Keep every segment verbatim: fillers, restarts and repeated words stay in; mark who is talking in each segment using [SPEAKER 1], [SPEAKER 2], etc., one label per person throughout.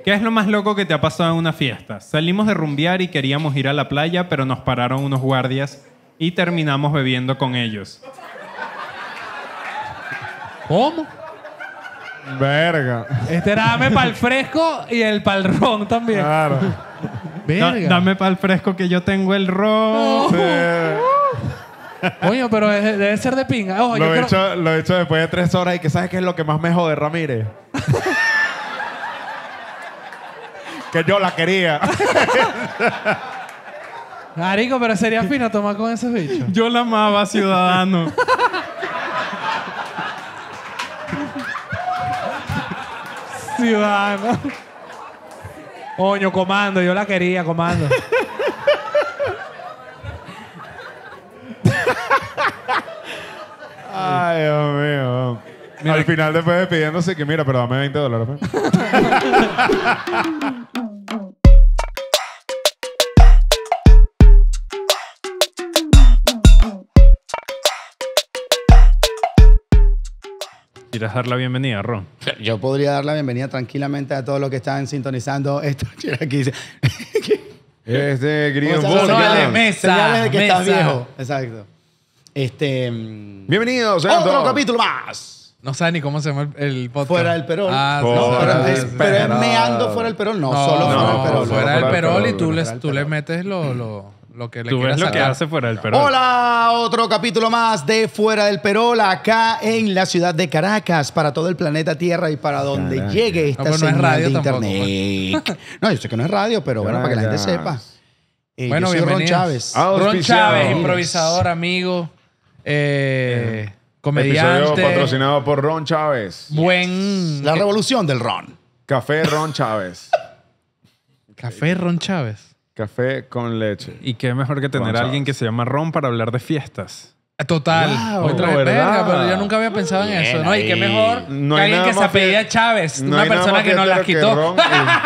[SPEAKER 1] ¿Qué es lo más loco que te ha pasado en una fiesta? Salimos de rumbear y queríamos ir a la playa, pero nos pararon unos guardias y terminamos bebiendo con ellos.
[SPEAKER 2] ¿Cómo?
[SPEAKER 3] Verga.
[SPEAKER 2] Este era dame pa'l fresco y el pa'l ron también.
[SPEAKER 3] Claro.
[SPEAKER 1] Da-
[SPEAKER 2] Verga.
[SPEAKER 1] dame para el fresco que yo tengo el ron.
[SPEAKER 3] Sí.
[SPEAKER 2] Coño, pero debe, debe ser de pinga. Ojo, yo
[SPEAKER 3] Lo he,
[SPEAKER 2] quiero-
[SPEAKER 3] hecho, lo he hecho después de tres horas y que ¿sabes qué es lo que más me jode, Ramírez? Que yo la quería.
[SPEAKER 2] Marico, pero sería fino tomar con esos bichos.
[SPEAKER 1] Yo la amaba, ciudadano.
[SPEAKER 2] Ciudadano. Coño, comando. Yo la quería, comando.
[SPEAKER 3] Ay, Dios mío.
[SPEAKER 1] Mira,
[SPEAKER 3] Al final después despidiéndose que mira, pero dame veinte dólares. pues.
[SPEAKER 1] ¿Quieres dar la bienvenida, Ron?
[SPEAKER 4] Yo podría dar la bienvenida tranquilamente a todos los que están sintonizando esto. Aquí dice...
[SPEAKER 3] Este Green
[SPEAKER 4] ¿Cómo se
[SPEAKER 3] Bull.
[SPEAKER 4] llama?
[SPEAKER 2] Vale,
[SPEAKER 4] Señales-
[SPEAKER 2] mesa,
[SPEAKER 4] señales de que estás
[SPEAKER 2] mesa.
[SPEAKER 4] viejo. Exacto. Este... mm,
[SPEAKER 3] Bienvenidos, sean
[SPEAKER 4] Otro
[SPEAKER 3] todos.
[SPEAKER 4] capítulo más.
[SPEAKER 2] No sabe ni cómo se llama el, el podcast.
[SPEAKER 4] Fuera del perol.
[SPEAKER 2] Ah,
[SPEAKER 3] Fuera
[SPEAKER 2] sí,
[SPEAKER 4] No, pero,
[SPEAKER 3] del
[SPEAKER 4] es,
[SPEAKER 3] perol.
[SPEAKER 4] pero es meando fuera del perol. No,
[SPEAKER 2] No,
[SPEAKER 4] solo
[SPEAKER 2] no,
[SPEAKER 4] fuera del perol.
[SPEAKER 2] fuera
[SPEAKER 3] Fuera
[SPEAKER 2] del
[SPEAKER 3] del
[SPEAKER 2] perol y
[SPEAKER 3] perol,
[SPEAKER 2] tú,
[SPEAKER 4] fuera
[SPEAKER 2] le,
[SPEAKER 4] del
[SPEAKER 2] tú le
[SPEAKER 4] perol.
[SPEAKER 2] metes lo, lo, lo que le
[SPEAKER 1] Tú
[SPEAKER 2] quieras
[SPEAKER 1] ves lo que
[SPEAKER 2] sacar.
[SPEAKER 1] hace fuera del perol.
[SPEAKER 4] Hola, otro capítulo más de Fuera del Perol, acá en la ciudad de Caracas, para todo el planeta Tierra y para donde
[SPEAKER 3] Caracas.
[SPEAKER 4] llegue esta
[SPEAKER 2] No, pero no es
[SPEAKER 4] señal
[SPEAKER 2] radio
[SPEAKER 4] de
[SPEAKER 2] tampoco,
[SPEAKER 4] internet. No, yo sé que no es radio, pero bueno, para que la gente sepa. Eh,
[SPEAKER 2] Bueno,
[SPEAKER 4] yo soy Ron
[SPEAKER 2] bienvenidos.
[SPEAKER 4] Chávez.
[SPEAKER 3] Ah,
[SPEAKER 2] Ron
[SPEAKER 3] auspiciado.
[SPEAKER 2] Chávez, improvisador, amigo, eh,
[SPEAKER 3] Episodio
[SPEAKER 2] comediante,
[SPEAKER 3] patrocinado por Ron Chávez.
[SPEAKER 2] buen
[SPEAKER 4] La revolución del ron.
[SPEAKER 3] Café Ron Chávez.
[SPEAKER 2] café Ron Chávez.
[SPEAKER 3] Café con leche.
[SPEAKER 1] Y qué mejor que tener
[SPEAKER 3] Ron
[SPEAKER 1] a alguien
[SPEAKER 3] Chávez.
[SPEAKER 1] que se llama Ron para hablar de fiestas.
[SPEAKER 2] Total.
[SPEAKER 4] Wow,
[SPEAKER 2] Hoy trae
[SPEAKER 3] ¿verdad?
[SPEAKER 2] verga, pero yo nunca había pensado en
[SPEAKER 4] Bien
[SPEAKER 2] eso, ¿no? Y qué
[SPEAKER 4] ahí.
[SPEAKER 2] mejor
[SPEAKER 3] No
[SPEAKER 2] que
[SPEAKER 3] hay
[SPEAKER 2] alguien
[SPEAKER 3] nada
[SPEAKER 2] que se
[SPEAKER 3] más
[SPEAKER 2] apellida
[SPEAKER 3] fiel-
[SPEAKER 2] Chávez,
[SPEAKER 3] No
[SPEAKER 2] una
[SPEAKER 3] hay nada
[SPEAKER 2] persona
[SPEAKER 3] más
[SPEAKER 2] que nos las
[SPEAKER 3] fiestero
[SPEAKER 2] quitó.
[SPEAKER 3] Ron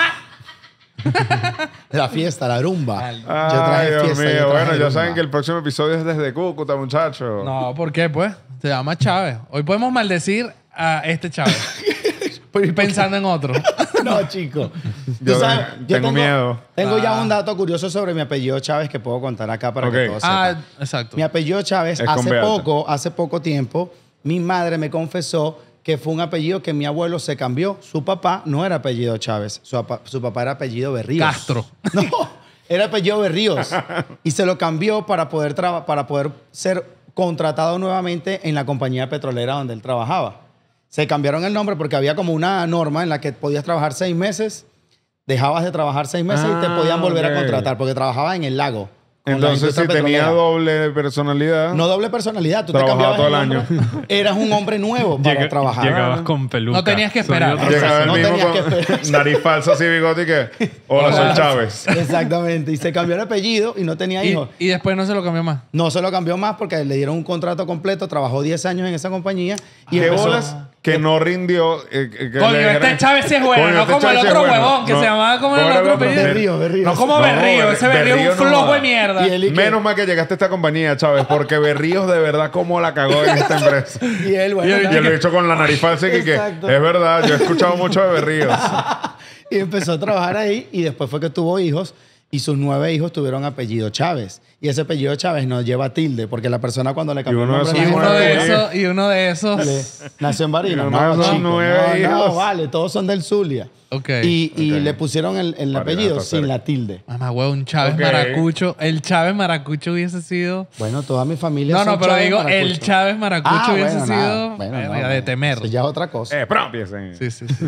[SPEAKER 3] y-
[SPEAKER 4] La fiesta, la rumba.
[SPEAKER 2] Ay,
[SPEAKER 4] Yo
[SPEAKER 3] Ay,
[SPEAKER 4] traje
[SPEAKER 3] Dios
[SPEAKER 4] fiesta,
[SPEAKER 3] mío.
[SPEAKER 4] yo traje
[SPEAKER 3] Bueno, ya
[SPEAKER 4] rumba.
[SPEAKER 3] saben que el próximo episodio es desde Cúcuta, muchachos.
[SPEAKER 2] No, ¿por qué, pues? Se llama Chávez. Hoy podemos maldecir a este Chávez. pensando en otro.
[SPEAKER 4] No, chico. Tú
[SPEAKER 3] Yo
[SPEAKER 4] sabes,
[SPEAKER 3] tengo miedo.
[SPEAKER 4] Tengo ya
[SPEAKER 2] Ah.
[SPEAKER 4] un dato curioso sobre mi apellido Chávez que puedo contar acá para
[SPEAKER 3] Ok.
[SPEAKER 4] que todos
[SPEAKER 2] Ah,
[SPEAKER 4] sepan.
[SPEAKER 2] exacto.
[SPEAKER 4] Mi apellido Chávez,
[SPEAKER 3] Es con
[SPEAKER 4] hace
[SPEAKER 3] B alta.
[SPEAKER 4] poco, hace poco tiempo, mi madre me confesó que fue un apellido que mi abuelo se cambió. Su papá no era apellido Chávez, su, apa- su papá era apellido Berríos.
[SPEAKER 2] Castro.
[SPEAKER 4] No, era apellido Berríos. Y se lo cambió para poder, traba- para poder ser contratado nuevamente en la compañía petrolera donde él trabajaba. Se cambiaron el nombre porque había como una norma en la que podías trabajar seis meses, dejabas de trabajar seis meses y te
[SPEAKER 3] Ah,
[SPEAKER 4] podían volver
[SPEAKER 3] ok.
[SPEAKER 4] a contratar porque trabajaba en el lago. con la
[SPEAKER 3] Entonces, si
[SPEAKER 4] industria
[SPEAKER 3] tenía
[SPEAKER 4] petrolera.
[SPEAKER 3] doble personalidad.
[SPEAKER 4] No doble personalidad, tú te
[SPEAKER 3] Trabajaba
[SPEAKER 4] cambiabas
[SPEAKER 3] todo el
[SPEAKER 4] el nombre, eras un hombre nuevo para
[SPEAKER 1] Llega-
[SPEAKER 4] trabajar.
[SPEAKER 1] Llegabas con peluca.
[SPEAKER 2] No tenías que esperar.
[SPEAKER 1] Soy otro
[SPEAKER 3] Llegaba el
[SPEAKER 4] No
[SPEAKER 3] mismo
[SPEAKER 4] tenías que
[SPEAKER 3] con
[SPEAKER 4] esperar.
[SPEAKER 3] nariz falsa así, bigote y que. Hola, soy
[SPEAKER 4] Hola.
[SPEAKER 3] Chávez.
[SPEAKER 4] Exactamente, y se cambió el apellido y no tenía
[SPEAKER 2] Y,
[SPEAKER 4] hijos.
[SPEAKER 2] y después no se lo cambió más.
[SPEAKER 4] No se lo cambió más porque le dieron un contrato completo, trabajó diez años en esa compañía y
[SPEAKER 3] ¿Qué
[SPEAKER 4] empezó-
[SPEAKER 3] bolas que no rindió? eh, que- que
[SPEAKER 2] Coño,
[SPEAKER 3] le dijeran-
[SPEAKER 2] este Chávez sí es bueno,
[SPEAKER 3] Coño,
[SPEAKER 2] no
[SPEAKER 3] este
[SPEAKER 2] como el
[SPEAKER 3] Chávez sí
[SPEAKER 2] otro
[SPEAKER 3] es bueno.
[SPEAKER 2] huevón que
[SPEAKER 3] No.
[SPEAKER 2] se llamaba como el
[SPEAKER 3] ¿Cómo era
[SPEAKER 2] otro
[SPEAKER 3] el otro?
[SPEAKER 2] apellido.
[SPEAKER 4] Berrío, Berrío.
[SPEAKER 2] No como
[SPEAKER 3] No,
[SPEAKER 2] Berrío,
[SPEAKER 3] Ber-
[SPEAKER 2] ese Berrío es
[SPEAKER 3] Berrío
[SPEAKER 2] un
[SPEAKER 3] no
[SPEAKER 2] flojo
[SPEAKER 3] va.
[SPEAKER 2] de mierda.
[SPEAKER 4] Y él y que-
[SPEAKER 3] Menos mal que llegaste a esta compañía, Chávez, porque Berríos de verdad cómo la cagó en esta empresa.
[SPEAKER 4] Y él, bueno,
[SPEAKER 3] Y
[SPEAKER 4] nada.
[SPEAKER 3] el bicho con la nariz falsa y que, que
[SPEAKER 4] Exacto.
[SPEAKER 3] es verdad, yo he escuchado mucho de Berríos.
[SPEAKER 4] y empezó a trabajar ahí y después fue que tuvo hijos y sus nueve hijos tuvieron apellido Chávez. Y ese apellido Chávez no lleva tilde porque la persona cuando le cambió
[SPEAKER 3] Y
[SPEAKER 4] el
[SPEAKER 3] uno de
[SPEAKER 4] nombre
[SPEAKER 2] Y
[SPEAKER 3] esos
[SPEAKER 4] a la
[SPEAKER 2] uno de
[SPEAKER 4] mujer,
[SPEAKER 2] esos, y uno de esos.
[SPEAKER 4] le- nació en Barinas.
[SPEAKER 3] Y uno
[SPEAKER 4] No,
[SPEAKER 3] de esos
[SPEAKER 4] chico,
[SPEAKER 3] nueve
[SPEAKER 4] no, no,
[SPEAKER 3] hijos.
[SPEAKER 4] vale, todos son del Zulia.
[SPEAKER 2] Ok.
[SPEAKER 4] Y, y
[SPEAKER 3] Ok.
[SPEAKER 4] le pusieron el, el
[SPEAKER 3] Barinas
[SPEAKER 4] apellido
[SPEAKER 3] está
[SPEAKER 4] sin
[SPEAKER 3] cerca.
[SPEAKER 4] la tilde.
[SPEAKER 2] Mamá, huevo, un Chávez
[SPEAKER 3] Ok.
[SPEAKER 2] Maracucho. El Chávez Maracucho hubiese sido.
[SPEAKER 4] Bueno, toda mi familia
[SPEAKER 2] No,
[SPEAKER 4] son
[SPEAKER 2] no, pero
[SPEAKER 4] Chávez
[SPEAKER 2] digo,
[SPEAKER 4] Maracucho.
[SPEAKER 2] el Chávez Maracucho
[SPEAKER 4] Ah,
[SPEAKER 2] hubiese
[SPEAKER 4] bueno,
[SPEAKER 2] sido.
[SPEAKER 4] nada. Bueno,
[SPEAKER 2] verga,
[SPEAKER 4] no,
[SPEAKER 2] de
[SPEAKER 4] no,
[SPEAKER 2] temer.
[SPEAKER 4] eso ya es otra cosa.
[SPEAKER 3] Eh, propiesen.
[SPEAKER 2] Sí, sí, sí.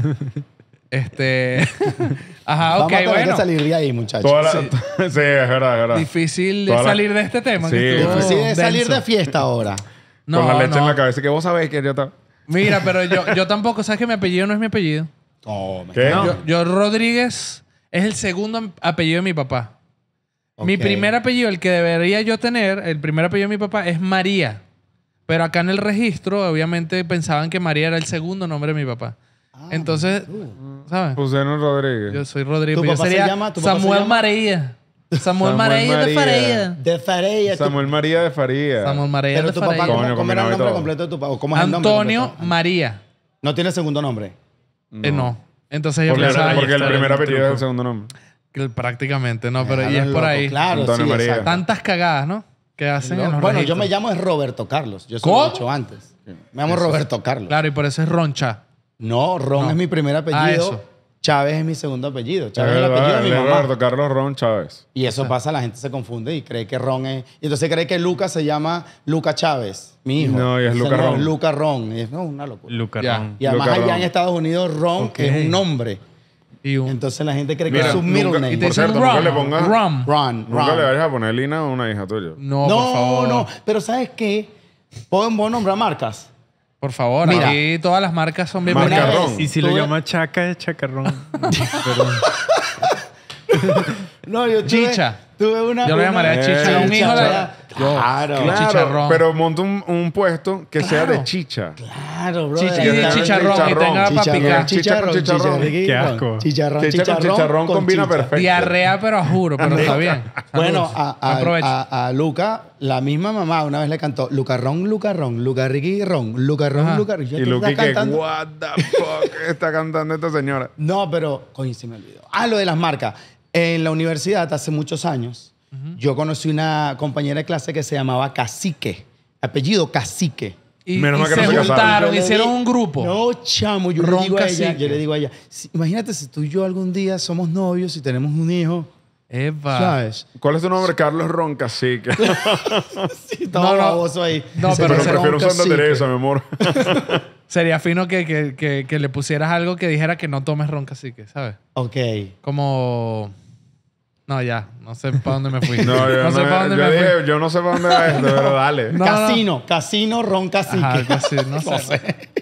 [SPEAKER 2] este. Ajá,
[SPEAKER 4] Vamos
[SPEAKER 2] ok,
[SPEAKER 4] a tener
[SPEAKER 2] bueno.
[SPEAKER 4] que salir de ahí, muchachos.
[SPEAKER 3] Toda la- sí. es verdad, es verdad.
[SPEAKER 2] Difícil de
[SPEAKER 3] Toda la-
[SPEAKER 2] salir de este tema. que
[SPEAKER 3] Sí,
[SPEAKER 2] estuvo
[SPEAKER 4] Difícil de salir
[SPEAKER 2] denso.
[SPEAKER 4] de fiesta ahora.
[SPEAKER 2] No,
[SPEAKER 3] Con la leche
[SPEAKER 2] no.
[SPEAKER 3] en la cabeza. Que vos sabés que yo ta-
[SPEAKER 2] Mira, pero yo, yo tampoco, ¿sabes que mi apellido no es mi apellido?
[SPEAKER 4] Oh, me
[SPEAKER 3] ¿Qué?
[SPEAKER 4] cago.
[SPEAKER 2] Yo, yo Rodríguez es el segundo apellido de mi papá. Mi
[SPEAKER 4] Ok.
[SPEAKER 2] primer apellido, el que debería yo tener, el primer apellido de mi papá es María. Pero acá en el registro, obviamente, pensaban que María era el segundo nombre de mi papá.
[SPEAKER 4] Ah,
[SPEAKER 2] Entonces, ¿sabes?
[SPEAKER 3] Pusieron Rodríguez.
[SPEAKER 2] Yo soy Rodríguez.
[SPEAKER 4] ¿Tu
[SPEAKER 2] pero yo
[SPEAKER 4] papá se
[SPEAKER 2] sería
[SPEAKER 4] llama- tu papá se
[SPEAKER 2] Samuel
[SPEAKER 4] llama?
[SPEAKER 2] María. Samuel
[SPEAKER 3] Samuel
[SPEAKER 2] María de
[SPEAKER 3] María.
[SPEAKER 2] Faría.
[SPEAKER 4] De Fareya. tu-
[SPEAKER 3] Samuel María de Faría.
[SPEAKER 2] Samuel María
[SPEAKER 4] Pero
[SPEAKER 2] de
[SPEAKER 4] tu papá,
[SPEAKER 2] Faría.
[SPEAKER 4] ¿cómo,
[SPEAKER 3] Coño,
[SPEAKER 4] cómo era el
[SPEAKER 3] combinado y
[SPEAKER 4] nombre
[SPEAKER 3] todo.
[SPEAKER 4] completo de tu papá? ¿Cómo es el nombre
[SPEAKER 2] Antonio
[SPEAKER 4] completo?
[SPEAKER 2] María.
[SPEAKER 4] No tiene segundo nombre.
[SPEAKER 2] Eh, no. Entonces yo
[SPEAKER 3] Porque,
[SPEAKER 2] pensaba
[SPEAKER 3] porque el
[SPEAKER 1] está
[SPEAKER 3] primer
[SPEAKER 1] el
[SPEAKER 3] apellido es el
[SPEAKER 1] truco.
[SPEAKER 3] segundo nombre.
[SPEAKER 2] que prácticamente, ¿no? Pero y
[SPEAKER 4] Claro,
[SPEAKER 2] es por
[SPEAKER 4] loco,
[SPEAKER 2] ahí.
[SPEAKER 4] Claro,
[SPEAKER 3] Antonio
[SPEAKER 4] sí,
[SPEAKER 3] María.
[SPEAKER 4] exacto.
[SPEAKER 2] Tantas cagadas, ¿no? Que hacen en los
[SPEAKER 4] Bueno, yo
[SPEAKER 2] registros.
[SPEAKER 4] me llamo es Roberto Carlos. Yo se lo
[SPEAKER 2] ¿Cómo?
[SPEAKER 4] he dicho antes. Me llamo Roberto Carlos.
[SPEAKER 2] Claro, y por eso es Roncha.
[SPEAKER 4] No, Ron
[SPEAKER 2] No.
[SPEAKER 4] es mi primer apellido.
[SPEAKER 2] eso.
[SPEAKER 4] Chávez es mi segundo apellido.
[SPEAKER 3] Es
[SPEAKER 4] Chávez es el
[SPEAKER 3] verdad,
[SPEAKER 4] apellido de
[SPEAKER 3] él
[SPEAKER 4] mi
[SPEAKER 3] es
[SPEAKER 4] mamá.
[SPEAKER 3] Roberto Carlos Ron Chávez.
[SPEAKER 4] Y eso pasa, la gente se confunde y cree que Ron es... Y entonces cree que Luca se llama Luca Chávez, mi hijo.
[SPEAKER 3] No, y es
[SPEAKER 4] Entonces,
[SPEAKER 3] Luca
[SPEAKER 4] no,
[SPEAKER 3] Ron.
[SPEAKER 4] Luca Ron. Y es no, una locura.
[SPEAKER 1] Luca
[SPEAKER 2] Ya.
[SPEAKER 1] Ron.
[SPEAKER 4] Y además
[SPEAKER 3] Luca
[SPEAKER 4] allá
[SPEAKER 3] Ron.
[SPEAKER 4] en Estados Unidos, Ron
[SPEAKER 2] Ok.
[SPEAKER 4] es un nombre.
[SPEAKER 2] Y un...
[SPEAKER 4] Entonces la gente cree que
[SPEAKER 3] Mira,
[SPEAKER 4] es su middle
[SPEAKER 3] nunca-
[SPEAKER 4] name.
[SPEAKER 2] y te
[SPEAKER 3] por
[SPEAKER 2] dicen
[SPEAKER 3] cierto, nunca
[SPEAKER 2] Rum.
[SPEAKER 3] le pongas-
[SPEAKER 2] Rum.
[SPEAKER 4] Ron,
[SPEAKER 3] Nunca
[SPEAKER 4] Ron.
[SPEAKER 3] le vayas a poner Lina a una hija tuya.
[SPEAKER 2] No,
[SPEAKER 4] No,
[SPEAKER 2] por favor.
[SPEAKER 4] no. Pero ¿sabes qué? ¿Puedo, puedo nombrar marcas?
[SPEAKER 2] Por favor,
[SPEAKER 4] Mira.
[SPEAKER 2] aquí todas las marcas son
[SPEAKER 3] Marca
[SPEAKER 2] bienvenidas.
[SPEAKER 4] Una
[SPEAKER 3] Ron.
[SPEAKER 4] vez
[SPEAKER 1] Y si lo
[SPEAKER 4] tuve-
[SPEAKER 1] llama Chaca, es Chacarrón. Perdón.
[SPEAKER 4] No, yo tuve,
[SPEAKER 2] Chicha.
[SPEAKER 4] Tuve una...
[SPEAKER 2] Yo lo
[SPEAKER 4] una-
[SPEAKER 2] llamaría chicha.
[SPEAKER 3] Eh,
[SPEAKER 2] Un hijo de...
[SPEAKER 4] Chicha.
[SPEAKER 2] Yo.
[SPEAKER 4] Claro.
[SPEAKER 2] Qué
[SPEAKER 3] Claro,
[SPEAKER 2] chicharrón.
[SPEAKER 3] pero monta un, un puesto que sea
[SPEAKER 2] Claro.
[SPEAKER 3] de chicha.
[SPEAKER 4] Claro, bro.
[SPEAKER 2] Chicha
[SPEAKER 3] y de
[SPEAKER 2] chicharrón, y tenga para
[SPEAKER 4] Chicharrón,
[SPEAKER 2] picar.
[SPEAKER 4] chicharrón,
[SPEAKER 3] Chicha con chicharrón.
[SPEAKER 4] chicharrón.
[SPEAKER 1] Qué asco.
[SPEAKER 4] Chicharrón,
[SPEAKER 3] Chicha con
[SPEAKER 4] chicharrón,
[SPEAKER 3] chicharrón
[SPEAKER 4] con
[SPEAKER 3] combina
[SPEAKER 4] chicha.
[SPEAKER 3] perfecto.
[SPEAKER 2] Diarrea, pero a juro, pero está bien.
[SPEAKER 4] Bueno,
[SPEAKER 2] Salud.
[SPEAKER 4] a, a,
[SPEAKER 2] Aprovecho.
[SPEAKER 4] a, a Luca, la misma mamá una vez le cantó Lucarrón, Lucarrón, Lucarriqui, Ron, Lucarrón,
[SPEAKER 2] Ajá.
[SPEAKER 4] Lucarrón.
[SPEAKER 3] Y Luqui que, what the fuck está cantando esta señora.
[SPEAKER 4] No, pero, coño, se me olvidó. Ah, lo de las marcas. En la universidad, hace muchos años, yo conocí una compañera de clase que se llamaba Cacique. Apellido Cacique.
[SPEAKER 2] Y,
[SPEAKER 3] Menos
[SPEAKER 2] y
[SPEAKER 3] mal que
[SPEAKER 2] se
[SPEAKER 3] no se casaron.
[SPEAKER 2] juntaron,
[SPEAKER 4] Yo le
[SPEAKER 2] hicieron
[SPEAKER 4] di-
[SPEAKER 2] un grupo.
[SPEAKER 4] No, chamo, yo
[SPEAKER 2] Ron
[SPEAKER 4] le digo a ella,
[SPEAKER 2] Cacique.
[SPEAKER 4] yo le digo a ella, si- imagínate si tú y yo algún día somos novios y tenemos un hijo,
[SPEAKER 2] Epa.
[SPEAKER 4] ¿sabes?
[SPEAKER 3] ¿Cuál es tu nombre? Carlos Ron Cacique.
[SPEAKER 4] Sí, todo
[SPEAKER 2] No, no.
[SPEAKER 4] baboso ahí.
[SPEAKER 2] No,
[SPEAKER 4] Se
[SPEAKER 2] pero
[SPEAKER 3] Pero
[SPEAKER 2] se-
[SPEAKER 4] llama
[SPEAKER 3] prefiero Santa
[SPEAKER 4] Cacique.
[SPEAKER 3] Teresa, mi amor.
[SPEAKER 2] Sería fino que, que, que, que le pusieras algo que dijera que no tomes ron cacique, ¿sabes?
[SPEAKER 4] Ok.
[SPEAKER 2] Como... No, ya. No sé para dónde me fui.
[SPEAKER 3] No, yo,
[SPEAKER 2] sé
[SPEAKER 3] no,
[SPEAKER 2] para dónde
[SPEAKER 3] yo
[SPEAKER 2] me
[SPEAKER 3] dije,
[SPEAKER 2] fui.
[SPEAKER 3] yo no sé para dónde va esto, pero dale.
[SPEAKER 2] No,
[SPEAKER 4] casino, casino, ron, cacique.
[SPEAKER 2] Ajá, algo así, no sé.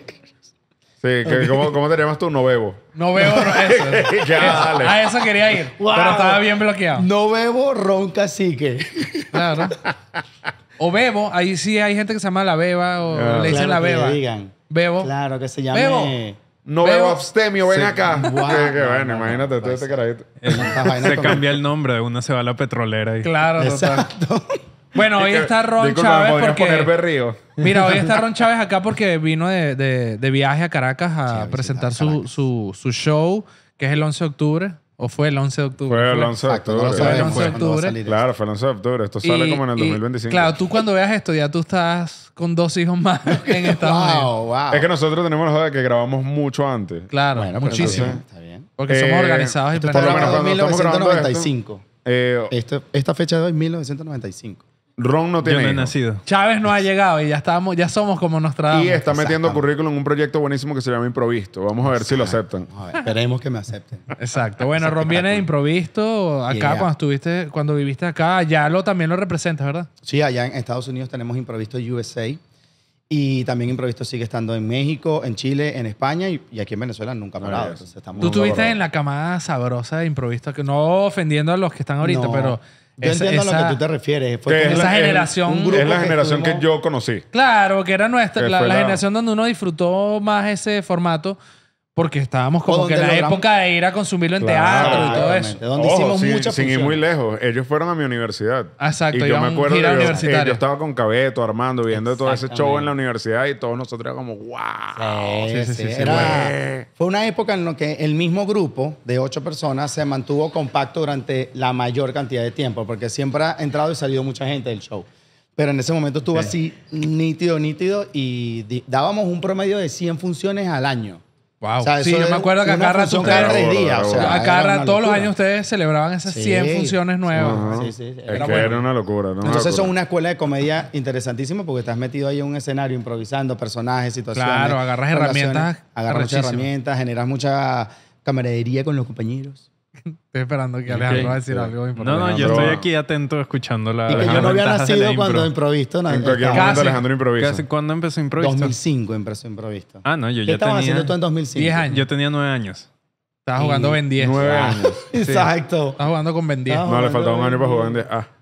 [SPEAKER 3] Sí, que, ¿cómo, ¿cómo te llamas tú? No bebo.
[SPEAKER 2] No veo eso.
[SPEAKER 3] Ya, dale.
[SPEAKER 2] A eso quería ir.
[SPEAKER 4] Wow.
[SPEAKER 2] Pero estaba bien bloqueado.
[SPEAKER 4] No bebo ron, cacique.
[SPEAKER 2] Claro. O bebo. Ahí sí hay gente que se llama la beba o
[SPEAKER 3] Ah.
[SPEAKER 2] le dicen
[SPEAKER 4] Claro
[SPEAKER 2] la
[SPEAKER 4] que le
[SPEAKER 2] beba.
[SPEAKER 4] digan.
[SPEAKER 2] Bebo.
[SPEAKER 4] Claro, que se llame...
[SPEAKER 2] Bebo.
[SPEAKER 3] No
[SPEAKER 2] Veo-
[SPEAKER 3] bebo abstemio, ven
[SPEAKER 2] Sí.
[SPEAKER 3] acá.
[SPEAKER 4] Wow.
[SPEAKER 3] Que, que
[SPEAKER 4] No,
[SPEAKER 3] bueno,
[SPEAKER 4] no,
[SPEAKER 3] imagínate
[SPEAKER 4] no,
[SPEAKER 3] tú este carajito.
[SPEAKER 4] Estas vainas
[SPEAKER 1] Se
[SPEAKER 4] como-
[SPEAKER 1] cambia el nombre, de una se va a la petrolera. Y...
[SPEAKER 2] Claro, total.
[SPEAKER 4] Exacto.
[SPEAKER 2] Bueno, hoy está Ron
[SPEAKER 3] Disculpa,
[SPEAKER 2] Chávez
[SPEAKER 3] ¿podrías
[SPEAKER 2] porque...
[SPEAKER 3] poner Berrío?
[SPEAKER 2] Mira, hoy está Ron Chávez acá porque vino de, de- de viaje a Caracas a
[SPEAKER 4] Sí, a
[SPEAKER 2] presentar
[SPEAKER 4] visitar
[SPEAKER 2] su,
[SPEAKER 4] Caracas.
[SPEAKER 2] su, su show, que es el once de octubre. ¿O fue el once de octubre?
[SPEAKER 3] Fue el once de
[SPEAKER 4] Exacto, no
[SPEAKER 3] octubre.
[SPEAKER 4] lo
[SPEAKER 2] Fue el
[SPEAKER 4] sabemos
[SPEAKER 2] once de
[SPEAKER 4] cuándo va a
[SPEAKER 2] octubre.
[SPEAKER 4] salir
[SPEAKER 3] Claro, fue el once de octubre. Esto sale
[SPEAKER 2] Y-
[SPEAKER 3] como en el
[SPEAKER 2] y,
[SPEAKER 3] dos mil veinticinco.
[SPEAKER 2] Claro, tú cuando veas esto ya tú estás con dos hijos más en Estados Unidos.
[SPEAKER 4] Wow, wow.
[SPEAKER 3] Es que nosotros tenemos la joda de que grabamos mucho antes.
[SPEAKER 2] Claro,
[SPEAKER 4] Bueno, pero
[SPEAKER 2] muchísimo.
[SPEAKER 4] entonces, Está bien.
[SPEAKER 2] Porque
[SPEAKER 3] Eh,
[SPEAKER 2] somos organizados y
[SPEAKER 4] Esto está
[SPEAKER 3] por lo menos
[SPEAKER 2] planificados.
[SPEAKER 4] grabado en
[SPEAKER 3] cuando estamos grabando
[SPEAKER 4] mil novecientos noventa y cinco.
[SPEAKER 3] Eh,
[SPEAKER 4] Esto- esta fecha de hoy, mil novecientos noventa y cinco.
[SPEAKER 3] Ron no
[SPEAKER 1] Yo
[SPEAKER 3] tiene
[SPEAKER 1] no he
[SPEAKER 3] hijos.
[SPEAKER 1] nacido.
[SPEAKER 2] Chávez no ha llegado y ya estamos, ya somos como Nostradamus.
[SPEAKER 3] Y está metiendo
[SPEAKER 4] Exactamente.
[SPEAKER 3] currículum en un proyecto buenísimo que se llama Improvisto. Vamos a ver si lo aceptan.
[SPEAKER 4] A ver, esperemos que me acepten.
[SPEAKER 2] Exacto. Bueno, Ron viene de improvisto. Acá
[SPEAKER 4] Yeah.
[SPEAKER 2] cuando estuviste, cuando viviste acá, ya lo también lo representas, ¿verdad?
[SPEAKER 4] Sí, allá en Estados Unidos tenemos Improvisto U S A y también Improvisto sigue estando en México, en Chile, en España y, y aquí en Venezuela nunca ha parado.
[SPEAKER 3] Ah, yes.
[SPEAKER 4] Entonces estamos
[SPEAKER 2] Tú
[SPEAKER 3] No,
[SPEAKER 2] estuviste
[SPEAKER 3] no, no.
[SPEAKER 2] en la camada sabrosa de improvisto, que no ofendiendo a los que están ahorita,
[SPEAKER 4] No,
[SPEAKER 2] pero
[SPEAKER 4] yo
[SPEAKER 2] esa-
[SPEAKER 4] entiendo a lo
[SPEAKER 2] esa-
[SPEAKER 4] que tú te refieres. Fue
[SPEAKER 3] Que
[SPEAKER 4] como
[SPEAKER 3] es
[SPEAKER 2] esa
[SPEAKER 3] la- es-
[SPEAKER 2] generación-
[SPEAKER 4] un grupo
[SPEAKER 3] Es la
[SPEAKER 4] que
[SPEAKER 3] generación que
[SPEAKER 4] estuvimos-
[SPEAKER 3] yo conocí.
[SPEAKER 2] Claro, que era nuestra,
[SPEAKER 3] Que
[SPEAKER 2] la,
[SPEAKER 3] fue
[SPEAKER 2] la
[SPEAKER 3] la-
[SPEAKER 2] generación donde uno disfrutó más ese formato, porque estábamos como
[SPEAKER 4] donde
[SPEAKER 2] que en la
[SPEAKER 4] logramos-
[SPEAKER 2] época de ir a consumirlo en
[SPEAKER 3] Claro,
[SPEAKER 2] teatro y todo eso.
[SPEAKER 4] exactamente. Donde
[SPEAKER 3] Ojo,
[SPEAKER 4] hicimos
[SPEAKER 3] sin,
[SPEAKER 4] muchas
[SPEAKER 3] sin ir
[SPEAKER 4] funciones.
[SPEAKER 3] muy lejos. Ellos fueron a mi universidad.
[SPEAKER 2] Exacto,
[SPEAKER 3] Y yo
[SPEAKER 2] iban
[SPEAKER 3] me
[SPEAKER 2] a
[SPEAKER 3] acuerdo
[SPEAKER 2] gira
[SPEAKER 3] que yo,
[SPEAKER 2] universitaria.
[SPEAKER 3] eh, yo estaba con Cabeto, Armando, viendo todo ese show
[SPEAKER 4] Exactamente.
[SPEAKER 3] en la universidad y todos nosotros era como, wow.
[SPEAKER 4] Sí,
[SPEAKER 2] Sí, sí,
[SPEAKER 4] sí,
[SPEAKER 2] sí, sí,
[SPEAKER 4] Era-
[SPEAKER 3] güey.
[SPEAKER 4] fue una época en la que el mismo grupo de ocho personas se mantuvo compacto durante la mayor cantidad de tiempo, porque siempre ha entrado y salido mucha gente del show. Pero en ese momento estuvo así nítido, nítido y di- dábamos un promedio de cien funciones al año.
[SPEAKER 2] Wow.
[SPEAKER 4] O sea,
[SPEAKER 2] sí,
[SPEAKER 4] eso
[SPEAKER 2] yo me
[SPEAKER 4] era
[SPEAKER 2] acuerdo que
[SPEAKER 4] una
[SPEAKER 2] acá rato
[SPEAKER 4] función
[SPEAKER 2] ustedes...
[SPEAKER 4] cada tres
[SPEAKER 3] Era
[SPEAKER 4] días.
[SPEAKER 3] bueno,
[SPEAKER 4] o
[SPEAKER 3] era
[SPEAKER 4] sea,
[SPEAKER 2] acá
[SPEAKER 4] era
[SPEAKER 2] ra-
[SPEAKER 4] una
[SPEAKER 2] todos los
[SPEAKER 4] locura.
[SPEAKER 2] años ustedes celebraban esas
[SPEAKER 4] Sí.
[SPEAKER 2] cien funciones nuevas.
[SPEAKER 3] Ajá.
[SPEAKER 4] Sí, sí,
[SPEAKER 3] Es
[SPEAKER 4] era
[SPEAKER 3] que
[SPEAKER 4] bueno.
[SPEAKER 3] era una locura. ¿no? Una
[SPEAKER 4] Entonces
[SPEAKER 3] locura.
[SPEAKER 4] son una escuela de comedia interesantísima porque estás metido ahí en un escenario improvisando personajes, situaciones.
[SPEAKER 2] Claro, agarras
[SPEAKER 4] relaciones,
[SPEAKER 2] herramientas
[SPEAKER 4] Agarras muchas
[SPEAKER 2] arrechísimas.
[SPEAKER 4] herramientas, generas mucha camaradería con los compañeros.
[SPEAKER 2] Estoy esperando que Alejandro
[SPEAKER 1] Ok.
[SPEAKER 2] va a decir
[SPEAKER 3] Sí.
[SPEAKER 2] algo
[SPEAKER 1] No,
[SPEAKER 2] importante.
[SPEAKER 1] no, yo
[SPEAKER 3] Alejandro-
[SPEAKER 1] estoy aquí atento escuchando la.
[SPEAKER 4] Y que
[SPEAKER 1] las
[SPEAKER 4] yo no había
[SPEAKER 1] ventajas de la
[SPEAKER 4] nacido cuando
[SPEAKER 1] impro.
[SPEAKER 4] improvisto. No,
[SPEAKER 3] En cualquier
[SPEAKER 4] estaba-
[SPEAKER 3] momento
[SPEAKER 2] Casi.
[SPEAKER 3] Alejandro improvisa.
[SPEAKER 1] Casi, ¿Cuándo empezó improviso?
[SPEAKER 4] dos mil cinco empezó improvisto.
[SPEAKER 1] Ah, no, yo
[SPEAKER 4] ¿Qué
[SPEAKER 1] ya
[SPEAKER 4] estabas
[SPEAKER 1] tenía.
[SPEAKER 4] haciendo tú en dos mil cinco?
[SPEAKER 2] diez años.
[SPEAKER 1] Yo tenía nueve años.
[SPEAKER 2] Estaba jugando Ben diez.
[SPEAKER 3] Nueve
[SPEAKER 4] Ah,
[SPEAKER 3] años.
[SPEAKER 4] Exacto.
[SPEAKER 2] Estaba jugando con Ben diez.
[SPEAKER 4] Ah.
[SPEAKER 3] No, le faltaba un año para jugar en diez. Ah.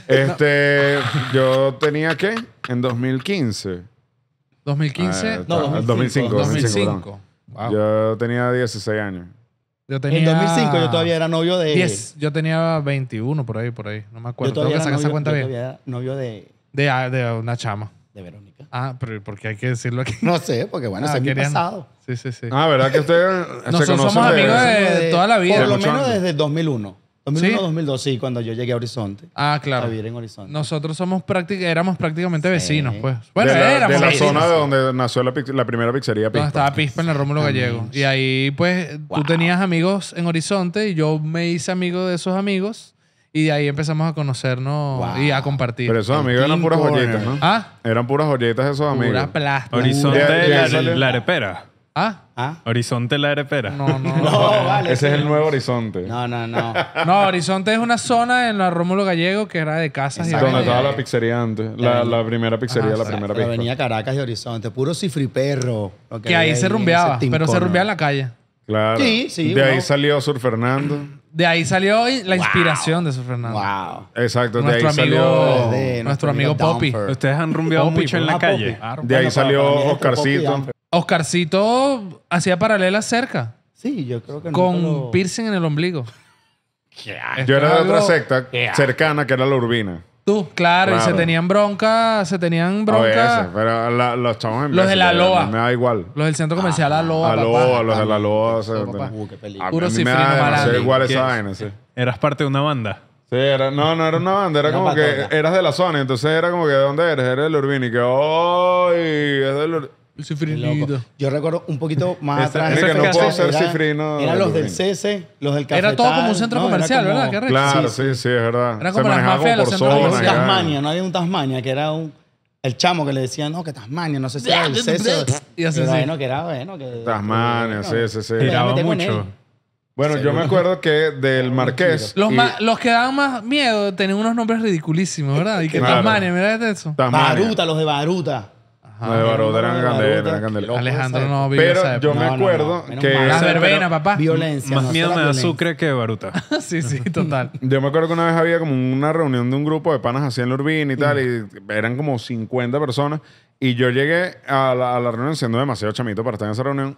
[SPEAKER 3] Este, yo tenía, ¿qué? En dos mil quince.
[SPEAKER 2] dos mil quince.
[SPEAKER 3] Ah,
[SPEAKER 4] No,
[SPEAKER 3] ah,
[SPEAKER 4] dos mil cinco.
[SPEAKER 3] dos mil cinco,
[SPEAKER 2] dos mil cinco. Wow.
[SPEAKER 3] Yo tenía dieciséis años.
[SPEAKER 2] Yo tenía...
[SPEAKER 4] En dos mil cinco yo todavía era novio de...
[SPEAKER 2] diez. Yo tenía veintiuno por ahí, por ahí. No me
[SPEAKER 4] Yo
[SPEAKER 2] acuerdo. Tengo
[SPEAKER 4] todavía
[SPEAKER 2] que
[SPEAKER 4] era
[SPEAKER 2] sacar esa
[SPEAKER 4] novio,
[SPEAKER 2] cuenta
[SPEAKER 4] yo
[SPEAKER 2] bien.
[SPEAKER 4] todavía era novio de...
[SPEAKER 2] De, de una chama.
[SPEAKER 4] de De Verónica.
[SPEAKER 2] Ah, pero ¿por qué hay que decirlo aquí?
[SPEAKER 4] No sé, porque bueno,
[SPEAKER 2] Ah,
[SPEAKER 4] ese es mi
[SPEAKER 2] querían-
[SPEAKER 4] pasado.
[SPEAKER 2] Sí, sí, sí.
[SPEAKER 3] Ah, ¿verdad que ustedes se
[SPEAKER 2] Nosotros
[SPEAKER 3] conocen
[SPEAKER 2] somos amigos de-
[SPEAKER 4] De-
[SPEAKER 2] toda la vida.
[SPEAKER 4] Por lo
[SPEAKER 3] Mucho
[SPEAKER 4] menos
[SPEAKER 3] antes.
[SPEAKER 4] desde dos mil uno. dos mil uno,
[SPEAKER 2] ¿Sí?
[SPEAKER 4] dos mil dos, sí, cuando yo llegué a Horizonte.
[SPEAKER 2] Ah,
[SPEAKER 4] A
[SPEAKER 2] claro.
[SPEAKER 4] vivir en Horizonte.
[SPEAKER 2] Nosotros somos prácti- éramos prácticamente vecinos, pues.
[SPEAKER 3] de
[SPEAKER 2] Bueno,
[SPEAKER 3] la,
[SPEAKER 2] éramos
[SPEAKER 3] de la
[SPEAKER 2] vecinos.
[SPEAKER 3] zona de donde nació la, piz- la primera pizzería
[SPEAKER 2] Donde
[SPEAKER 3] Pispa.
[SPEAKER 2] estaba Pispa en el Rómulo Gallego. Y ahí, pues, tú tenías amigos en Horizonte y yo me hice amigo de esos amigos. Y de ahí empezamos a conocernos
[SPEAKER 4] Wow.
[SPEAKER 2] y a compartir.
[SPEAKER 3] Pero esos
[SPEAKER 4] El
[SPEAKER 3] amigos eran
[SPEAKER 4] Team
[SPEAKER 3] puras
[SPEAKER 4] Corner.
[SPEAKER 3] joyitas, ¿no?
[SPEAKER 2] Ah,
[SPEAKER 3] Eran puras joyitas esos amigos.
[SPEAKER 2] pura plasta.
[SPEAKER 1] Horizonte,
[SPEAKER 3] De- de ahí
[SPEAKER 1] la,
[SPEAKER 3] salió-
[SPEAKER 1] la arepera.
[SPEAKER 2] Ah,
[SPEAKER 4] ¿Ah?
[SPEAKER 1] Horizonte, la arepera.
[SPEAKER 2] no, no.
[SPEAKER 4] No, vale.
[SPEAKER 3] Ese es el nuevo horizonte.
[SPEAKER 4] No, no, no.
[SPEAKER 2] No, Horizonte es una zona en la Rómulo Gallego que era de casas y
[SPEAKER 4] Exacto.
[SPEAKER 3] Donde
[SPEAKER 2] vainas.
[SPEAKER 3] estaba la pizzería antes. La, la primera pizzería,
[SPEAKER 2] Ajá,
[SPEAKER 3] la primera
[SPEAKER 4] La
[SPEAKER 3] Pispa.
[SPEAKER 4] avenida Caracas y Horizonte. Puro cifriperro. lo
[SPEAKER 2] Que
[SPEAKER 4] había
[SPEAKER 2] ahí se
[SPEAKER 4] en
[SPEAKER 2] rumbeaba,
[SPEAKER 4] ese Team
[SPEAKER 2] pero se
[SPEAKER 4] Corner.
[SPEAKER 2] rumbeaba en la calle.
[SPEAKER 3] Claro.
[SPEAKER 4] Sí, sí,
[SPEAKER 3] De ahí
[SPEAKER 4] wow.
[SPEAKER 3] salió Sur Fernando.
[SPEAKER 2] De ahí salió la inspiración de su Fernando.
[SPEAKER 4] Wow.
[SPEAKER 3] Exacto.
[SPEAKER 2] Nuestro
[SPEAKER 3] de ahí
[SPEAKER 2] amigo-
[SPEAKER 3] salió...
[SPEAKER 4] De
[SPEAKER 2] nuestro amigo Poppy.
[SPEAKER 4] Dumper.
[SPEAKER 1] Ustedes han rumbeado
[SPEAKER 2] Poppy,
[SPEAKER 1] mucho en
[SPEAKER 2] pues.
[SPEAKER 1] la
[SPEAKER 4] Ah,
[SPEAKER 1] calle.
[SPEAKER 4] Poppy.
[SPEAKER 3] De ahí
[SPEAKER 4] Bueno, para-
[SPEAKER 3] salió
[SPEAKER 4] para mí es Poppy
[SPEAKER 3] Oscarcito.
[SPEAKER 4] Dumper.
[SPEAKER 2] Oscarcito hacía paralelas cerca,
[SPEAKER 4] Sí, yo creo que
[SPEAKER 2] con
[SPEAKER 4] nunca lo-
[SPEAKER 2] piercing en el ombligo.
[SPEAKER 3] Yo era de
[SPEAKER 2] algo-
[SPEAKER 3] otra secta cercana que era la Urbina.
[SPEAKER 2] Tú, claro, y
[SPEAKER 3] Claro.
[SPEAKER 2] se tenían bronca, se tenían
[SPEAKER 3] A veces,
[SPEAKER 2] bronca.
[SPEAKER 3] pero la- los chavos en
[SPEAKER 2] Los de
[SPEAKER 3] veces,
[SPEAKER 2] la
[SPEAKER 3] a mí
[SPEAKER 2] Loa.
[SPEAKER 3] Me da igual.
[SPEAKER 2] Los del centro comercial Aloha,
[SPEAKER 3] Aloha,
[SPEAKER 2] papá.
[SPEAKER 3] los de la Loa. se-
[SPEAKER 2] papá.
[SPEAKER 4] Uh, qué peligro.
[SPEAKER 3] A
[SPEAKER 2] Puro
[SPEAKER 3] mí me
[SPEAKER 2] cifrino
[SPEAKER 3] da demasiado
[SPEAKER 2] malandro.
[SPEAKER 3] igual
[SPEAKER 1] ¿Qué?
[SPEAKER 3] esa vaina, sí.
[SPEAKER 1] Eras parte de una banda.
[SPEAKER 3] Sí, era, no, no era una banda, era
[SPEAKER 4] Una
[SPEAKER 3] como que
[SPEAKER 4] patota.
[SPEAKER 3] eras de la zona, entonces era como que ¿de dónde eres? Eres del Urbina y que ¡ay! Es del Urbina.
[SPEAKER 2] El
[SPEAKER 4] Qué
[SPEAKER 2] cifrinito.
[SPEAKER 4] loco. Yo recuerdo un poquito más
[SPEAKER 1] Ese-
[SPEAKER 4] atrás.
[SPEAKER 1] ese
[SPEAKER 3] que no
[SPEAKER 1] casi
[SPEAKER 3] puedo ser
[SPEAKER 4] Era-
[SPEAKER 3] cifrino
[SPEAKER 4] Eran
[SPEAKER 3] del
[SPEAKER 4] los del
[SPEAKER 3] Urbina.
[SPEAKER 4] C S, los del Cafetal.
[SPEAKER 2] Era todo como un centro
[SPEAKER 4] ¿no? Era
[SPEAKER 2] comercial,
[SPEAKER 4] como-
[SPEAKER 2] ¿verdad? Qué arrecho.
[SPEAKER 3] Claro,
[SPEAKER 4] Sí,
[SPEAKER 3] sí, sí, es verdad.
[SPEAKER 2] Era
[SPEAKER 3] Se
[SPEAKER 2] como las
[SPEAKER 3] manejaba
[SPEAKER 2] mafias de los
[SPEAKER 3] por
[SPEAKER 2] centros
[SPEAKER 4] Había un
[SPEAKER 3] zonas,
[SPEAKER 2] comerciales.
[SPEAKER 3] ya.
[SPEAKER 4] Tasmania, no había un Tasmania, que era un... El chamo que le decían, no, que Tasmania, no sé si era del C S.
[SPEAKER 2] Y así,
[SPEAKER 4] Pero
[SPEAKER 2] sí.
[SPEAKER 4] bueno, que era bueno. Que,
[SPEAKER 3] Tasmania,
[SPEAKER 4] que-
[SPEAKER 3] sí, sí, sí.
[SPEAKER 4] Me
[SPEAKER 1] Tiraba
[SPEAKER 4] metí con él.
[SPEAKER 1] mucho.
[SPEAKER 3] Bueno, yo me acuerdo que del Marqués.
[SPEAKER 2] Los,
[SPEAKER 3] y-
[SPEAKER 2] ma- los que daban más miedo tenían unos nombres ridiculísimos, ¿verdad? Y que
[SPEAKER 3] Claro.
[SPEAKER 2] Tasmania, mira eso.
[SPEAKER 3] Tasmania.
[SPEAKER 4] Baruta, los de Baruta.
[SPEAKER 3] No, de Baruta eran
[SPEAKER 4] de
[SPEAKER 3] candela,
[SPEAKER 4] Baruta.
[SPEAKER 3] eran candela.
[SPEAKER 4] Loco
[SPEAKER 2] Alejandro
[SPEAKER 4] esa
[SPEAKER 2] no
[SPEAKER 4] época.
[SPEAKER 2] vivió esa
[SPEAKER 3] Pero yo
[SPEAKER 2] época.
[SPEAKER 3] me
[SPEAKER 4] No, no,
[SPEAKER 3] acuerdo
[SPEAKER 4] no, menos
[SPEAKER 3] que...
[SPEAKER 4] mal.
[SPEAKER 2] Las
[SPEAKER 1] Ese, pero-
[SPEAKER 2] verbenas, papá.
[SPEAKER 4] Violencia.
[SPEAKER 1] Más
[SPEAKER 4] no
[SPEAKER 1] miedo
[SPEAKER 4] solo
[SPEAKER 1] me da
[SPEAKER 4] violencia.
[SPEAKER 1] Sucre que Baruta.
[SPEAKER 2] Sí, sí, total.
[SPEAKER 3] Yo me acuerdo que una vez había como una reunión de un grupo de panas así en la Urbina y tal, y eran como cincuenta personas. Y yo llegué a la, a la reunión siendo demasiado chamito para estar en esa reunión.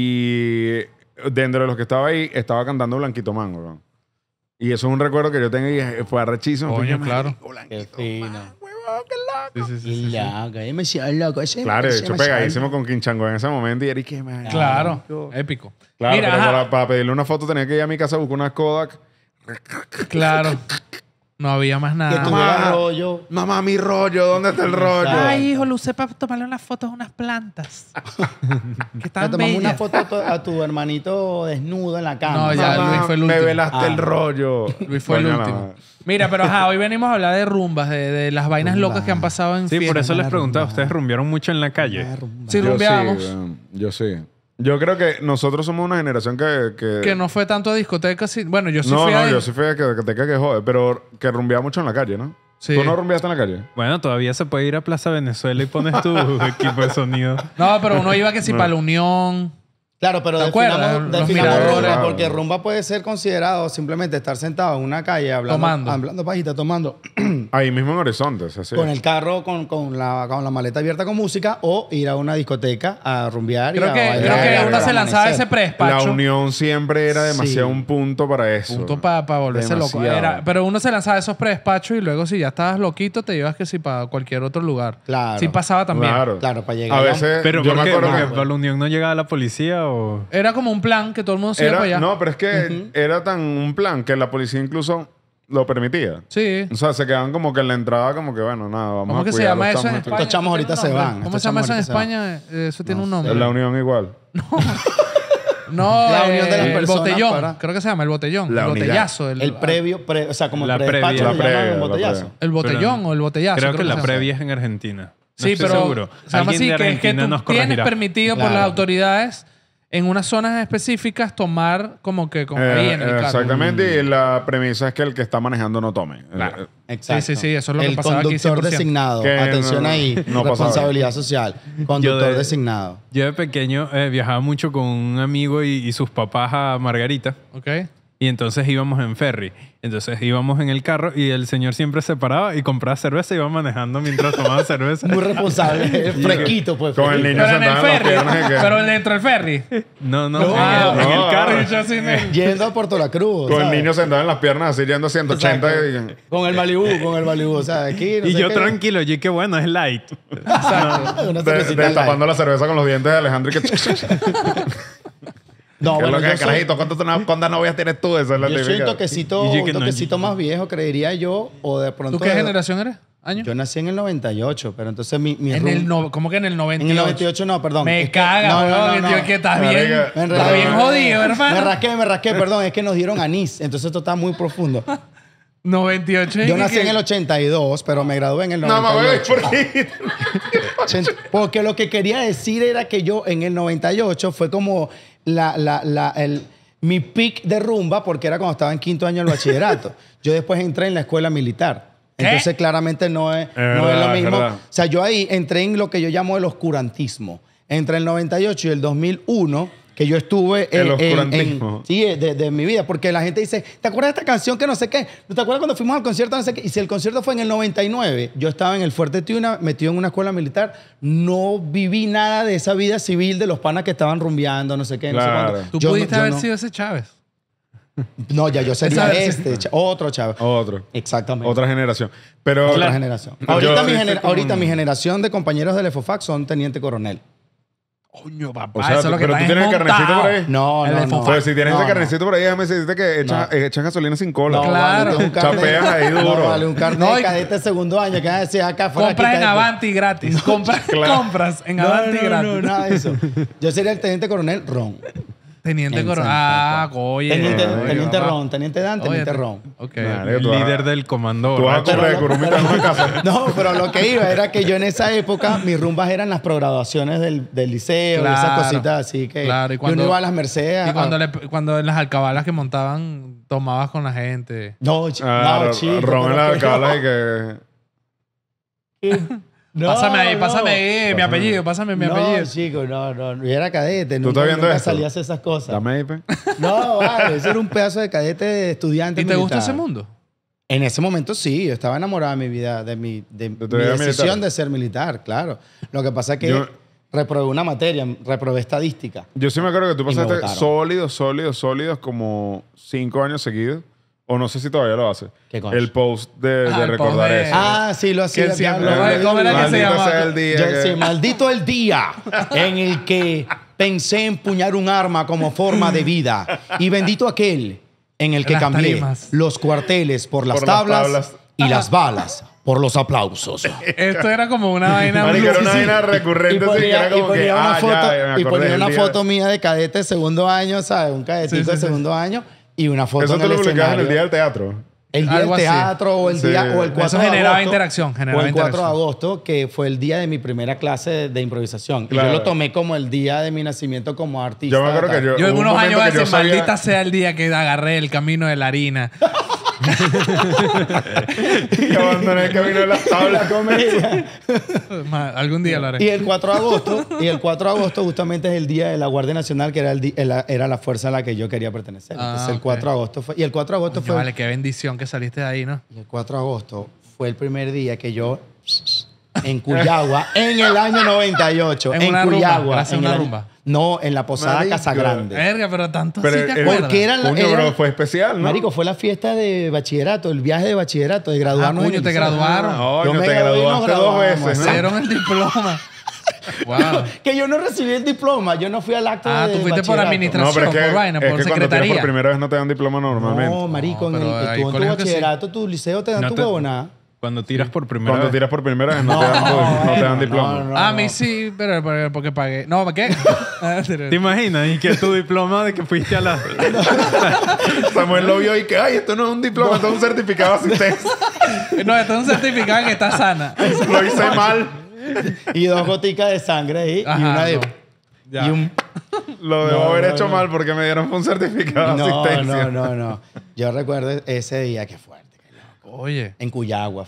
[SPEAKER 3] Y dentro de los que estaba ahí, estaba cantando Blanquito Mango, ¿no? Y eso es un recuerdo que yo tengo y fue arrechísimo.
[SPEAKER 2] Coño,
[SPEAKER 3] Fue que,
[SPEAKER 2] claro.
[SPEAKER 3] "Marico,
[SPEAKER 4] Qué
[SPEAKER 3] Blanquito
[SPEAKER 4] fino.
[SPEAKER 3] Mango, huevón, qué loco".
[SPEAKER 2] Sí, sí, sí,
[SPEAKER 4] Y
[SPEAKER 2] sí, sí.
[SPEAKER 4] loco, demasiado loco. Ese-
[SPEAKER 3] Claro, de
[SPEAKER 4] ese
[SPEAKER 3] hecho
[SPEAKER 4] demasiado
[SPEAKER 3] pegadísimo
[SPEAKER 4] loco.
[SPEAKER 3] con Quinchango en ese momento. Y era y que, man,
[SPEAKER 2] Claro,
[SPEAKER 3] loco.
[SPEAKER 2] épico.
[SPEAKER 3] Claro,
[SPEAKER 2] Mira,
[SPEAKER 3] pero
[SPEAKER 2] ajá,
[SPEAKER 3] para, para pedirle una foto tenía que ir a mi casa a buscar una Kodak.
[SPEAKER 2] claro. No había más
[SPEAKER 4] Que
[SPEAKER 2] nada.
[SPEAKER 4] tuviera
[SPEAKER 3] Mamá.
[SPEAKER 4] rollo.
[SPEAKER 3] Mamá, mi rollo, ¿dónde está el rollo?
[SPEAKER 4] Ay,
[SPEAKER 2] hijo, lo usé para tomarle unas fotos a unas plantas. que
[SPEAKER 4] Le
[SPEAKER 2] están
[SPEAKER 4] tomamos una
[SPEAKER 2] bellas.
[SPEAKER 4] foto a tu, a tu hermanito desnudo en la cama.
[SPEAKER 2] No, ya,
[SPEAKER 3] Mamá,
[SPEAKER 2] Luis fue el
[SPEAKER 3] me
[SPEAKER 2] último.
[SPEAKER 3] velaste
[SPEAKER 4] Ah.
[SPEAKER 3] el rollo.
[SPEAKER 2] Luis fue el
[SPEAKER 3] Coño, la
[SPEAKER 2] último.
[SPEAKER 3] madre.
[SPEAKER 2] Mira, pero ajá, hoy venimos a hablar de rumbas, de, de las vainas
[SPEAKER 4] Rumba.
[SPEAKER 2] locas que han pasado en
[SPEAKER 1] Sí, por
[SPEAKER 2] fiestas.
[SPEAKER 1] eso les
[SPEAKER 4] la
[SPEAKER 1] preguntaba.
[SPEAKER 4] rumba.
[SPEAKER 1] ¿Ustedes rumbearon mucho en la calle?
[SPEAKER 2] Sí,
[SPEAKER 3] Yo
[SPEAKER 2] rumbeábamos.
[SPEAKER 3] sí, weón. yo sí. Yo creo que nosotros somos una generación que... Que,
[SPEAKER 2] Que no fue tanto a discotecas. sí- Bueno, yo sí
[SPEAKER 3] no,
[SPEAKER 2] fui
[SPEAKER 3] no,
[SPEAKER 2] a...
[SPEAKER 3] yo sí fui a que, que te que jode, pero que rumbeaba mucho en la calle, ¿no?
[SPEAKER 2] Sí.
[SPEAKER 3] ¿Tú no rumbeaste en la calle?
[SPEAKER 1] Bueno, todavía se puede ir a Plaza Venezuela y pones tu equipo de sonido.
[SPEAKER 2] No, pero uno iba que si para la Unión.
[SPEAKER 4] Claro, pero
[SPEAKER 2] ¿Te
[SPEAKER 4] definamos,
[SPEAKER 2] acuerdas? Los
[SPEAKER 4] definamos
[SPEAKER 2] miradores.
[SPEAKER 4] rumba, porque rumba puede ser considerado simplemente estar sentado en una calle hablando,
[SPEAKER 2] Tomando.
[SPEAKER 4] hablando pajita, tomando
[SPEAKER 3] Ahí mismo en Horizontes, así.
[SPEAKER 4] con el carro con, con, la, con la maleta abierta con música o ir a una discoteca a rumbear y
[SPEAKER 2] Creo
[SPEAKER 4] a
[SPEAKER 2] que,
[SPEAKER 4] bailar
[SPEAKER 2] creo que
[SPEAKER 4] hasta
[SPEAKER 2] uno se
[SPEAKER 4] el
[SPEAKER 2] lanzaba ese
[SPEAKER 4] amanecer.
[SPEAKER 3] La
[SPEAKER 2] predespacho.
[SPEAKER 3] unión siempre era demasiado
[SPEAKER 4] Sí.
[SPEAKER 3] un punto para eso.
[SPEAKER 2] Punto para volverse loco.
[SPEAKER 3] Demasiado.
[SPEAKER 2] Era- pero uno se lanzaba esos predespachos y luego si ya estabas loquito te ibas que si para cualquier otro lugar.
[SPEAKER 4] Claro.
[SPEAKER 2] Sí pasaba también.
[SPEAKER 3] Claro.
[SPEAKER 4] Claro, para llegar
[SPEAKER 3] A
[SPEAKER 4] allá.
[SPEAKER 3] veces
[SPEAKER 1] Pero
[SPEAKER 3] yo
[SPEAKER 1] ¿por
[SPEAKER 3] me
[SPEAKER 1] qué?
[SPEAKER 3] acuerdo
[SPEAKER 1] ¿Porque
[SPEAKER 3] que...
[SPEAKER 1] para la Unión no llegaba la policía o...?
[SPEAKER 2] Era como un plan que todo el mundo se iba
[SPEAKER 3] Era,
[SPEAKER 2] para allá.
[SPEAKER 3] no, pero es que era tan un plan que la policía incluso lo permitía.
[SPEAKER 2] Sí.
[SPEAKER 3] O sea, se quedaban como que en la entrada como que, bueno, nada, vamos
[SPEAKER 2] ¿Cómo
[SPEAKER 3] a
[SPEAKER 2] que se
[SPEAKER 3] cuidar
[SPEAKER 2] llama
[SPEAKER 3] los
[SPEAKER 2] eso en
[SPEAKER 3] chamos
[SPEAKER 2] España?
[SPEAKER 3] estos.
[SPEAKER 4] Estos chamos ahorita
[SPEAKER 2] Tiene un
[SPEAKER 4] se
[SPEAKER 2] nombre.
[SPEAKER 4] van,
[SPEAKER 2] ¿Cómo
[SPEAKER 4] estos
[SPEAKER 2] se llama eso en
[SPEAKER 4] chamos ahorita
[SPEAKER 2] España? Eh, Eso tiene un
[SPEAKER 4] No
[SPEAKER 2] nombre.
[SPEAKER 3] En la unión igual.
[SPEAKER 2] No,
[SPEAKER 4] La
[SPEAKER 2] eh,
[SPEAKER 4] unión de las
[SPEAKER 2] el
[SPEAKER 4] personas
[SPEAKER 2] botellón.
[SPEAKER 4] para-
[SPEAKER 2] Creo que se llama el botellón.
[SPEAKER 3] La
[SPEAKER 2] el
[SPEAKER 3] unidad.
[SPEAKER 2] botellazo. El,
[SPEAKER 4] El previo, pre- o sea, como
[SPEAKER 1] La
[SPEAKER 4] el predespacho
[SPEAKER 1] previa.
[SPEAKER 4] le
[SPEAKER 3] La
[SPEAKER 4] llaman
[SPEAKER 3] previa,
[SPEAKER 4] el
[SPEAKER 3] la
[SPEAKER 4] botellazo.
[SPEAKER 2] el botellón
[SPEAKER 1] Pero
[SPEAKER 2] o el botellazo.
[SPEAKER 1] Creo que
[SPEAKER 2] se
[SPEAKER 1] la
[SPEAKER 2] llama.
[SPEAKER 1] previa es en Argentina. No
[SPEAKER 2] Sí,
[SPEAKER 1] estoy
[SPEAKER 2] pero
[SPEAKER 1] seguro.
[SPEAKER 2] se llama
[SPEAKER 1] Alguien
[SPEAKER 2] así,
[SPEAKER 1] de
[SPEAKER 2] que es que
[SPEAKER 1] Argentina
[SPEAKER 2] tú
[SPEAKER 1] nos
[SPEAKER 2] tienes
[SPEAKER 1] corregirá.
[SPEAKER 2] permitido por
[SPEAKER 4] Claro.
[SPEAKER 2] las autoridades en unas zonas específicas tomar como que con ahí en el
[SPEAKER 3] Eh,
[SPEAKER 2] carro.
[SPEAKER 3] exactamente, y la premisa es que el que está manejando no tome. Eh,
[SPEAKER 4] Exacto.
[SPEAKER 2] Sí, sí, sí, eso es lo que
[SPEAKER 4] el
[SPEAKER 2] pasaba aquí cien
[SPEAKER 4] conductor
[SPEAKER 2] por ciento.
[SPEAKER 4] designado.
[SPEAKER 3] Que
[SPEAKER 4] Atención
[SPEAKER 3] no-
[SPEAKER 4] ahí.
[SPEAKER 3] no pasaba.
[SPEAKER 4] responsabilidad social. Conductor
[SPEAKER 1] Yo de-
[SPEAKER 4] designado.
[SPEAKER 1] Yo de pequeño eh, viajaba mucho con un amigo y, y sus papás a Margarita.
[SPEAKER 2] ¿Ok?
[SPEAKER 1] Y entonces íbamos en ferry. Entonces íbamos en el carro y el señor siempre se paraba y compraba cerveza y iba manejando mientras tomaba cerveza.
[SPEAKER 4] Muy responsable. fresquito, pues.
[SPEAKER 3] Con el
[SPEAKER 4] fresquito.
[SPEAKER 3] niño
[SPEAKER 2] Pero en el
[SPEAKER 3] sentado en las
[SPEAKER 2] ferry.
[SPEAKER 3] piernas y que-
[SPEAKER 2] Pero dentro del ferry.
[SPEAKER 1] No, no,
[SPEAKER 4] No,
[SPEAKER 1] en,
[SPEAKER 2] Ah,
[SPEAKER 1] el, en el
[SPEAKER 3] no,
[SPEAKER 1] carro.
[SPEAKER 2] Y yo así me-
[SPEAKER 4] Yendo a Puerto La Cruz.
[SPEAKER 3] Con el
[SPEAKER 4] ¿sabes?
[SPEAKER 3] niño sentado en las piernas así yendo a ciento ochenta.
[SPEAKER 4] Exacto.
[SPEAKER 3] Y...
[SPEAKER 4] Con el Malibú, con el Malibú. O sea, aquí no
[SPEAKER 1] Y
[SPEAKER 4] sé
[SPEAKER 1] yo
[SPEAKER 4] qué.
[SPEAKER 1] tranquilo, yo qué bueno, es light.
[SPEAKER 4] Una
[SPEAKER 3] de-
[SPEAKER 4] cervecita light.
[SPEAKER 3] destapando la cerveza con los dientes de Alejandro y que...
[SPEAKER 4] No,
[SPEAKER 3] ¿Qué es
[SPEAKER 4] bueno,
[SPEAKER 3] lo que
[SPEAKER 4] yo
[SPEAKER 3] es,
[SPEAKER 4] soy-
[SPEAKER 3] carajito? ¿Cuántas no- ¿Cuántas novias tienes tú? Esa es la
[SPEAKER 4] Yo soy un
[SPEAKER 3] típica.
[SPEAKER 4] toquecito,
[SPEAKER 1] Y yo
[SPEAKER 4] un
[SPEAKER 1] que no,
[SPEAKER 4] toquecito
[SPEAKER 1] yo-
[SPEAKER 4] más viejo, creería yo, o de pronto...
[SPEAKER 2] ¿Tú qué
[SPEAKER 4] de-
[SPEAKER 2] generación eres? ¿Año?
[SPEAKER 4] Yo nací en el noventa y ocho, pero entonces mi, mi
[SPEAKER 2] En
[SPEAKER 4] rum-
[SPEAKER 2] el no, ¿Cómo que en el noventa y ocho?
[SPEAKER 4] En el noventa y ocho no, perdón.
[SPEAKER 2] Me
[SPEAKER 4] Es que-
[SPEAKER 2] caga,
[SPEAKER 4] no, no,
[SPEAKER 2] weón,
[SPEAKER 4] no, no.
[SPEAKER 2] tío, que estás
[SPEAKER 3] Marica,
[SPEAKER 2] bien,
[SPEAKER 3] me
[SPEAKER 2] estás
[SPEAKER 4] enredé.
[SPEAKER 2] bien jodido, hermano.
[SPEAKER 4] Me rasqué, me rasqué, perdón, es que nos dieron anís, entonces esto está muy profundo.
[SPEAKER 2] noventa y ocho.
[SPEAKER 4] Yo
[SPEAKER 2] ¿y
[SPEAKER 4] nací
[SPEAKER 2] qué?
[SPEAKER 4] en el ochenta y dos, pero me gradué en el
[SPEAKER 3] No,
[SPEAKER 4] noventa y
[SPEAKER 3] mamá,
[SPEAKER 4] ocho.
[SPEAKER 3] ¿por qué?
[SPEAKER 4] Ochenta- Porque lo que quería decir era que yo en el noventa y ocho fue como la, la, la, el, mi peak de rumba, porque era cuando estaba en quinto año del bachillerato. Yo después entré en la escuela militar.
[SPEAKER 2] ¿Qué?
[SPEAKER 4] Entonces, claramente no es, no
[SPEAKER 3] verdad,
[SPEAKER 4] es lo
[SPEAKER 3] es
[SPEAKER 4] mismo.
[SPEAKER 3] verdad.
[SPEAKER 4] O sea, yo ahí entré en lo que yo llamo el oscurantismo. Entre el noventa y ocho y el dos mil uno, que yo estuve
[SPEAKER 3] El
[SPEAKER 4] en, en-
[SPEAKER 3] oscurantismo.
[SPEAKER 4] en- sí, de, de mi vida. Porque la gente dice, ¿te acuerdas de esta canción que no sé qué? ¿Te acuerdas cuando fuimos al concierto no sé qué? Y si el concierto fue en el noventa y nueve, yo estaba en el Fuerte Tiuna, metido en una escuela militar, no viví nada de esa vida civil de los panas que estaban rumbeando, no sé qué, no sé
[SPEAKER 3] Claro.
[SPEAKER 4] cuánto.
[SPEAKER 2] Tú
[SPEAKER 4] Yo no-
[SPEAKER 2] pudiste
[SPEAKER 4] yo
[SPEAKER 2] haber
[SPEAKER 4] no-
[SPEAKER 2] sido ese Chávez.
[SPEAKER 4] No, ya yo sería
[SPEAKER 2] Esa versión.
[SPEAKER 4] este, cha- otro chaval.
[SPEAKER 3] Otro.
[SPEAKER 4] Exactamente.
[SPEAKER 3] Otra generación. Pero...
[SPEAKER 4] Otra generación.
[SPEAKER 3] Yo
[SPEAKER 4] Ahorita, mi,
[SPEAKER 3] hice
[SPEAKER 4] gener-
[SPEAKER 3] como
[SPEAKER 4] ahorita
[SPEAKER 3] un-
[SPEAKER 4] mi generación de compañeros del EFOFAC son teniente coronel.
[SPEAKER 2] Coño, papá,
[SPEAKER 3] O sea,
[SPEAKER 2] eso es lo que
[SPEAKER 3] pero tú
[SPEAKER 2] estás
[SPEAKER 3] tienes el carnecito
[SPEAKER 2] montado.
[SPEAKER 3] por ahí.
[SPEAKER 4] No,
[SPEAKER 2] El
[SPEAKER 4] no,
[SPEAKER 2] de
[SPEAKER 4] no.
[SPEAKER 2] Fofac.
[SPEAKER 3] Pues si tienes
[SPEAKER 4] No,
[SPEAKER 3] ese
[SPEAKER 4] no.
[SPEAKER 3] carnecito por ahí, déjame decirte que echas,
[SPEAKER 4] No.
[SPEAKER 3] eh, echas gasolina sin cola.
[SPEAKER 4] No,
[SPEAKER 2] Claro.
[SPEAKER 4] vale, un carnet-
[SPEAKER 3] Chapeas ahí duro.
[SPEAKER 4] No, vale, un carnet
[SPEAKER 2] No,
[SPEAKER 4] de
[SPEAKER 2] y-
[SPEAKER 4] cadete segundo año que van a decir acá fuera
[SPEAKER 2] Compras
[SPEAKER 4] aquí,
[SPEAKER 2] en
[SPEAKER 4] cadete.
[SPEAKER 2] Avanti gratis. Compras,
[SPEAKER 3] claro.
[SPEAKER 2] compras en
[SPEAKER 4] No,
[SPEAKER 2] Avanti
[SPEAKER 4] no,
[SPEAKER 2] gratis.
[SPEAKER 4] no, nada de eso. Yo sería el teniente coronel Ron.
[SPEAKER 2] Teniente
[SPEAKER 4] En
[SPEAKER 2] Coronel.
[SPEAKER 4] Santa
[SPEAKER 2] Ah, oye.
[SPEAKER 4] Teniente,
[SPEAKER 2] oye,
[SPEAKER 4] teniente
[SPEAKER 2] papá.
[SPEAKER 4] Ron, teniente Dan, teniente
[SPEAKER 2] Oye,
[SPEAKER 4] Ron.
[SPEAKER 2] Ok.
[SPEAKER 3] Vale,
[SPEAKER 1] El
[SPEAKER 3] tú vas-
[SPEAKER 1] líder del comando.
[SPEAKER 3] Tú vas a
[SPEAKER 1] borracho.
[SPEAKER 3] correr de curumita en una casa.
[SPEAKER 4] No, pero lo que iba era que yo en esa época, mis rumbas eran las programaciones del, del liceo,
[SPEAKER 2] Claro,
[SPEAKER 4] esas cositas así que
[SPEAKER 2] claro, y
[SPEAKER 4] yo
[SPEAKER 2] cuando-
[SPEAKER 4] no iba a las Mercedes.
[SPEAKER 2] Y
[SPEAKER 4] a-
[SPEAKER 2] cuando, le- cuando en las alcabalas que montaban, tomabas con la gente.
[SPEAKER 4] No, chi-
[SPEAKER 3] Ah,
[SPEAKER 4] no, chico.
[SPEAKER 3] Ron en
[SPEAKER 4] pero
[SPEAKER 3] la
[SPEAKER 4] que-
[SPEAKER 3] alcalá y que...
[SPEAKER 4] No,
[SPEAKER 2] pásame ahí,
[SPEAKER 4] no.
[SPEAKER 2] pásame ahí, mi apellido, pásame mi
[SPEAKER 4] no,
[SPEAKER 2] apellido.
[SPEAKER 4] chico, no, no. Yo era cadete.
[SPEAKER 3] ¿Tú
[SPEAKER 4] nunca,
[SPEAKER 3] estás viendo
[SPEAKER 4] nunca
[SPEAKER 3] esto?
[SPEAKER 4] salí a hacer esas cosas.
[SPEAKER 3] Dame ahí, pe.
[SPEAKER 4] No, vale, eso era un pedazo de cadete de estudiante
[SPEAKER 2] ¿Y te gusta
[SPEAKER 4] militar.
[SPEAKER 2] ese mundo?
[SPEAKER 4] En ese momento sí, yo estaba enamorada de mi vida, de mi, de
[SPEAKER 3] tu
[SPEAKER 4] mi
[SPEAKER 3] vida
[SPEAKER 4] decisión
[SPEAKER 3] militar.
[SPEAKER 4] de ser militar, claro. Lo que pasa es que
[SPEAKER 3] Yo-
[SPEAKER 4] reprobé una materia, reprobé estadística.
[SPEAKER 3] Yo sí me acuerdo que tú
[SPEAKER 4] Y me
[SPEAKER 3] pasaste
[SPEAKER 4] botaron.
[SPEAKER 3] sólidos, sólidos, sólidos como cinco años seguidos. O no sé si todavía lo hace.
[SPEAKER 4] ¿Qué cosa?
[SPEAKER 3] El post de,
[SPEAKER 2] Ah,
[SPEAKER 3] de
[SPEAKER 2] el
[SPEAKER 3] recordar
[SPEAKER 2] post de-
[SPEAKER 3] eso.
[SPEAKER 4] Ah, sí, lo hacía.
[SPEAKER 2] Que él siempre-
[SPEAKER 4] diablo,
[SPEAKER 3] Eh,
[SPEAKER 4] lo-
[SPEAKER 2] ¿Cómo era que se
[SPEAKER 3] maldito
[SPEAKER 2] llamaba?
[SPEAKER 3] sea el día
[SPEAKER 4] Yo
[SPEAKER 3] que-
[SPEAKER 4] sí, maldito el día en el que pensé empuñar un arma como forma de vida. Y bendito aquel en el que
[SPEAKER 2] Las
[SPEAKER 4] cambié
[SPEAKER 2] tarimas.
[SPEAKER 4] los cuarteles por las
[SPEAKER 3] Por las
[SPEAKER 4] tablas
[SPEAKER 3] tablas.
[SPEAKER 4] y las balas por los aplausos.
[SPEAKER 2] Esto era como una vaina.
[SPEAKER 3] Marico, era
[SPEAKER 2] blue.
[SPEAKER 3] una
[SPEAKER 4] Sí, sí.
[SPEAKER 3] vaina recurrente,
[SPEAKER 4] Y
[SPEAKER 3] así que
[SPEAKER 4] ponía,
[SPEAKER 3] era
[SPEAKER 4] y
[SPEAKER 3] como que,
[SPEAKER 4] ponía una
[SPEAKER 3] ah,
[SPEAKER 4] foto,
[SPEAKER 3] ya, me
[SPEAKER 4] y
[SPEAKER 3] acordé
[SPEAKER 4] ponía
[SPEAKER 3] del
[SPEAKER 4] una
[SPEAKER 3] día.
[SPEAKER 4] foto mía de cadete de segundo año, ¿sabes? Un cadetito
[SPEAKER 2] Sí, sí,
[SPEAKER 4] de
[SPEAKER 2] sí.
[SPEAKER 4] segundo año y una foto
[SPEAKER 3] Eso
[SPEAKER 4] en
[SPEAKER 3] tú
[SPEAKER 4] el
[SPEAKER 3] lo publicabas en el
[SPEAKER 4] escenario.
[SPEAKER 3] día del teatro.
[SPEAKER 4] El día
[SPEAKER 2] Algo
[SPEAKER 4] del
[SPEAKER 2] así.
[SPEAKER 4] teatro o el
[SPEAKER 3] Sí.
[SPEAKER 4] día o el
[SPEAKER 3] Eso
[SPEAKER 4] cuatro de
[SPEAKER 2] generaba
[SPEAKER 4] agosto,
[SPEAKER 2] interacción, generaba
[SPEAKER 4] o el cuatro de
[SPEAKER 2] interacción.
[SPEAKER 4] agosto, que fue el día de mi primera clase de, de improvisación. Y
[SPEAKER 3] Claro.
[SPEAKER 4] yo lo tomé como el día de mi nacimiento como artista.
[SPEAKER 3] Yo me acuerdo que yo...
[SPEAKER 2] Yo en
[SPEAKER 3] hubo un
[SPEAKER 2] unos años
[SPEAKER 3] momento
[SPEAKER 2] voy a
[SPEAKER 3] que yo
[SPEAKER 2] decir,
[SPEAKER 3] sabía-
[SPEAKER 2] maldita sea el día que agarré el camino de la harina.
[SPEAKER 3] que abandoné el camino de las tablas.
[SPEAKER 4] comedia.
[SPEAKER 2] Ma- Algún día lo haré.
[SPEAKER 4] Y el cuatro de agosto, y el cuatro de agosto justamente es el día de la Guardia Nacional, que era, el di- era, era la fuerza a la que yo quería pertenecer.
[SPEAKER 2] Ah,
[SPEAKER 4] Entonces el
[SPEAKER 2] ok.
[SPEAKER 4] cuatro de agosto fue... Y el cuatro de agosto
[SPEAKER 2] Coño,
[SPEAKER 4] fue...
[SPEAKER 2] vale, qué bendición que saliste de ahí, ¿no?
[SPEAKER 4] Y el cuatro de agosto fue el primer día que yo en Cuyagua, en el año noventa y ocho,
[SPEAKER 2] En
[SPEAKER 4] en,
[SPEAKER 2] una rumba,
[SPEAKER 4] Cuyagua.
[SPEAKER 2] gracias a
[SPEAKER 4] en
[SPEAKER 2] una
[SPEAKER 4] el año-
[SPEAKER 2] rumba.
[SPEAKER 4] No, en la Posada
[SPEAKER 3] Marico.
[SPEAKER 4] Casa Grande.
[SPEAKER 2] Verga, pero tanto
[SPEAKER 3] Pero
[SPEAKER 2] así te
[SPEAKER 3] el-
[SPEAKER 2] acuerdas.
[SPEAKER 4] Porque era la-
[SPEAKER 3] Coño,
[SPEAKER 4] era-
[SPEAKER 3] pero fue especial, ¿no?
[SPEAKER 4] Marico, fue la fiesta de bachillerato, el viaje de bachillerato, de
[SPEAKER 2] Ah,
[SPEAKER 4] graduarnos. en
[SPEAKER 2] coño,
[SPEAKER 4] el
[SPEAKER 2] te
[SPEAKER 4] liceo.
[SPEAKER 2] graduaron.
[SPEAKER 3] No,
[SPEAKER 4] Yo
[SPEAKER 3] no
[SPEAKER 4] me
[SPEAKER 3] te
[SPEAKER 4] gradué y nos
[SPEAKER 3] graduaste dos
[SPEAKER 4] graduamos,
[SPEAKER 3] veces, ¿no?
[SPEAKER 2] Hicieron el diploma. Wow.
[SPEAKER 4] Que yo no recibí el diploma, yo no fui al acto
[SPEAKER 2] Ah,
[SPEAKER 4] de
[SPEAKER 2] tú fuiste por
[SPEAKER 4] bachillerato.
[SPEAKER 2] administración.
[SPEAKER 3] No, pero es que,
[SPEAKER 2] por vaina,
[SPEAKER 3] es
[SPEAKER 2] por
[SPEAKER 3] que cuando tienes
[SPEAKER 2] secretaría.
[SPEAKER 3] por primera vez no te dan diploma normalmente.
[SPEAKER 4] No, marico,
[SPEAKER 2] No,
[SPEAKER 4] en el,
[SPEAKER 2] pero hay
[SPEAKER 4] tú en tu
[SPEAKER 2] colegios que sí.
[SPEAKER 4] bachillerato, tu liceo te dan
[SPEAKER 1] No
[SPEAKER 4] tu
[SPEAKER 1] te-
[SPEAKER 4] huevonada.
[SPEAKER 1] Cuando tiras por primera
[SPEAKER 3] Cuando
[SPEAKER 1] vez.
[SPEAKER 3] tiras por primera vez no, te, dan, no te
[SPEAKER 4] bueno,
[SPEAKER 3] dan diploma.
[SPEAKER 4] no, no.
[SPEAKER 2] Ah, a mí sí, pero pero porque pagué. No, ¿para qué?
[SPEAKER 1] ¿Te imaginas? Y que tu diploma de que fuiste a la...
[SPEAKER 3] Samuel lo vio y que, ay, esto no es un diploma, esto es un certificado de asistencia.
[SPEAKER 2] No, esto es un certificado que está sana.
[SPEAKER 3] Lo hice mal.
[SPEAKER 4] Y dos goticas de sangre ahí y
[SPEAKER 2] Ajá,
[SPEAKER 4] una de...
[SPEAKER 2] no. Ya.
[SPEAKER 4] Y un...
[SPEAKER 3] Lo debo
[SPEAKER 4] No,
[SPEAKER 3] haber
[SPEAKER 4] no,
[SPEAKER 3] hecho
[SPEAKER 4] no.
[SPEAKER 3] mal porque me dieron un certificado de
[SPEAKER 4] No,
[SPEAKER 3] asistencia.
[SPEAKER 4] no, no, no. Yo recuerdo ese día, qué fuerte. Qué loco.
[SPEAKER 2] Oye.
[SPEAKER 4] En Cuyagua fue. En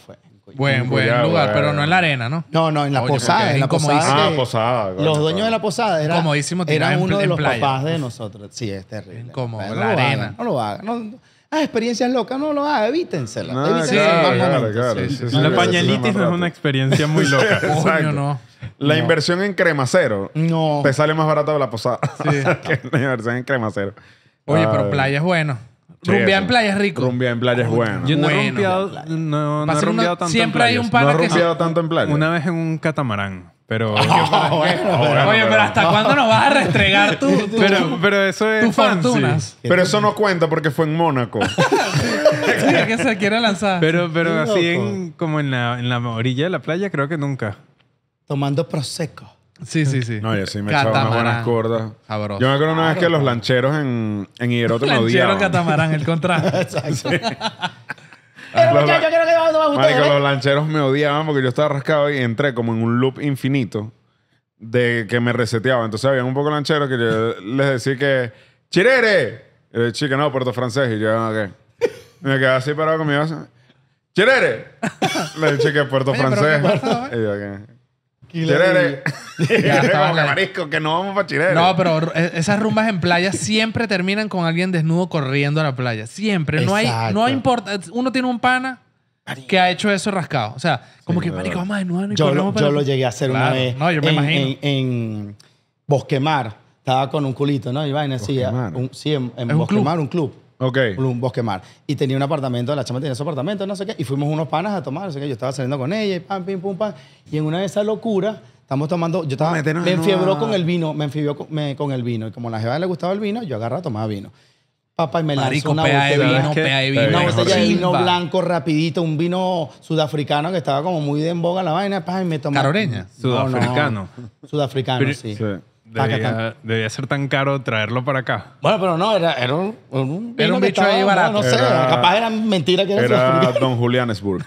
[SPEAKER 2] Buen,
[SPEAKER 3] En
[SPEAKER 2] buen
[SPEAKER 3] Cuyagua,
[SPEAKER 2] lugar, pero
[SPEAKER 3] eh.
[SPEAKER 2] no en la arena, ¿no?
[SPEAKER 4] No, no, en la
[SPEAKER 2] Oye,
[SPEAKER 4] posada.
[SPEAKER 2] porque
[SPEAKER 4] En la
[SPEAKER 2] es incomodísimo.
[SPEAKER 4] posada.
[SPEAKER 3] Ah,
[SPEAKER 4] que-
[SPEAKER 3] posada. coño,
[SPEAKER 4] Los dueños
[SPEAKER 3] coño.
[SPEAKER 4] de la posada eran,
[SPEAKER 2] Incomodísimo tirar
[SPEAKER 4] eran
[SPEAKER 2] en
[SPEAKER 4] uno
[SPEAKER 2] pl-
[SPEAKER 4] de
[SPEAKER 2] en
[SPEAKER 4] los
[SPEAKER 2] playa.
[SPEAKER 4] papás de nosotros. Sí, es terrible.
[SPEAKER 2] Incómodo,
[SPEAKER 4] Bueno,
[SPEAKER 2] la
[SPEAKER 4] no lo
[SPEAKER 2] arena.
[SPEAKER 4] hagan, no lo hagan. No- ah, experiencias locas, no lo hagan, evítensela.
[SPEAKER 3] No,
[SPEAKER 4] Evítense
[SPEAKER 3] claro,
[SPEAKER 4] en mal
[SPEAKER 3] claro,
[SPEAKER 4] momento,
[SPEAKER 3] claro.
[SPEAKER 4] sí.
[SPEAKER 3] Sí, sí,
[SPEAKER 1] La
[SPEAKER 3] sí, sí,
[SPEAKER 1] pañalitis
[SPEAKER 3] sí,
[SPEAKER 1] no es
[SPEAKER 3] sí,
[SPEAKER 1] una experiencia muy loca.
[SPEAKER 2] Coño,
[SPEAKER 3] Exacto.
[SPEAKER 2] no.
[SPEAKER 3] La
[SPEAKER 4] No.
[SPEAKER 3] inversión en cremacero
[SPEAKER 4] No.
[SPEAKER 3] te sale más barato de la posada
[SPEAKER 2] Sí.
[SPEAKER 3] que la inversión en cremacero.
[SPEAKER 2] Oye,
[SPEAKER 3] Ay.
[SPEAKER 2] pero playa es bueno.
[SPEAKER 3] Sí,
[SPEAKER 2] Rumbear
[SPEAKER 3] eso.
[SPEAKER 2] en playa es rico.
[SPEAKER 3] Rumbear en playa es bueno.
[SPEAKER 1] Yo no he
[SPEAKER 2] Bueno.
[SPEAKER 1] rumbeado, no, no he
[SPEAKER 2] Pasa una-
[SPEAKER 1] rumbeado tanto
[SPEAKER 2] siempre
[SPEAKER 1] en
[SPEAKER 2] hay
[SPEAKER 1] playas.
[SPEAKER 2] un pana
[SPEAKER 3] ¿No has
[SPEAKER 2] que
[SPEAKER 3] rumbeado tanto en playa?
[SPEAKER 1] Una vez en un catamarán, pero...
[SPEAKER 3] bueno,
[SPEAKER 2] Oye, pero
[SPEAKER 3] pero-
[SPEAKER 2] ¿hasta cuándo nos vas a restregar tú, tú-
[SPEAKER 1] pero, pero eso es
[SPEAKER 2] tus
[SPEAKER 1] fancy.
[SPEAKER 2] fortunas?
[SPEAKER 3] Pero eso no cuenta porque fue en Mónaco.
[SPEAKER 2] Sí, es que se quiere lanzar.
[SPEAKER 1] Pero, pero
[SPEAKER 4] Qué
[SPEAKER 1] así
[SPEAKER 4] loco.
[SPEAKER 1] en, como en la, en la orilla de la playa, creo que nunca.
[SPEAKER 4] Tomando prosecco.
[SPEAKER 2] Sí, sí, sí.
[SPEAKER 3] No, yo sí me echaba unas
[SPEAKER 2] Catamarán.
[SPEAKER 3] buenas curdas.
[SPEAKER 2] Sabroso.
[SPEAKER 3] Yo me acuerdo una vez que los lancheros en, en Higuerote me
[SPEAKER 2] Lanchero
[SPEAKER 3] odiaban.
[SPEAKER 2] catamarán, el contraste.
[SPEAKER 4] Exacto.
[SPEAKER 3] Los la-
[SPEAKER 4] Muchachos, quiero que vamos a tomar
[SPEAKER 3] Marico,
[SPEAKER 4] ustedes,
[SPEAKER 3] los
[SPEAKER 4] ¿eh?
[SPEAKER 3] lancheros me odiaban porque yo estaba rascado y entré como en un loop infinito de que me reseteaba. Entonces había un poco de lancheros que yo les decía que ¡Chirere! Y yo decía, chica, no, puerto francés. Y yo, ¿qué? Y me quedaba así parado con mi vaso. ¡Chirere! Le dije que puerto
[SPEAKER 2] Oye, pero
[SPEAKER 3] francés.
[SPEAKER 2] ¿qué pasó, eh?
[SPEAKER 3] Y yo, ¿qué?
[SPEAKER 4] Y le
[SPEAKER 3] ¡Chirere!
[SPEAKER 2] Ya estaba
[SPEAKER 3] Como que
[SPEAKER 2] la-
[SPEAKER 3] marisco, que no vamos para Chirere.
[SPEAKER 2] No, pero e- esas rumbas en playa siempre terminan con alguien desnudo corriendo a la playa. Siempre. No hay,
[SPEAKER 4] Exacto.
[SPEAKER 2] no importa. Uno tiene un pana que ha hecho eso rascado. O sea, como
[SPEAKER 3] Sí,
[SPEAKER 2] que,
[SPEAKER 3] de
[SPEAKER 2] marico,
[SPEAKER 3] verdad.
[SPEAKER 2] vamos a desnudarnos y
[SPEAKER 4] Yo,
[SPEAKER 2] corremos
[SPEAKER 4] lo,
[SPEAKER 2] para
[SPEAKER 4] yo
[SPEAKER 2] la-
[SPEAKER 4] lo llegué a hacer una
[SPEAKER 2] Claro.
[SPEAKER 4] vez.
[SPEAKER 2] No, yo me
[SPEAKER 4] en,
[SPEAKER 2] imagino.
[SPEAKER 4] En, en Bosquemar. Estaba con un culito, ¿no? Y vaina así.
[SPEAKER 3] Bosquemar.
[SPEAKER 4] Un, sí, en, en
[SPEAKER 2] Es un
[SPEAKER 4] Bosquemar, un club.
[SPEAKER 3] Ok.
[SPEAKER 4] Un Bosquemar. Y tenía un apartamento, la chama tenía su apartamento, no sé qué. Y fuimos unos panas a tomar, no sé qué. Yo estaba saliendo con ella y pam, pim, pum, pam. Y en una de esas locuras, estamos tomando. Yo estaba.
[SPEAKER 3] Métenos
[SPEAKER 4] Me
[SPEAKER 3] en
[SPEAKER 4] enfiebró
[SPEAKER 3] una-
[SPEAKER 4] con el vino, me enfiebró con, me- con el vino. Y como a la jeva le gustaba el vino, yo agarraba a tomar vino. Papá, y me lanzó
[SPEAKER 2] Marico,
[SPEAKER 4] una
[SPEAKER 2] pea de
[SPEAKER 4] botella.
[SPEAKER 2] vino,
[SPEAKER 1] ¿Qué?
[SPEAKER 2] pea de
[SPEAKER 3] Una
[SPEAKER 2] vino.
[SPEAKER 4] Una
[SPEAKER 3] Mejor
[SPEAKER 4] botella de
[SPEAKER 3] sí.
[SPEAKER 4] vino
[SPEAKER 2] Chimba.
[SPEAKER 4] blanco rapidito, un vino sudafricano que estaba como muy de en boga la vaina, pa, y me tomé.
[SPEAKER 2] ¿Caroreña?
[SPEAKER 4] No, no.
[SPEAKER 1] Sudafricano.
[SPEAKER 4] Sudafricano,
[SPEAKER 1] Pero-
[SPEAKER 4] sí.
[SPEAKER 3] Sí.
[SPEAKER 4] Paca,
[SPEAKER 1] Debía, debía ser tan caro traerlo para acá.
[SPEAKER 4] Bueno, pero no, era, era un, un,
[SPEAKER 2] Era un
[SPEAKER 4] vino que
[SPEAKER 2] bicho ahí
[SPEAKER 4] estaba,
[SPEAKER 2] barato.
[SPEAKER 4] No, no sé,
[SPEAKER 3] Era-
[SPEAKER 4] capaz era mentira que era,
[SPEAKER 3] Era
[SPEAKER 4] sudafricano.
[SPEAKER 3] Don Julianesburg.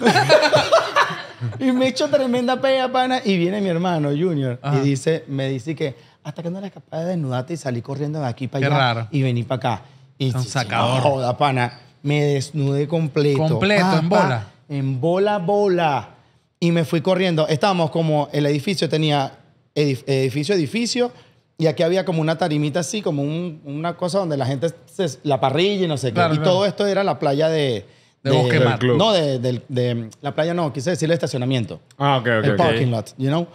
[SPEAKER 4] Y me echó tremenda pega, pana, y viene mi hermano, Junior,
[SPEAKER 2] Ajá.
[SPEAKER 4] y dice, me dice que hasta que no eres capaz de desnudarte y salir corriendo de aquí para
[SPEAKER 2] Qué
[SPEAKER 4] allá
[SPEAKER 2] raro.
[SPEAKER 4] y venir para acá. Y
[SPEAKER 2] Un
[SPEAKER 4] sí, sí,
[SPEAKER 2] sacador.
[SPEAKER 4] no joda, pana, me desnudé completo.
[SPEAKER 2] Completo, en bola.
[SPEAKER 4] En bola, bola. Y me fui corriendo. Estábamos como, el edificio tenía edif- edificio, edificio, y aquí había como una tarimita así, como un- una cosa donde la gente, se- la parrilla y no sé qué.
[SPEAKER 2] Claro,
[SPEAKER 4] y
[SPEAKER 2] claro.
[SPEAKER 4] todo esto era la playa de...
[SPEAKER 2] De Bosquemar.
[SPEAKER 3] Del club.
[SPEAKER 4] No, de, del- de- la playa no, quise decirle estacionamiento.
[SPEAKER 3] Ah, ok, ok.
[SPEAKER 4] el
[SPEAKER 3] ok.
[SPEAKER 4] parking lot, you know.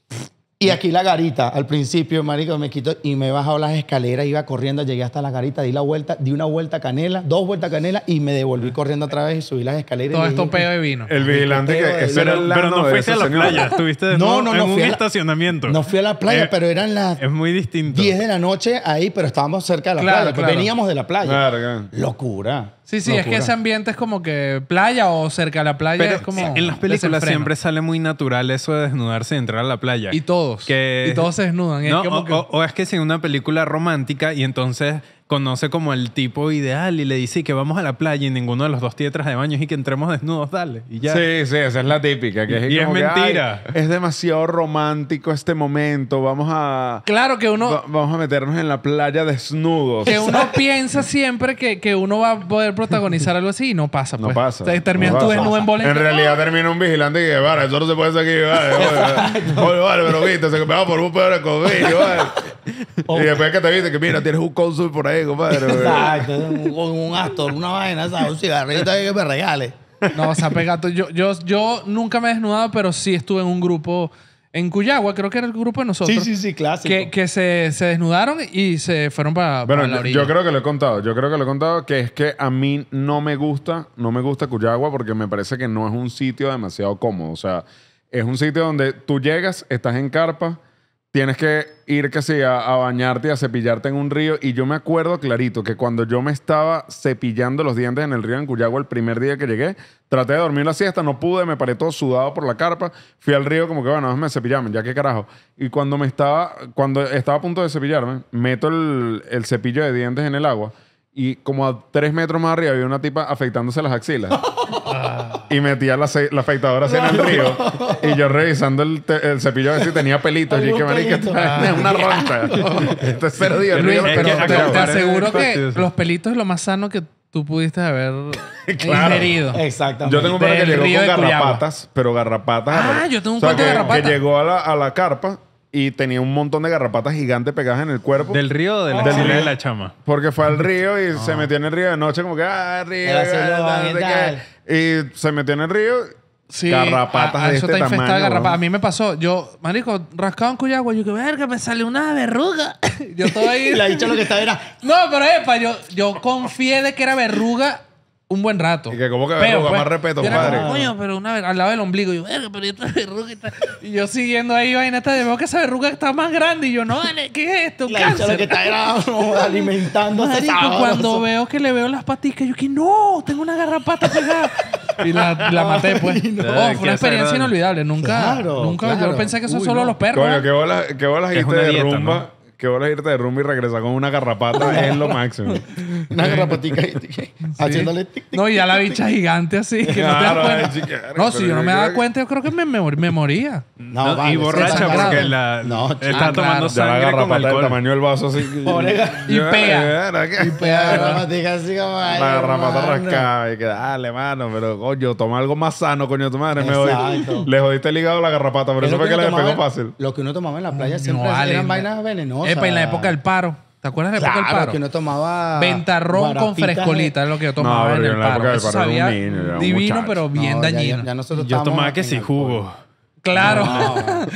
[SPEAKER 4] Y aquí la garita, al principio, marico, me quito y me he bajado las escaleras, iba corriendo, llegué hasta la garita, di la vuelta, di una vuelta a Canela, dos vueltas a Canela y me devolví corriendo otra vez y subí las escaleras.
[SPEAKER 2] Todo
[SPEAKER 4] y le
[SPEAKER 2] esto
[SPEAKER 4] dije,
[SPEAKER 2] peo de vino.
[SPEAKER 3] El vigilante
[SPEAKER 4] Pero-
[SPEAKER 3] que... ese era
[SPEAKER 1] Pero,
[SPEAKER 3] el
[SPEAKER 1] pero
[SPEAKER 3] ano
[SPEAKER 1] no
[SPEAKER 3] de
[SPEAKER 1] fuiste a
[SPEAKER 3] ese
[SPEAKER 1] la
[SPEAKER 3] señor.
[SPEAKER 1] playa, estuviste
[SPEAKER 4] No,
[SPEAKER 1] desnudo
[SPEAKER 4] no, no,
[SPEAKER 1] en un
[SPEAKER 4] fui a la-
[SPEAKER 1] estacionamiento.
[SPEAKER 4] No fui a la playa,
[SPEAKER 1] Eh,
[SPEAKER 4] pero eran las
[SPEAKER 1] Es muy distinto.
[SPEAKER 4] diez de la noche ahí, pero estábamos cerca de la
[SPEAKER 2] Claro,
[SPEAKER 4] playa, pues
[SPEAKER 2] claro.
[SPEAKER 4] veníamos de la playa.
[SPEAKER 3] Claro, claro.
[SPEAKER 4] Locura.
[SPEAKER 2] Sí, sí, es que
[SPEAKER 4] Locura.
[SPEAKER 2] ese ambiente es como que playa o cerca de la playa
[SPEAKER 1] Pero
[SPEAKER 2] es como
[SPEAKER 1] en las películas
[SPEAKER 2] desenfreno.
[SPEAKER 1] siempre sale muy natural eso de desnudarse y entrar a la playa.
[SPEAKER 2] Y todos.
[SPEAKER 1] Que-
[SPEAKER 2] Y todos se desnudan. Es
[SPEAKER 1] No,
[SPEAKER 2] como
[SPEAKER 1] o,
[SPEAKER 2] que-
[SPEAKER 1] o- o es que si en una película romántica y entonces conoce como el tipo ideal y le dice que vamos a la playa y ninguno de los dos tiene traje de baño y que entremos desnudos, dale. Y ya.
[SPEAKER 3] Sí, sí, esa es la típica. Que es
[SPEAKER 1] Y es
[SPEAKER 3] como que,
[SPEAKER 1] mentira.
[SPEAKER 3] "Ay, es demasiado romántico este momento. Vamos a...
[SPEAKER 2] Claro que uno,
[SPEAKER 3] va- vamos a meternos en la playa desnudos.
[SPEAKER 2] que uno piensa siempre que, que uno va a poder protagonizar algo así y no pasa.
[SPEAKER 3] No
[SPEAKER 2] Pues.
[SPEAKER 3] pasa.
[SPEAKER 2] O sea, terminas
[SPEAKER 3] no
[SPEAKER 2] tú
[SPEAKER 3] pasa.
[SPEAKER 2] desnudo en bola.
[SPEAKER 3] En realidad termina un vigilante y que, vale, eso no se puede hacer aquí, vale, vale, vale, vale, pero viste, se me va por un peor escobillo, vale. Y después que te viste que, mira, tienes un cónsul por ahí, compadre.
[SPEAKER 4] Exacto, un, un actor, una vaina, ¿sabes? Un cigarrito ahí que me regale.
[SPEAKER 2] No, se ha pegado. Yo, yo, yo nunca me he desnudado, pero sí estuve en un grupo en Cuyagua, creo que era el grupo de nosotros.
[SPEAKER 4] Sí, sí, sí, clásico.
[SPEAKER 2] Que, que se, se desnudaron y se fueron para
[SPEAKER 3] Bueno,
[SPEAKER 2] la
[SPEAKER 3] yo,
[SPEAKER 2] orilla.
[SPEAKER 3] yo creo que lo he contado. Yo creo que lo he contado que es que a mí no me gusta, no me gusta Cuyagua porque me parece que no es un sitio demasiado cómodo. O sea, es un sitio donde tú llegas, estás en carpa, tienes que ir casi a, a bañarte y a cepillarte en un río. Y yo me acuerdo clarito que cuando yo me estaba cepillando los dientes en el río en Cuyagua el primer día que llegué, traté de dormir la siesta, no pude, me paré todo sudado por la carpa. Fui al río como que, bueno, déjame cepillarme, ya qué carajo. Y cuando me estaba, cuando estaba a punto de cepillarme, meto el, el cepillo de dientes en el agua. Y como a tres metros más arriba había una tipa afeitándose las axilas. Y metía la, ce- la afeitadora así en el río. Y yo revisando el, te- el cepillo a ver si tenía pelitos. Y
[SPEAKER 4] Algún
[SPEAKER 3] que marica,
[SPEAKER 4] pelito.
[SPEAKER 3] es una roncha. Esto es cero días. El
[SPEAKER 2] Luis,
[SPEAKER 3] río lo
[SPEAKER 2] pero
[SPEAKER 3] tengo
[SPEAKER 2] te,
[SPEAKER 3] sacado.
[SPEAKER 2] te
[SPEAKER 1] parece
[SPEAKER 2] aseguro que
[SPEAKER 1] fastidioso.
[SPEAKER 2] los pelitos es lo más sano que tú pudiste haber
[SPEAKER 3] Claro.
[SPEAKER 2] ingerido.
[SPEAKER 4] Exactamente.
[SPEAKER 3] Yo tengo un pana que
[SPEAKER 2] Del
[SPEAKER 3] llegó
[SPEAKER 2] río
[SPEAKER 3] con
[SPEAKER 2] de Cuyagua.
[SPEAKER 3] garrapatas, pero garrapatas.
[SPEAKER 2] Ah,
[SPEAKER 3] garra-
[SPEAKER 2] yo tengo un
[SPEAKER 3] o sea,
[SPEAKER 2] cuento de
[SPEAKER 3] que-
[SPEAKER 2] garrapatas.
[SPEAKER 3] Que llegó a la, a la carpa y tenía un montón de garrapatas gigantes pegadas en el cuerpo.
[SPEAKER 1] ¿Del río o de la
[SPEAKER 3] Del
[SPEAKER 1] axila
[SPEAKER 3] río.
[SPEAKER 1] de la chama?
[SPEAKER 3] Porque fue al río y se metió en el río de noche, como que, ah, río,
[SPEAKER 4] Era celón,
[SPEAKER 3] ah, no
[SPEAKER 4] y
[SPEAKER 3] sé
[SPEAKER 4] tal.
[SPEAKER 3] qué. Y se metió en el río.
[SPEAKER 2] Sí,
[SPEAKER 3] Garrapatas
[SPEAKER 2] a- a
[SPEAKER 3] de
[SPEAKER 2] eso
[SPEAKER 3] este
[SPEAKER 2] está infestada de
[SPEAKER 3] tamaño,
[SPEAKER 2] garrapatas.
[SPEAKER 3] weón.
[SPEAKER 2] A mí me pasó, yo, marico, rascado en Cuyagua, yo que verga, me salió una verruga. yo todo ahí.
[SPEAKER 4] Y le ha dicho lo que está era.
[SPEAKER 2] No, pero epa, yo, yo confié de que era verruga un buen rato.
[SPEAKER 3] Y que como que
[SPEAKER 2] Pero,
[SPEAKER 3] verruga,
[SPEAKER 2] pues,
[SPEAKER 3] más respeto,
[SPEAKER 2] yo era
[SPEAKER 3] compadre.
[SPEAKER 2] como, coño, pero una ver- al lado del ombligo. Yo, verga, pero esta verruga está... Y yo siguiendo ahí, vaina esta, veo que esa verruga está más grande. Y yo, no, vale, ¿qué es esto?
[SPEAKER 4] Le ha dicho lo que
[SPEAKER 2] Cáncer.
[SPEAKER 4] está era no, alimentándose.
[SPEAKER 2] Marico,
[SPEAKER 4] sabroso.
[SPEAKER 2] cuando veo que le veo las paticas, yo que no, tengo una garrapata pegada. Y la, la maté, pues.
[SPEAKER 1] no.
[SPEAKER 2] Oh, fue
[SPEAKER 1] Qué
[SPEAKER 2] una experiencia
[SPEAKER 1] desagradable.
[SPEAKER 2] inolvidable. Nunca,
[SPEAKER 4] Claro,
[SPEAKER 2] nunca,
[SPEAKER 4] claro.
[SPEAKER 2] yo pensé que eso
[SPEAKER 4] Uy,
[SPEAKER 2] solo
[SPEAKER 4] no.
[SPEAKER 2] los perros.
[SPEAKER 3] Coño,
[SPEAKER 2] ¿eh?
[SPEAKER 3] qué bolas qué bolas
[SPEAKER 1] Que es
[SPEAKER 3] irte
[SPEAKER 1] una
[SPEAKER 3] de
[SPEAKER 1] dieta,
[SPEAKER 3] rumba.
[SPEAKER 1] ¿no?
[SPEAKER 3] Qué bolas irte de rumba y regresar con una garrapata es lo máximo.
[SPEAKER 4] Una garrapatica ahí, tic, haciéndole tic, tic.
[SPEAKER 2] No, y ya la bicha gigante así, que no te
[SPEAKER 3] Claro,
[SPEAKER 2] das
[SPEAKER 3] ay,
[SPEAKER 2] cuenta.
[SPEAKER 3] chica,
[SPEAKER 2] No,
[SPEAKER 3] pero
[SPEAKER 2] si yo no
[SPEAKER 3] yo
[SPEAKER 2] me daba
[SPEAKER 3] creo que-
[SPEAKER 2] cuenta, yo creo que me, me, me moría.
[SPEAKER 4] No,
[SPEAKER 1] No,
[SPEAKER 4] vale,
[SPEAKER 1] y borracha
[SPEAKER 2] sangrado.
[SPEAKER 1] porque la,
[SPEAKER 4] No,
[SPEAKER 1] está
[SPEAKER 2] chico. Ah,
[SPEAKER 1] tomando
[SPEAKER 2] claro.
[SPEAKER 3] Ya la
[SPEAKER 1] sangre con
[SPEAKER 3] garrapata del
[SPEAKER 1] alcohol.
[SPEAKER 3] tamaño del vaso así.
[SPEAKER 4] Pobre gar-
[SPEAKER 2] Y pea.
[SPEAKER 3] Y
[SPEAKER 4] La garrapatica así como.
[SPEAKER 3] La
[SPEAKER 4] ay,
[SPEAKER 3] garrapata
[SPEAKER 4] hermano.
[SPEAKER 3] rascada y que dale, mano, pero coño, toma algo más sano, coño, tu madre. Me jodí-
[SPEAKER 4] Exacto.
[SPEAKER 3] le jodiste el hígado a la garrapata, pero
[SPEAKER 4] Es
[SPEAKER 3] eso
[SPEAKER 4] lo
[SPEAKER 3] fue que
[SPEAKER 4] uno
[SPEAKER 3] le
[SPEAKER 4] tomaba
[SPEAKER 3] pegó
[SPEAKER 4] en-
[SPEAKER 3] fácil.
[SPEAKER 4] Lo que uno tomaba en la playa siempre
[SPEAKER 2] No, vale.
[SPEAKER 4] eran vainas venenosas.
[SPEAKER 2] Epa, en la época del paro. ¿Te acuerdas de la época del
[SPEAKER 4] Claro,
[SPEAKER 2] paro?
[SPEAKER 4] que uno tomaba.
[SPEAKER 2] Ventarrón con
[SPEAKER 4] guarapitas de-
[SPEAKER 2] frescolita es lo que yo tomaba
[SPEAKER 3] No,
[SPEAKER 2] en
[SPEAKER 3] pero
[SPEAKER 2] el
[SPEAKER 3] yo en la
[SPEAKER 2] paro.
[SPEAKER 3] época del
[SPEAKER 2] Eso
[SPEAKER 3] paro era un
[SPEAKER 2] sabía
[SPEAKER 3] niño, era un
[SPEAKER 2] divino,
[SPEAKER 3] muchacho.
[SPEAKER 2] pero bien
[SPEAKER 4] No, ya-
[SPEAKER 2] dañino.
[SPEAKER 4] Ya, ya nosotros
[SPEAKER 1] Yo
[SPEAKER 4] estábamos
[SPEAKER 1] tomaba que
[SPEAKER 4] en
[SPEAKER 1] si
[SPEAKER 4] alcohol.
[SPEAKER 1] jugo.
[SPEAKER 2] Claro.
[SPEAKER 4] No.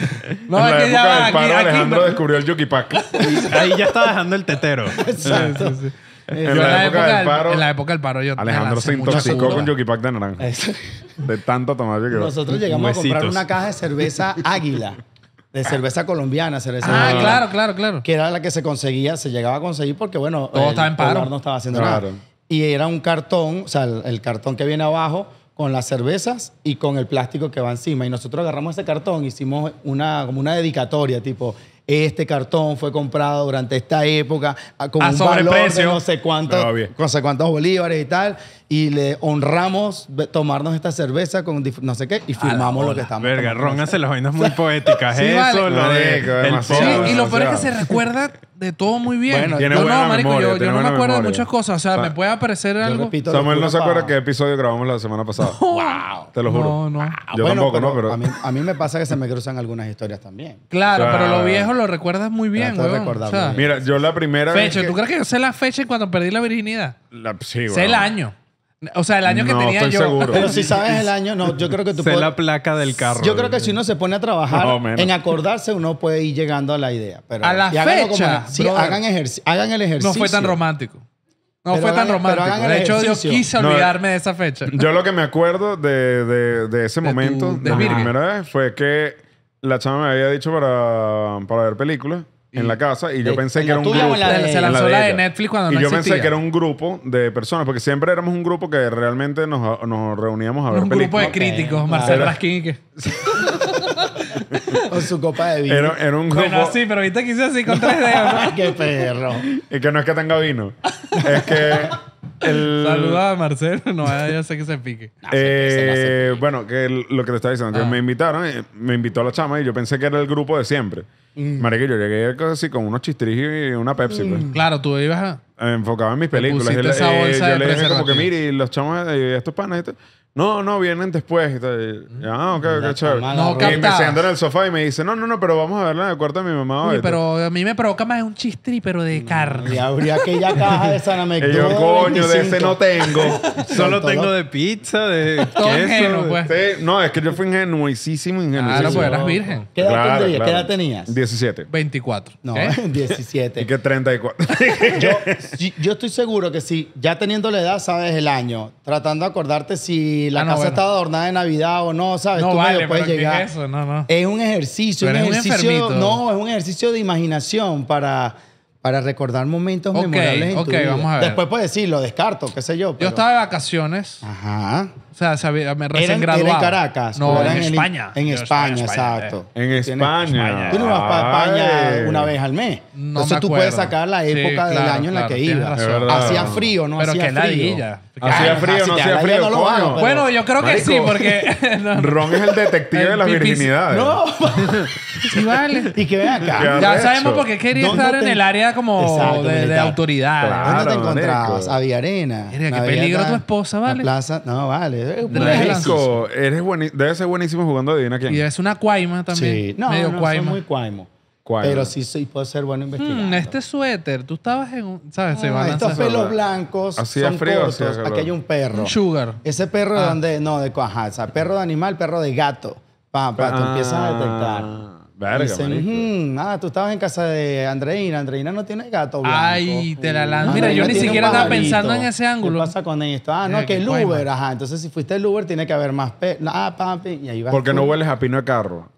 [SPEAKER 2] No,
[SPEAKER 3] en
[SPEAKER 2] es
[SPEAKER 3] la
[SPEAKER 2] que ya
[SPEAKER 3] época
[SPEAKER 2] va,
[SPEAKER 3] del
[SPEAKER 2] aquí,
[SPEAKER 3] paro,
[SPEAKER 2] aquí
[SPEAKER 3] Alejandro
[SPEAKER 2] no.
[SPEAKER 3] descubrió el Yuki Pack.
[SPEAKER 1] Ahí ya está dejando el tetero.
[SPEAKER 4] Exacto.
[SPEAKER 3] En
[SPEAKER 2] Yo
[SPEAKER 3] la época del paro,
[SPEAKER 2] en la época del paro yo me
[SPEAKER 3] Alejandro
[SPEAKER 2] lancé
[SPEAKER 3] se
[SPEAKER 2] mucha
[SPEAKER 3] intoxicó
[SPEAKER 2] curva.
[SPEAKER 3] con Yuki Pack de naranja.
[SPEAKER 4] Eso.
[SPEAKER 3] De tanto tomar Yuki Pack.
[SPEAKER 4] Nosotros llegamos a comprar
[SPEAKER 1] Huesitos.
[SPEAKER 4] una caja de cerveza Águila. De cerveza colombiana, cerveza
[SPEAKER 2] Ah,
[SPEAKER 4] Águila,
[SPEAKER 2] claro, claro, claro.
[SPEAKER 4] que era la que se conseguía, se llegaba a conseguir porque, bueno,
[SPEAKER 2] Todo
[SPEAKER 4] el
[SPEAKER 2] estaba en paro.
[SPEAKER 4] Polar no estaba haciendo
[SPEAKER 3] Claro.
[SPEAKER 4] nada. Y era un cartón, o sea, el, el cartón que viene abajo con las cervezas y con el plástico que va encima. Y nosotros agarramos ese cartón, hicimos una, como una dedicatoria, tipo, este cartón fue comprado durante esta época a- con
[SPEAKER 2] A
[SPEAKER 4] un valor de
[SPEAKER 2] sobreprecio.
[SPEAKER 4] no sé cuántos,
[SPEAKER 3] Pero bien.
[SPEAKER 4] no sé cuántos bolívares y tal. Y le honramos be- tomarnos esta cerveza con dif- no sé qué y firmamos lo que estamos
[SPEAKER 1] Verga,
[SPEAKER 4] tomando.
[SPEAKER 1] Ron hace las vainas muy poéticas.
[SPEAKER 2] Sí,
[SPEAKER 1] Eso,
[SPEAKER 2] vale.
[SPEAKER 1] lo de
[SPEAKER 3] Marico,
[SPEAKER 1] el
[SPEAKER 3] demasiado.
[SPEAKER 2] Sí,
[SPEAKER 1] post.
[SPEAKER 2] y lo peor es que
[SPEAKER 3] demasiado.
[SPEAKER 2] se recuerda de todo muy bien.
[SPEAKER 4] Bueno,
[SPEAKER 3] Tiene
[SPEAKER 2] yo
[SPEAKER 3] buena
[SPEAKER 2] no, marico,
[SPEAKER 3] memoria,
[SPEAKER 2] yo, yo
[SPEAKER 3] tiene
[SPEAKER 2] no me
[SPEAKER 3] buena
[SPEAKER 2] acuerdo de
[SPEAKER 3] memoria.
[SPEAKER 2] muchas cosas. O sea,
[SPEAKER 3] O sea,
[SPEAKER 2] me puede aparecer
[SPEAKER 4] Yo
[SPEAKER 2] algo.
[SPEAKER 4] repito,
[SPEAKER 3] Samuel no se
[SPEAKER 4] locura
[SPEAKER 3] acuerda
[SPEAKER 4] pa-
[SPEAKER 3] qué episodio grabamos la semana pasada.
[SPEAKER 4] ¡Wow!
[SPEAKER 3] Te lo juro.
[SPEAKER 2] No, no.
[SPEAKER 3] Yo
[SPEAKER 4] Bueno,
[SPEAKER 3] tampoco, ¿no? Pero
[SPEAKER 4] A mí, a mí me pasa que se me cruzan algunas historias también.
[SPEAKER 2] Claro,
[SPEAKER 3] O sea,
[SPEAKER 2] pero lo viejo lo recuerdas muy bien,
[SPEAKER 4] trato de
[SPEAKER 2] weón.
[SPEAKER 4] recordarlo
[SPEAKER 2] O sea,
[SPEAKER 4] bien.
[SPEAKER 3] mira, yo la primera vez
[SPEAKER 2] fecha.
[SPEAKER 3] que-
[SPEAKER 2] ¿Tú crees que yo sé la fecha cuando perdí la virginidad?
[SPEAKER 3] La- sí,
[SPEAKER 2] Sé el
[SPEAKER 3] weón.
[SPEAKER 2] año. O sea, el año que
[SPEAKER 3] No,
[SPEAKER 2] tenía
[SPEAKER 3] estoy
[SPEAKER 2] yo.
[SPEAKER 3] seguro.
[SPEAKER 4] Pero si sabes el año, no, yo creo que tú
[SPEAKER 1] Sé
[SPEAKER 4] puedes-
[SPEAKER 1] la placa del carro.
[SPEAKER 4] Yo creo que si uno se pone a trabajar
[SPEAKER 3] Más o menos.
[SPEAKER 4] en acordarse, uno puede ir llegando a la idea. Pero,
[SPEAKER 2] A la
[SPEAKER 4] y háganlo
[SPEAKER 2] fecha,
[SPEAKER 4] como- sí,
[SPEAKER 2] brother.
[SPEAKER 4] hagan, ejerci- hagan el ejercicio.
[SPEAKER 2] No fue tan romántico. No
[SPEAKER 4] Pero
[SPEAKER 2] fue tan
[SPEAKER 4] hagan- pero
[SPEAKER 2] romántico.
[SPEAKER 4] hagan el
[SPEAKER 2] De hecho, yo
[SPEAKER 4] ejercicio.
[SPEAKER 2] quise
[SPEAKER 3] No,
[SPEAKER 2] olvidarme de esa fecha.
[SPEAKER 3] Yo lo que me acuerdo de, de, de ese
[SPEAKER 2] De tu
[SPEAKER 3] momento, de, mi
[SPEAKER 2] desvirgue.
[SPEAKER 3] primera vez, fue que la chama me había dicho para, para ver películas en la casa y yo
[SPEAKER 4] ¿En-
[SPEAKER 3] pensé
[SPEAKER 4] en
[SPEAKER 3] que
[SPEAKER 4] la
[SPEAKER 3] era un
[SPEAKER 4] tuya o
[SPEAKER 3] grupo.
[SPEAKER 4] en la de-
[SPEAKER 2] Se
[SPEAKER 4] en
[SPEAKER 2] lanzó la de
[SPEAKER 3] ella.
[SPEAKER 2] Netflix cuando
[SPEAKER 3] y
[SPEAKER 2] no
[SPEAKER 3] yo
[SPEAKER 2] existía.
[SPEAKER 3] pensé que era un grupo de personas, porque siempre éramos un grupo que realmente nos, nos reuníamos a ver
[SPEAKER 2] Un grupo de
[SPEAKER 3] películas.
[SPEAKER 2] críticos.
[SPEAKER 4] Ok,
[SPEAKER 2] Marcel
[SPEAKER 3] claro.
[SPEAKER 2] Raskin y que...
[SPEAKER 4] Con su copa de vino.
[SPEAKER 3] Era, era un grupo.
[SPEAKER 2] Bueno, sí, pero viste que hice así con tres dedos, ¿no?
[SPEAKER 4] Ay, qué perro.
[SPEAKER 3] Y que no es que tenga vino. Es que. El,
[SPEAKER 2] Saluda a Marcel. No, ya sé que se pique.
[SPEAKER 3] Eh, bueno, que el- lo que te estaba diciendo, que
[SPEAKER 2] Ah.
[SPEAKER 3] me invitaron, eh, me invitó la chama y yo pensé que era el grupo de siempre.
[SPEAKER 2] Mm.
[SPEAKER 3] Marico, yo llegué así con unos chistrijos y una Pepsi, pues.
[SPEAKER 2] Claro, tú ibas a...
[SPEAKER 3] Enfocado en mis películas.
[SPEAKER 2] pusiste
[SPEAKER 3] Y le-
[SPEAKER 2] esa
[SPEAKER 3] eh,
[SPEAKER 2] bolsa
[SPEAKER 3] yo
[SPEAKER 2] de
[SPEAKER 3] le dije como que,
[SPEAKER 2] preservativo.
[SPEAKER 3] mire, y los chamos, eh, estos panas, y tal. No, no, vienen después. Y tal. Y, ah, ok,
[SPEAKER 4] La
[SPEAKER 3] ok, chévere.
[SPEAKER 4] chama
[SPEAKER 2] No,
[SPEAKER 3] y me
[SPEAKER 2] captabas.
[SPEAKER 3] siento en el sofá y me dice, no, no, no, pero vamos a verla en el cuarto de mi mamá
[SPEAKER 2] Oye,
[SPEAKER 3] hoy.
[SPEAKER 2] pero a mí me provoca más un chistri, pero de carne.
[SPEAKER 4] Y abría aquella caja de
[SPEAKER 3] Y
[SPEAKER 4] Sanamec.
[SPEAKER 3] yo, coño, de ese no tengo.
[SPEAKER 1] Solo
[SPEAKER 4] Todo-
[SPEAKER 1] tengo de pizza, de
[SPEAKER 2] Todo
[SPEAKER 1] queso.
[SPEAKER 2] ingenuo,
[SPEAKER 1] de-
[SPEAKER 2] pues.
[SPEAKER 3] Sí, no, es que yo fui ingenuísimo, ingenuísimo.
[SPEAKER 2] Claro, pues eras virgen.
[SPEAKER 4] ¿Qué edad
[SPEAKER 3] Claro,
[SPEAKER 4] tendrías?
[SPEAKER 3] claro.
[SPEAKER 4] ¿Qué edad tenías?
[SPEAKER 3] diecisiete.
[SPEAKER 2] veinticuatro.
[SPEAKER 4] No,
[SPEAKER 2] ¿Qué?
[SPEAKER 4] diecisiete.
[SPEAKER 3] Y que treinta y cuatro.
[SPEAKER 4] yo, yo- yo estoy seguro que si ya teniendo la edad sabes el año, tratando de acordarte si la
[SPEAKER 2] Ah, no,
[SPEAKER 4] casa
[SPEAKER 2] bueno.
[SPEAKER 4] estaba adornada de Navidad o no, ¿sabes?
[SPEAKER 2] No
[SPEAKER 4] Tú
[SPEAKER 2] vale,
[SPEAKER 4] medio puedes
[SPEAKER 2] pero ¿qué
[SPEAKER 4] llegar.
[SPEAKER 2] es eso? No, no.
[SPEAKER 4] Es un ejercicio,
[SPEAKER 2] Tú
[SPEAKER 4] un
[SPEAKER 2] eres un
[SPEAKER 4] ejercicio.
[SPEAKER 2] enfermito.
[SPEAKER 4] No, es un ejercicio de imaginación para, para recordar momentos
[SPEAKER 2] Ok,
[SPEAKER 4] memorables en
[SPEAKER 2] ok,
[SPEAKER 4] tu vida.
[SPEAKER 2] vamos a ver.
[SPEAKER 4] Después puedes decir, lo descarto, qué sé yo.
[SPEAKER 2] Yo
[SPEAKER 4] pero-
[SPEAKER 2] estaba de vacaciones.
[SPEAKER 4] Ajá.
[SPEAKER 2] O sea, sabía, me recién
[SPEAKER 4] ¿Era en-
[SPEAKER 2] graduado.
[SPEAKER 4] era en Caracas?
[SPEAKER 2] No,
[SPEAKER 4] ¿O
[SPEAKER 2] en
[SPEAKER 4] era en el-
[SPEAKER 2] España.
[SPEAKER 4] En
[SPEAKER 2] Yo
[SPEAKER 4] España,
[SPEAKER 2] estaba en España,
[SPEAKER 4] exacto.
[SPEAKER 3] En
[SPEAKER 4] Tienes-
[SPEAKER 3] España.
[SPEAKER 4] Tú no vas para
[SPEAKER 3] Ay.
[SPEAKER 4] España una vez al mes.
[SPEAKER 2] No
[SPEAKER 4] Entonces
[SPEAKER 2] me
[SPEAKER 4] tú puedes
[SPEAKER 2] acuerdo.
[SPEAKER 4] sacar la
[SPEAKER 2] Sí,
[SPEAKER 4] época del
[SPEAKER 2] claro,
[SPEAKER 4] año en la
[SPEAKER 2] claro,
[SPEAKER 4] que
[SPEAKER 2] tienes
[SPEAKER 4] ibas.
[SPEAKER 2] razón.
[SPEAKER 3] Es verdad.
[SPEAKER 4] Hacía frío, no
[SPEAKER 2] Pero
[SPEAKER 4] hacía
[SPEAKER 2] qué
[SPEAKER 4] frío.
[SPEAKER 2] ladilla.
[SPEAKER 3] Hacía
[SPEAKER 4] Ah,
[SPEAKER 3] frío,
[SPEAKER 4] si
[SPEAKER 3] no
[SPEAKER 4] te
[SPEAKER 3] hacía
[SPEAKER 4] da
[SPEAKER 3] frío,
[SPEAKER 4] ladilla, no lo hagas,
[SPEAKER 3] coño.
[SPEAKER 4] pero-
[SPEAKER 2] Bueno, yo creo que
[SPEAKER 3] Marico.
[SPEAKER 2] sí, porque... no,
[SPEAKER 3] Ron es el detective
[SPEAKER 2] El
[SPEAKER 3] de las
[SPEAKER 2] pipí-
[SPEAKER 3] virginidades.
[SPEAKER 4] No,
[SPEAKER 2] sí, vale.
[SPEAKER 4] y que ven acá.
[SPEAKER 3] Qué
[SPEAKER 2] Ya
[SPEAKER 3] arrecho.
[SPEAKER 2] sabemos por qué quería
[SPEAKER 4] ¿Dónde
[SPEAKER 2] estar en
[SPEAKER 4] te-
[SPEAKER 2] el área como
[SPEAKER 4] Exacto,
[SPEAKER 2] de, de
[SPEAKER 4] militar.
[SPEAKER 2] autoridad.
[SPEAKER 3] Claro.
[SPEAKER 4] ¿Dónde te
[SPEAKER 3] marico.
[SPEAKER 4] encontrabas? Había arena.
[SPEAKER 2] Verga, qué
[SPEAKER 4] No había
[SPEAKER 2] peligro
[SPEAKER 4] nada.
[SPEAKER 2] tu esposa, ¿vale?
[SPEAKER 4] La plaza, no, vale. Es
[SPEAKER 2] De
[SPEAKER 4] un
[SPEAKER 2] la
[SPEAKER 4] ejercicio.
[SPEAKER 3] Marico, eres bueni- debes ser buenísimo jugando adivina quién.
[SPEAKER 2] Y es una cuaima también.
[SPEAKER 4] Sí, no,
[SPEAKER 2] medio
[SPEAKER 4] no,
[SPEAKER 2] cuaima.
[SPEAKER 4] soy muy cuaimo.
[SPEAKER 3] Cuaima.
[SPEAKER 4] Pero sí, sí puedo ser bueno investigando.
[SPEAKER 2] Mm, este suéter, tú estabas en un... ¿Sabes? Se
[SPEAKER 4] No,
[SPEAKER 2] va a
[SPEAKER 4] estos
[SPEAKER 2] lanzar.
[SPEAKER 4] pelos blancos
[SPEAKER 3] ¿Hacía
[SPEAKER 4] son
[SPEAKER 3] frío o
[SPEAKER 4] cortos.
[SPEAKER 3] hacía calor?
[SPEAKER 4] Aquí hay un perro.
[SPEAKER 2] un sugar.
[SPEAKER 4] Ese perro de
[SPEAKER 2] Ah.
[SPEAKER 4] donde... No, de... Ajá, o sea, perro de animal, perro de gato. Pa, pa, tú
[SPEAKER 3] Ah,
[SPEAKER 4] empiezas a detectar.
[SPEAKER 3] Verga,
[SPEAKER 4] Dicen,
[SPEAKER 3] marico.
[SPEAKER 4] "Ujú, ah, tú estabas en casa de Andreina. Andreina no tiene gato blanco.
[SPEAKER 2] Ay, te la lanzo.
[SPEAKER 4] Andreina
[SPEAKER 2] Mira, yo ni
[SPEAKER 4] tiene un
[SPEAKER 2] siquiera estaba
[SPEAKER 4] pajarito.
[SPEAKER 2] pensando en ese ángulo.
[SPEAKER 4] ¿Qué pasa con esto? Ah, no,
[SPEAKER 2] Mira,
[SPEAKER 4] que
[SPEAKER 2] qué
[SPEAKER 4] el
[SPEAKER 2] cuaima.
[SPEAKER 4] Uber. Ajá, entonces si fuiste el Uber tiene que haber más... Pe ah, papi, y ahí vas
[SPEAKER 3] Porque
[SPEAKER 4] tú.
[SPEAKER 3] no hueles a pino de carro.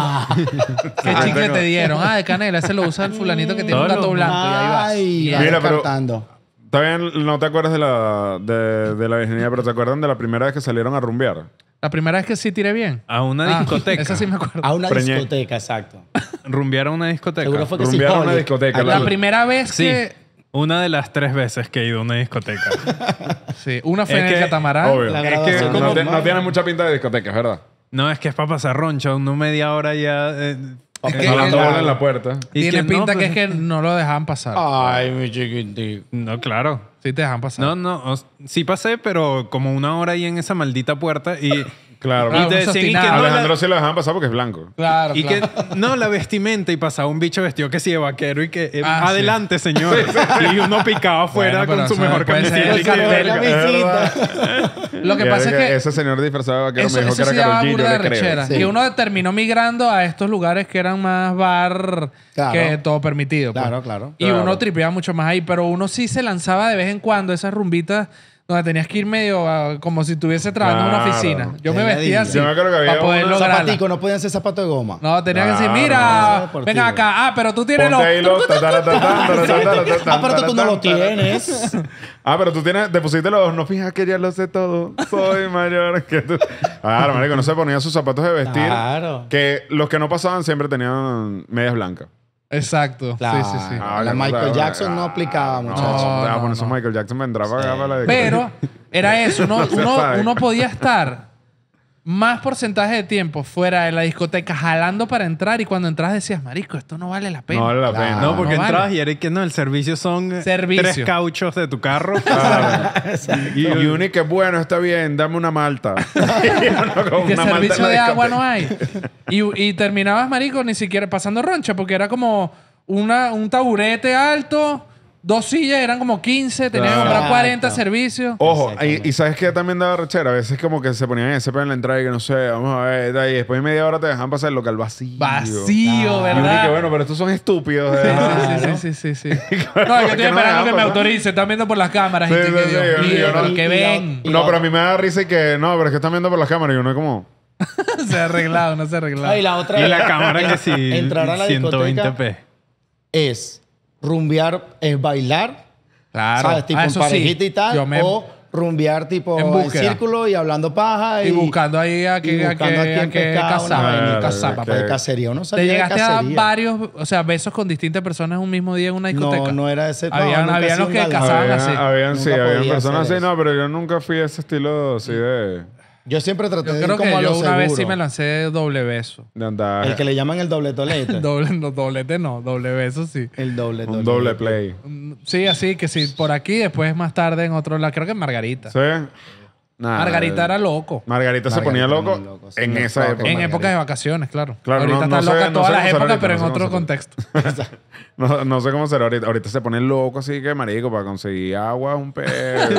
[SPEAKER 2] ¿Qué chicle te dieron? Ah, de canela. Ese lo usa el fulanito que tiene un
[SPEAKER 1] Todos
[SPEAKER 2] gato
[SPEAKER 1] los-
[SPEAKER 2] blanco. Y ahí vas.
[SPEAKER 4] Ay,
[SPEAKER 2] Y
[SPEAKER 4] vas
[SPEAKER 3] Mira, pero-
[SPEAKER 4] descartando.
[SPEAKER 3] Está bien, no te acuerdas de la, de, de la virginidad, pero ¿te acuerdan de la primera vez que salieron a rumbear?
[SPEAKER 2] La primera vez que sí tiré bien.
[SPEAKER 1] A una
[SPEAKER 2] Ah,
[SPEAKER 1] discoteca.
[SPEAKER 2] Esa sí me acuerdo.
[SPEAKER 4] A una
[SPEAKER 3] Preñé.
[SPEAKER 4] discoteca, exacto.
[SPEAKER 1] Rumbear a una discoteca.
[SPEAKER 4] Seguro fue que sí.
[SPEAKER 3] Rumbear a una
[SPEAKER 4] Oye,
[SPEAKER 3] discoteca.
[SPEAKER 4] aquí-
[SPEAKER 2] La
[SPEAKER 3] la-
[SPEAKER 2] primera vez
[SPEAKER 1] Sí.
[SPEAKER 2] que...
[SPEAKER 1] Una de las tres veces que he ido a una discoteca.
[SPEAKER 2] Sí, una fue
[SPEAKER 1] Es
[SPEAKER 2] en el
[SPEAKER 1] que-
[SPEAKER 2] catamarán.
[SPEAKER 3] Obvio.
[SPEAKER 4] La
[SPEAKER 3] Es que
[SPEAKER 4] graduación
[SPEAKER 3] no,
[SPEAKER 4] normal.
[SPEAKER 3] te- no tiene mucha pinta de discoteca, es verdad.
[SPEAKER 1] No, es que es para pasar roncha. Uno media hora ya... eh,
[SPEAKER 2] Es
[SPEAKER 1] eh,
[SPEAKER 2] que
[SPEAKER 3] Jalando
[SPEAKER 2] el-
[SPEAKER 3] bola en la puerta.
[SPEAKER 1] y
[SPEAKER 2] Tiene
[SPEAKER 1] que no,
[SPEAKER 2] pinta que
[SPEAKER 1] pues-
[SPEAKER 2] es que no lo dejaban pasar.
[SPEAKER 4] Ay, mi chiquitito.
[SPEAKER 1] No, claro.
[SPEAKER 2] Sí te dejan pasar.
[SPEAKER 1] No, no. o- sí pasé, pero como una hora ahí en esa maldita puerta y...
[SPEAKER 3] Claro.
[SPEAKER 2] Claro,
[SPEAKER 1] y te
[SPEAKER 2] uno se
[SPEAKER 1] decían y que
[SPEAKER 2] obstinaba.
[SPEAKER 1] no,
[SPEAKER 3] Alejandro
[SPEAKER 1] la-
[SPEAKER 3] sí lo dejaban pasar porque es blanco.
[SPEAKER 2] Claro,
[SPEAKER 1] y
[SPEAKER 2] claro.
[SPEAKER 1] que no, la vestimenta y pasaba un bicho vestido que sí de vaquero y que eh,
[SPEAKER 2] Ah,
[SPEAKER 1] adelante, señor. Y uno picaba afuera
[SPEAKER 2] Bueno, pero
[SPEAKER 1] con su
[SPEAKER 2] eso
[SPEAKER 1] mejor
[SPEAKER 2] puede ser
[SPEAKER 1] camiseta.
[SPEAKER 2] el
[SPEAKER 1] y que,
[SPEAKER 2] cartel.
[SPEAKER 1] verga.
[SPEAKER 4] La
[SPEAKER 3] Es
[SPEAKER 4] visita.
[SPEAKER 2] Lo que
[SPEAKER 3] Y
[SPEAKER 2] pasa es que
[SPEAKER 3] ese señor disfrazado de vaquero
[SPEAKER 2] eso,
[SPEAKER 3] me dijo
[SPEAKER 2] eso
[SPEAKER 3] que
[SPEAKER 2] sí
[SPEAKER 3] era
[SPEAKER 2] daba
[SPEAKER 3] Karol G,
[SPEAKER 2] burda
[SPEAKER 3] yo
[SPEAKER 2] de
[SPEAKER 3] le creo.
[SPEAKER 2] rechera.
[SPEAKER 4] Sí.
[SPEAKER 2] Que uno terminó migrando a estos lugares que eran más bar
[SPEAKER 4] Claro.
[SPEAKER 2] que todo permitido. pues.
[SPEAKER 4] Claro, claro.
[SPEAKER 2] Y
[SPEAKER 3] Claro.
[SPEAKER 2] uno tripeaba mucho más ahí, pero uno sí se lanzaba de vez en cuando esas rumbitas donde tenías que ir medio ah, como si estuviese trabajando en una
[SPEAKER 3] Claro.
[SPEAKER 2] oficina. Yo
[SPEAKER 4] Qué
[SPEAKER 2] me vestía así.
[SPEAKER 3] Yo me acuerdo que había
[SPEAKER 2] para poder
[SPEAKER 3] una
[SPEAKER 2] lograrla.
[SPEAKER 4] Zapatico, no podían ser zapatos de goma.
[SPEAKER 2] No, tenía que decir,
[SPEAKER 3] Claro.
[SPEAKER 2] mira,
[SPEAKER 4] Deportivo.
[SPEAKER 2] venga acá. Ah, pero tú tienes
[SPEAKER 3] Ponte ahí
[SPEAKER 2] los...
[SPEAKER 3] los... ta, ta, ta, ta, ta, ta, ta, ta, ta,
[SPEAKER 4] Ah, pero tú no lo
[SPEAKER 3] ta, ta, ta.
[SPEAKER 4] tienes.
[SPEAKER 3] Ah, pero tú tienes... Te pusiste los... No fijas que ya lo sé todo. Soy mayor que tú. Claro, marico. No se ponían sus zapatos de vestir.
[SPEAKER 4] Claro.
[SPEAKER 3] Que los que no pasaban siempre tenían medias blancas.
[SPEAKER 2] Exacto.
[SPEAKER 4] Claro.
[SPEAKER 2] Sí, sí, sí.
[SPEAKER 3] Ah,
[SPEAKER 4] La
[SPEAKER 3] que no
[SPEAKER 4] Michael
[SPEAKER 3] se-
[SPEAKER 4] Jackson no aplicaba,
[SPEAKER 3] No,
[SPEAKER 4] muchachos.
[SPEAKER 3] te vas a
[SPEAKER 2] No,
[SPEAKER 3] poner esos
[SPEAKER 2] no.
[SPEAKER 3] Michael Jackson vendrá para acá para la
[SPEAKER 2] Pero era eso, uno,
[SPEAKER 3] Se
[SPEAKER 2] uno,
[SPEAKER 3] sabe.
[SPEAKER 2] uno podía estar más porcentaje de tiempo fuera de la discoteca jalando para entrar y cuando entras decías, marico, esto no vale la pena.
[SPEAKER 3] No vale la
[SPEAKER 4] Claro.
[SPEAKER 3] pena.
[SPEAKER 1] No, porque
[SPEAKER 2] No vale.
[SPEAKER 1] entrabas y era que no, el servicio son eh,
[SPEAKER 2] Servicio.
[SPEAKER 1] tres cauchos de tu carro.
[SPEAKER 3] Y, y uno y que bueno, está bien, dame una malta. Y uno con
[SPEAKER 2] ¿Qué
[SPEAKER 3] una malta
[SPEAKER 2] servicio
[SPEAKER 3] en la
[SPEAKER 2] de agua
[SPEAKER 3] discoteca.
[SPEAKER 2] no hay? Y, y terminabas, marico, ni siquiera pasando roncha porque era como una, un taburete alto, dos sillas, eran como quince, tenías que comprar
[SPEAKER 4] Exacto.
[SPEAKER 2] cuarenta servicios.
[SPEAKER 3] Ojo, y,
[SPEAKER 4] Exactamente.
[SPEAKER 3] y sabes que también daba rechera. A veces como que se ponían ese en la entrada y que no sé, vamos a ver. Y después de media hora te dejan pasar el local vacío.
[SPEAKER 2] Vacío,
[SPEAKER 3] Y uno y que
[SPEAKER 2] ¿verdad?
[SPEAKER 3] bueno, pero estos son estúpidos.
[SPEAKER 2] Sí,
[SPEAKER 3] ¿eh?
[SPEAKER 2] sí, sí, sí, sí, sí.
[SPEAKER 3] Claro,
[SPEAKER 2] No, yo
[SPEAKER 3] ¿por
[SPEAKER 2] estoy
[SPEAKER 3] qué no
[SPEAKER 2] esperando
[SPEAKER 3] dejan
[SPEAKER 2] que me
[SPEAKER 3] pasar?
[SPEAKER 2] autorice. Están viendo por las cámaras.
[SPEAKER 3] Sí,
[SPEAKER 2] y
[SPEAKER 3] sí,
[SPEAKER 2] que,
[SPEAKER 3] sí,
[SPEAKER 2] Dios
[SPEAKER 3] yo-
[SPEAKER 2] mío,
[SPEAKER 3] yo no-
[SPEAKER 2] pero que
[SPEAKER 4] y-
[SPEAKER 2] ven.
[SPEAKER 4] y-
[SPEAKER 3] No, pero a mí me da risa y que no, pero es que están viendo por las cámaras y uno es como...
[SPEAKER 2] Se ha arreglado, no se ha arreglado.
[SPEAKER 4] Ay, la otra
[SPEAKER 1] Y la cámara que sí,
[SPEAKER 4] Entrar a la
[SPEAKER 1] ciento veinte
[SPEAKER 4] discoteca
[SPEAKER 1] p.
[SPEAKER 4] es rumbear, es bailar,
[SPEAKER 2] Claro.
[SPEAKER 4] ¿sabes? Tipo
[SPEAKER 2] Ah,
[SPEAKER 4] en
[SPEAKER 2] eso
[SPEAKER 4] parejita
[SPEAKER 2] sí.
[SPEAKER 4] y tal.
[SPEAKER 2] Yo me-
[SPEAKER 4] O rumbear tipo
[SPEAKER 2] En
[SPEAKER 4] en,
[SPEAKER 2] búsqueda.
[SPEAKER 4] círculo y hablando paja.
[SPEAKER 2] Y buscando ahí a
[SPEAKER 4] y
[SPEAKER 2] qué, a
[SPEAKER 4] buscando
[SPEAKER 2] qué,
[SPEAKER 4] a quién
[SPEAKER 2] a qué
[SPEAKER 4] pescar, una
[SPEAKER 2] casar.
[SPEAKER 4] vainita.
[SPEAKER 3] Claro,
[SPEAKER 2] Casar,
[SPEAKER 3] que-
[SPEAKER 2] papá.
[SPEAKER 4] De cacería. Uno
[SPEAKER 2] ¿Te
[SPEAKER 4] salía de
[SPEAKER 2] llegaste a dar
[SPEAKER 4] cacería.
[SPEAKER 2] varios, o sea, besos con distintas personas un mismo día en una discoteca?
[SPEAKER 4] No, no era ese. no,
[SPEAKER 2] Habían-
[SPEAKER 4] nunca
[SPEAKER 2] habían
[SPEAKER 4] he sido
[SPEAKER 2] los
[SPEAKER 4] un
[SPEAKER 2] que
[SPEAKER 4] galán.
[SPEAKER 2] cazaban
[SPEAKER 3] Habían,
[SPEAKER 2] así.
[SPEAKER 3] habían, sí,
[SPEAKER 4] Nunca
[SPEAKER 3] habían
[SPEAKER 4] podía
[SPEAKER 3] personas
[SPEAKER 4] hacer
[SPEAKER 3] así.
[SPEAKER 4] eso.
[SPEAKER 3] No, pero yo nunca fui a ese estilo así de...
[SPEAKER 4] Yo siempre traté
[SPEAKER 2] Yo
[SPEAKER 4] de ir
[SPEAKER 2] creo que
[SPEAKER 4] como a
[SPEAKER 2] yo
[SPEAKER 4] lo
[SPEAKER 2] una vez sí
[SPEAKER 4] seguro.
[SPEAKER 2] me lancé doble beso.
[SPEAKER 3] de andar...
[SPEAKER 4] El que le llaman el doble tolete.
[SPEAKER 2] Doble, no, doblete no, doble beso sí.
[SPEAKER 4] El doble
[SPEAKER 3] un
[SPEAKER 4] tolete.
[SPEAKER 3] doble play.
[SPEAKER 2] Mm, Sí, así que sí, por aquí, después más tarde en otro lado. Creo que en Margarita.
[SPEAKER 3] ¿Sí? Nah,
[SPEAKER 2] Margarita era loco.
[SPEAKER 3] Margarita se ponía
[SPEAKER 4] Margarita
[SPEAKER 3] loco
[SPEAKER 4] era loco, sí,
[SPEAKER 3] en
[SPEAKER 4] me
[SPEAKER 3] esa
[SPEAKER 4] toca.
[SPEAKER 3] época.
[SPEAKER 2] En
[SPEAKER 4] Margarita.
[SPEAKER 2] épocas de vacaciones, claro.
[SPEAKER 3] Claro,
[SPEAKER 2] ahorita
[SPEAKER 3] no-
[SPEAKER 2] está
[SPEAKER 3] no sé-
[SPEAKER 2] loca
[SPEAKER 3] no
[SPEAKER 2] todas
[SPEAKER 3] sé
[SPEAKER 2] las
[SPEAKER 3] cómo será
[SPEAKER 2] épocas,
[SPEAKER 3] ahorita,
[SPEAKER 2] pero en
[SPEAKER 3] no sé
[SPEAKER 2] otro
[SPEAKER 3] cómo
[SPEAKER 2] contexto.
[SPEAKER 3] No, no sé cómo será ahorita. Ahorita se pone loco así que, marico, para conseguir agua un pedo.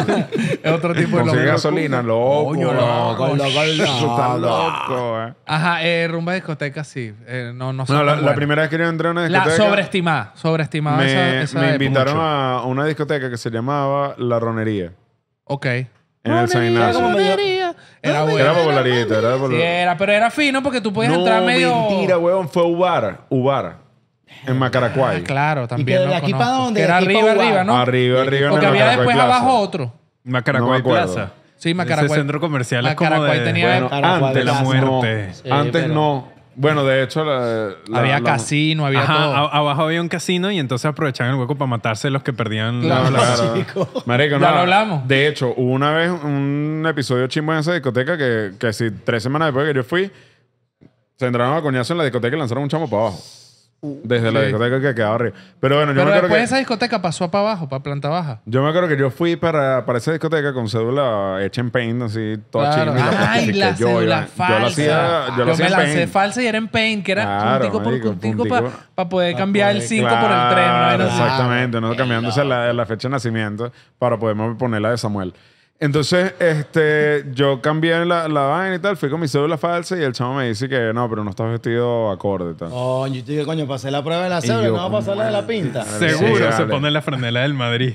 [SPEAKER 2] Es otro tipo de
[SPEAKER 3] Conseguir
[SPEAKER 2] loco.
[SPEAKER 3] gasolina, loco.
[SPEAKER 2] Coño, loco,
[SPEAKER 3] loco,
[SPEAKER 4] loco,
[SPEAKER 3] Está
[SPEAKER 4] loco.
[SPEAKER 3] loco, eh.
[SPEAKER 2] Ajá, eh, rumba discoteca sí. Eh, no, no, son
[SPEAKER 3] No, la,
[SPEAKER 2] tan
[SPEAKER 3] la
[SPEAKER 2] buenas.
[SPEAKER 3] primera vez que yo entré a una
[SPEAKER 2] La
[SPEAKER 3] discoteca...
[SPEAKER 2] sobreestimada. Sobreestimada
[SPEAKER 3] me,
[SPEAKER 2] esa, esa
[SPEAKER 3] me
[SPEAKER 2] época.
[SPEAKER 3] invitaron
[SPEAKER 2] Mucho.
[SPEAKER 3] a una discoteca que se llamaba La Ronería.
[SPEAKER 2] Ok.
[SPEAKER 3] En el San Ignacio.
[SPEAKER 4] como medio-
[SPEAKER 2] Era bueno.
[SPEAKER 3] Era popularita, era
[SPEAKER 2] Sí,
[SPEAKER 3] popular.
[SPEAKER 2] era, pero era fino porque tú podías
[SPEAKER 3] No,
[SPEAKER 2] entrar medio...
[SPEAKER 3] mentira, huevón. Fue Ubar. Ubar. En Macaracuay.
[SPEAKER 2] Ah, claro, también
[SPEAKER 4] de
[SPEAKER 2] lo
[SPEAKER 4] aquí
[SPEAKER 2] conozco.
[SPEAKER 4] pa' dónde?
[SPEAKER 2] Que era
[SPEAKER 4] ¿De aquí pa'
[SPEAKER 2] arriba,
[SPEAKER 4] Ubar?
[SPEAKER 2] arriba, ¿no?
[SPEAKER 3] Arriba, arriba. en
[SPEAKER 2] Porque
[SPEAKER 3] el
[SPEAKER 2] había
[SPEAKER 3] Macaracuay
[SPEAKER 2] después
[SPEAKER 3] Plaza.
[SPEAKER 2] abajo otro.
[SPEAKER 1] Macaracuay
[SPEAKER 3] No me acuerdo.
[SPEAKER 1] Plaza.
[SPEAKER 2] Sí, Macaracuay.
[SPEAKER 1] Ese centro comercial es como
[SPEAKER 2] Macaracuay
[SPEAKER 1] de...
[SPEAKER 2] tenía-
[SPEAKER 3] Bueno,
[SPEAKER 4] Macaracuay
[SPEAKER 3] antes
[SPEAKER 1] de la
[SPEAKER 4] Plaza.
[SPEAKER 1] muerte.
[SPEAKER 3] No,
[SPEAKER 4] Sí,
[SPEAKER 3] antes
[SPEAKER 4] pero-
[SPEAKER 3] no. Bueno, de hecho, la, la-
[SPEAKER 2] Había
[SPEAKER 3] la-
[SPEAKER 2] casino, había
[SPEAKER 1] Ajá,
[SPEAKER 2] todo.
[SPEAKER 1] a- abajo había un casino y entonces aprovechaban el hueco para matarse los que perdían
[SPEAKER 2] Claro.
[SPEAKER 1] la...
[SPEAKER 3] Claro.
[SPEAKER 4] Chico.
[SPEAKER 3] Marico,
[SPEAKER 2] Ya
[SPEAKER 3] no.
[SPEAKER 2] lo hablamos.
[SPEAKER 3] De hecho, hubo una vez un episodio chimbo en esa discoteca que, que si tres semanas después que yo fui, se entraron a coñazo en la discoteca y lanzaron un chamo para abajo. Desde la
[SPEAKER 2] Sí.
[SPEAKER 3] discoteca que quedaba arriba. Pero bueno, yo
[SPEAKER 2] Pero
[SPEAKER 3] me acuerdo
[SPEAKER 2] después
[SPEAKER 3] que...
[SPEAKER 2] esa discoteca pasó para abajo, para planta baja.
[SPEAKER 3] Yo me acuerdo que yo fui para, para esa discoteca con cédula hecha en paint, así, toda
[SPEAKER 2] Claro.
[SPEAKER 3] china. y la
[SPEAKER 2] Ay,
[SPEAKER 3] plastifiqué.
[SPEAKER 2] la
[SPEAKER 3] yo,
[SPEAKER 2] cédula
[SPEAKER 3] iba-
[SPEAKER 2] falsa.
[SPEAKER 3] Yo la hacía, yo
[SPEAKER 2] Yo,
[SPEAKER 3] la hacía
[SPEAKER 2] me
[SPEAKER 3] en
[SPEAKER 2] lancé
[SPEAKER 3] paint.
[SPEAKER 2] falsa y era en paint, que era
[SPEAKER 3] Claro,
[SPEAKER 2] puntico por
[SPEAKER 3] marico,
[SPEAKER 2] puntico
[SPEAKER 3] puntico.
[SPEAKER 2] para poder cambiar el
[SPEAKER 4] poder-
[SPEAKER 2] cinco por el tres. una vaina así.
[SPEAKER 3] Exactamente, no cambiándose la, la fecha de nacimiento para poder poner la de Samuel. Entonces, este, yo cambié la, la vaina y tal, fui con mi cédula falsa y el chamo me dice que no, pero no estás vestido acorde y tal.
[SPEAKER 4] Coño, yo te digo, coño, pasé la prueba de la cédula,
[SPEAKER 3] yo,
[SPEAKER 4] no va a pasar la de la pinta.
[SPEAKER 1] Seguro
[SPEAKER 3] Sí,
[SPEAKER 1] se
[SPEAKER 3] dale.
[SPEAKER 1] pone la franela del Madrid.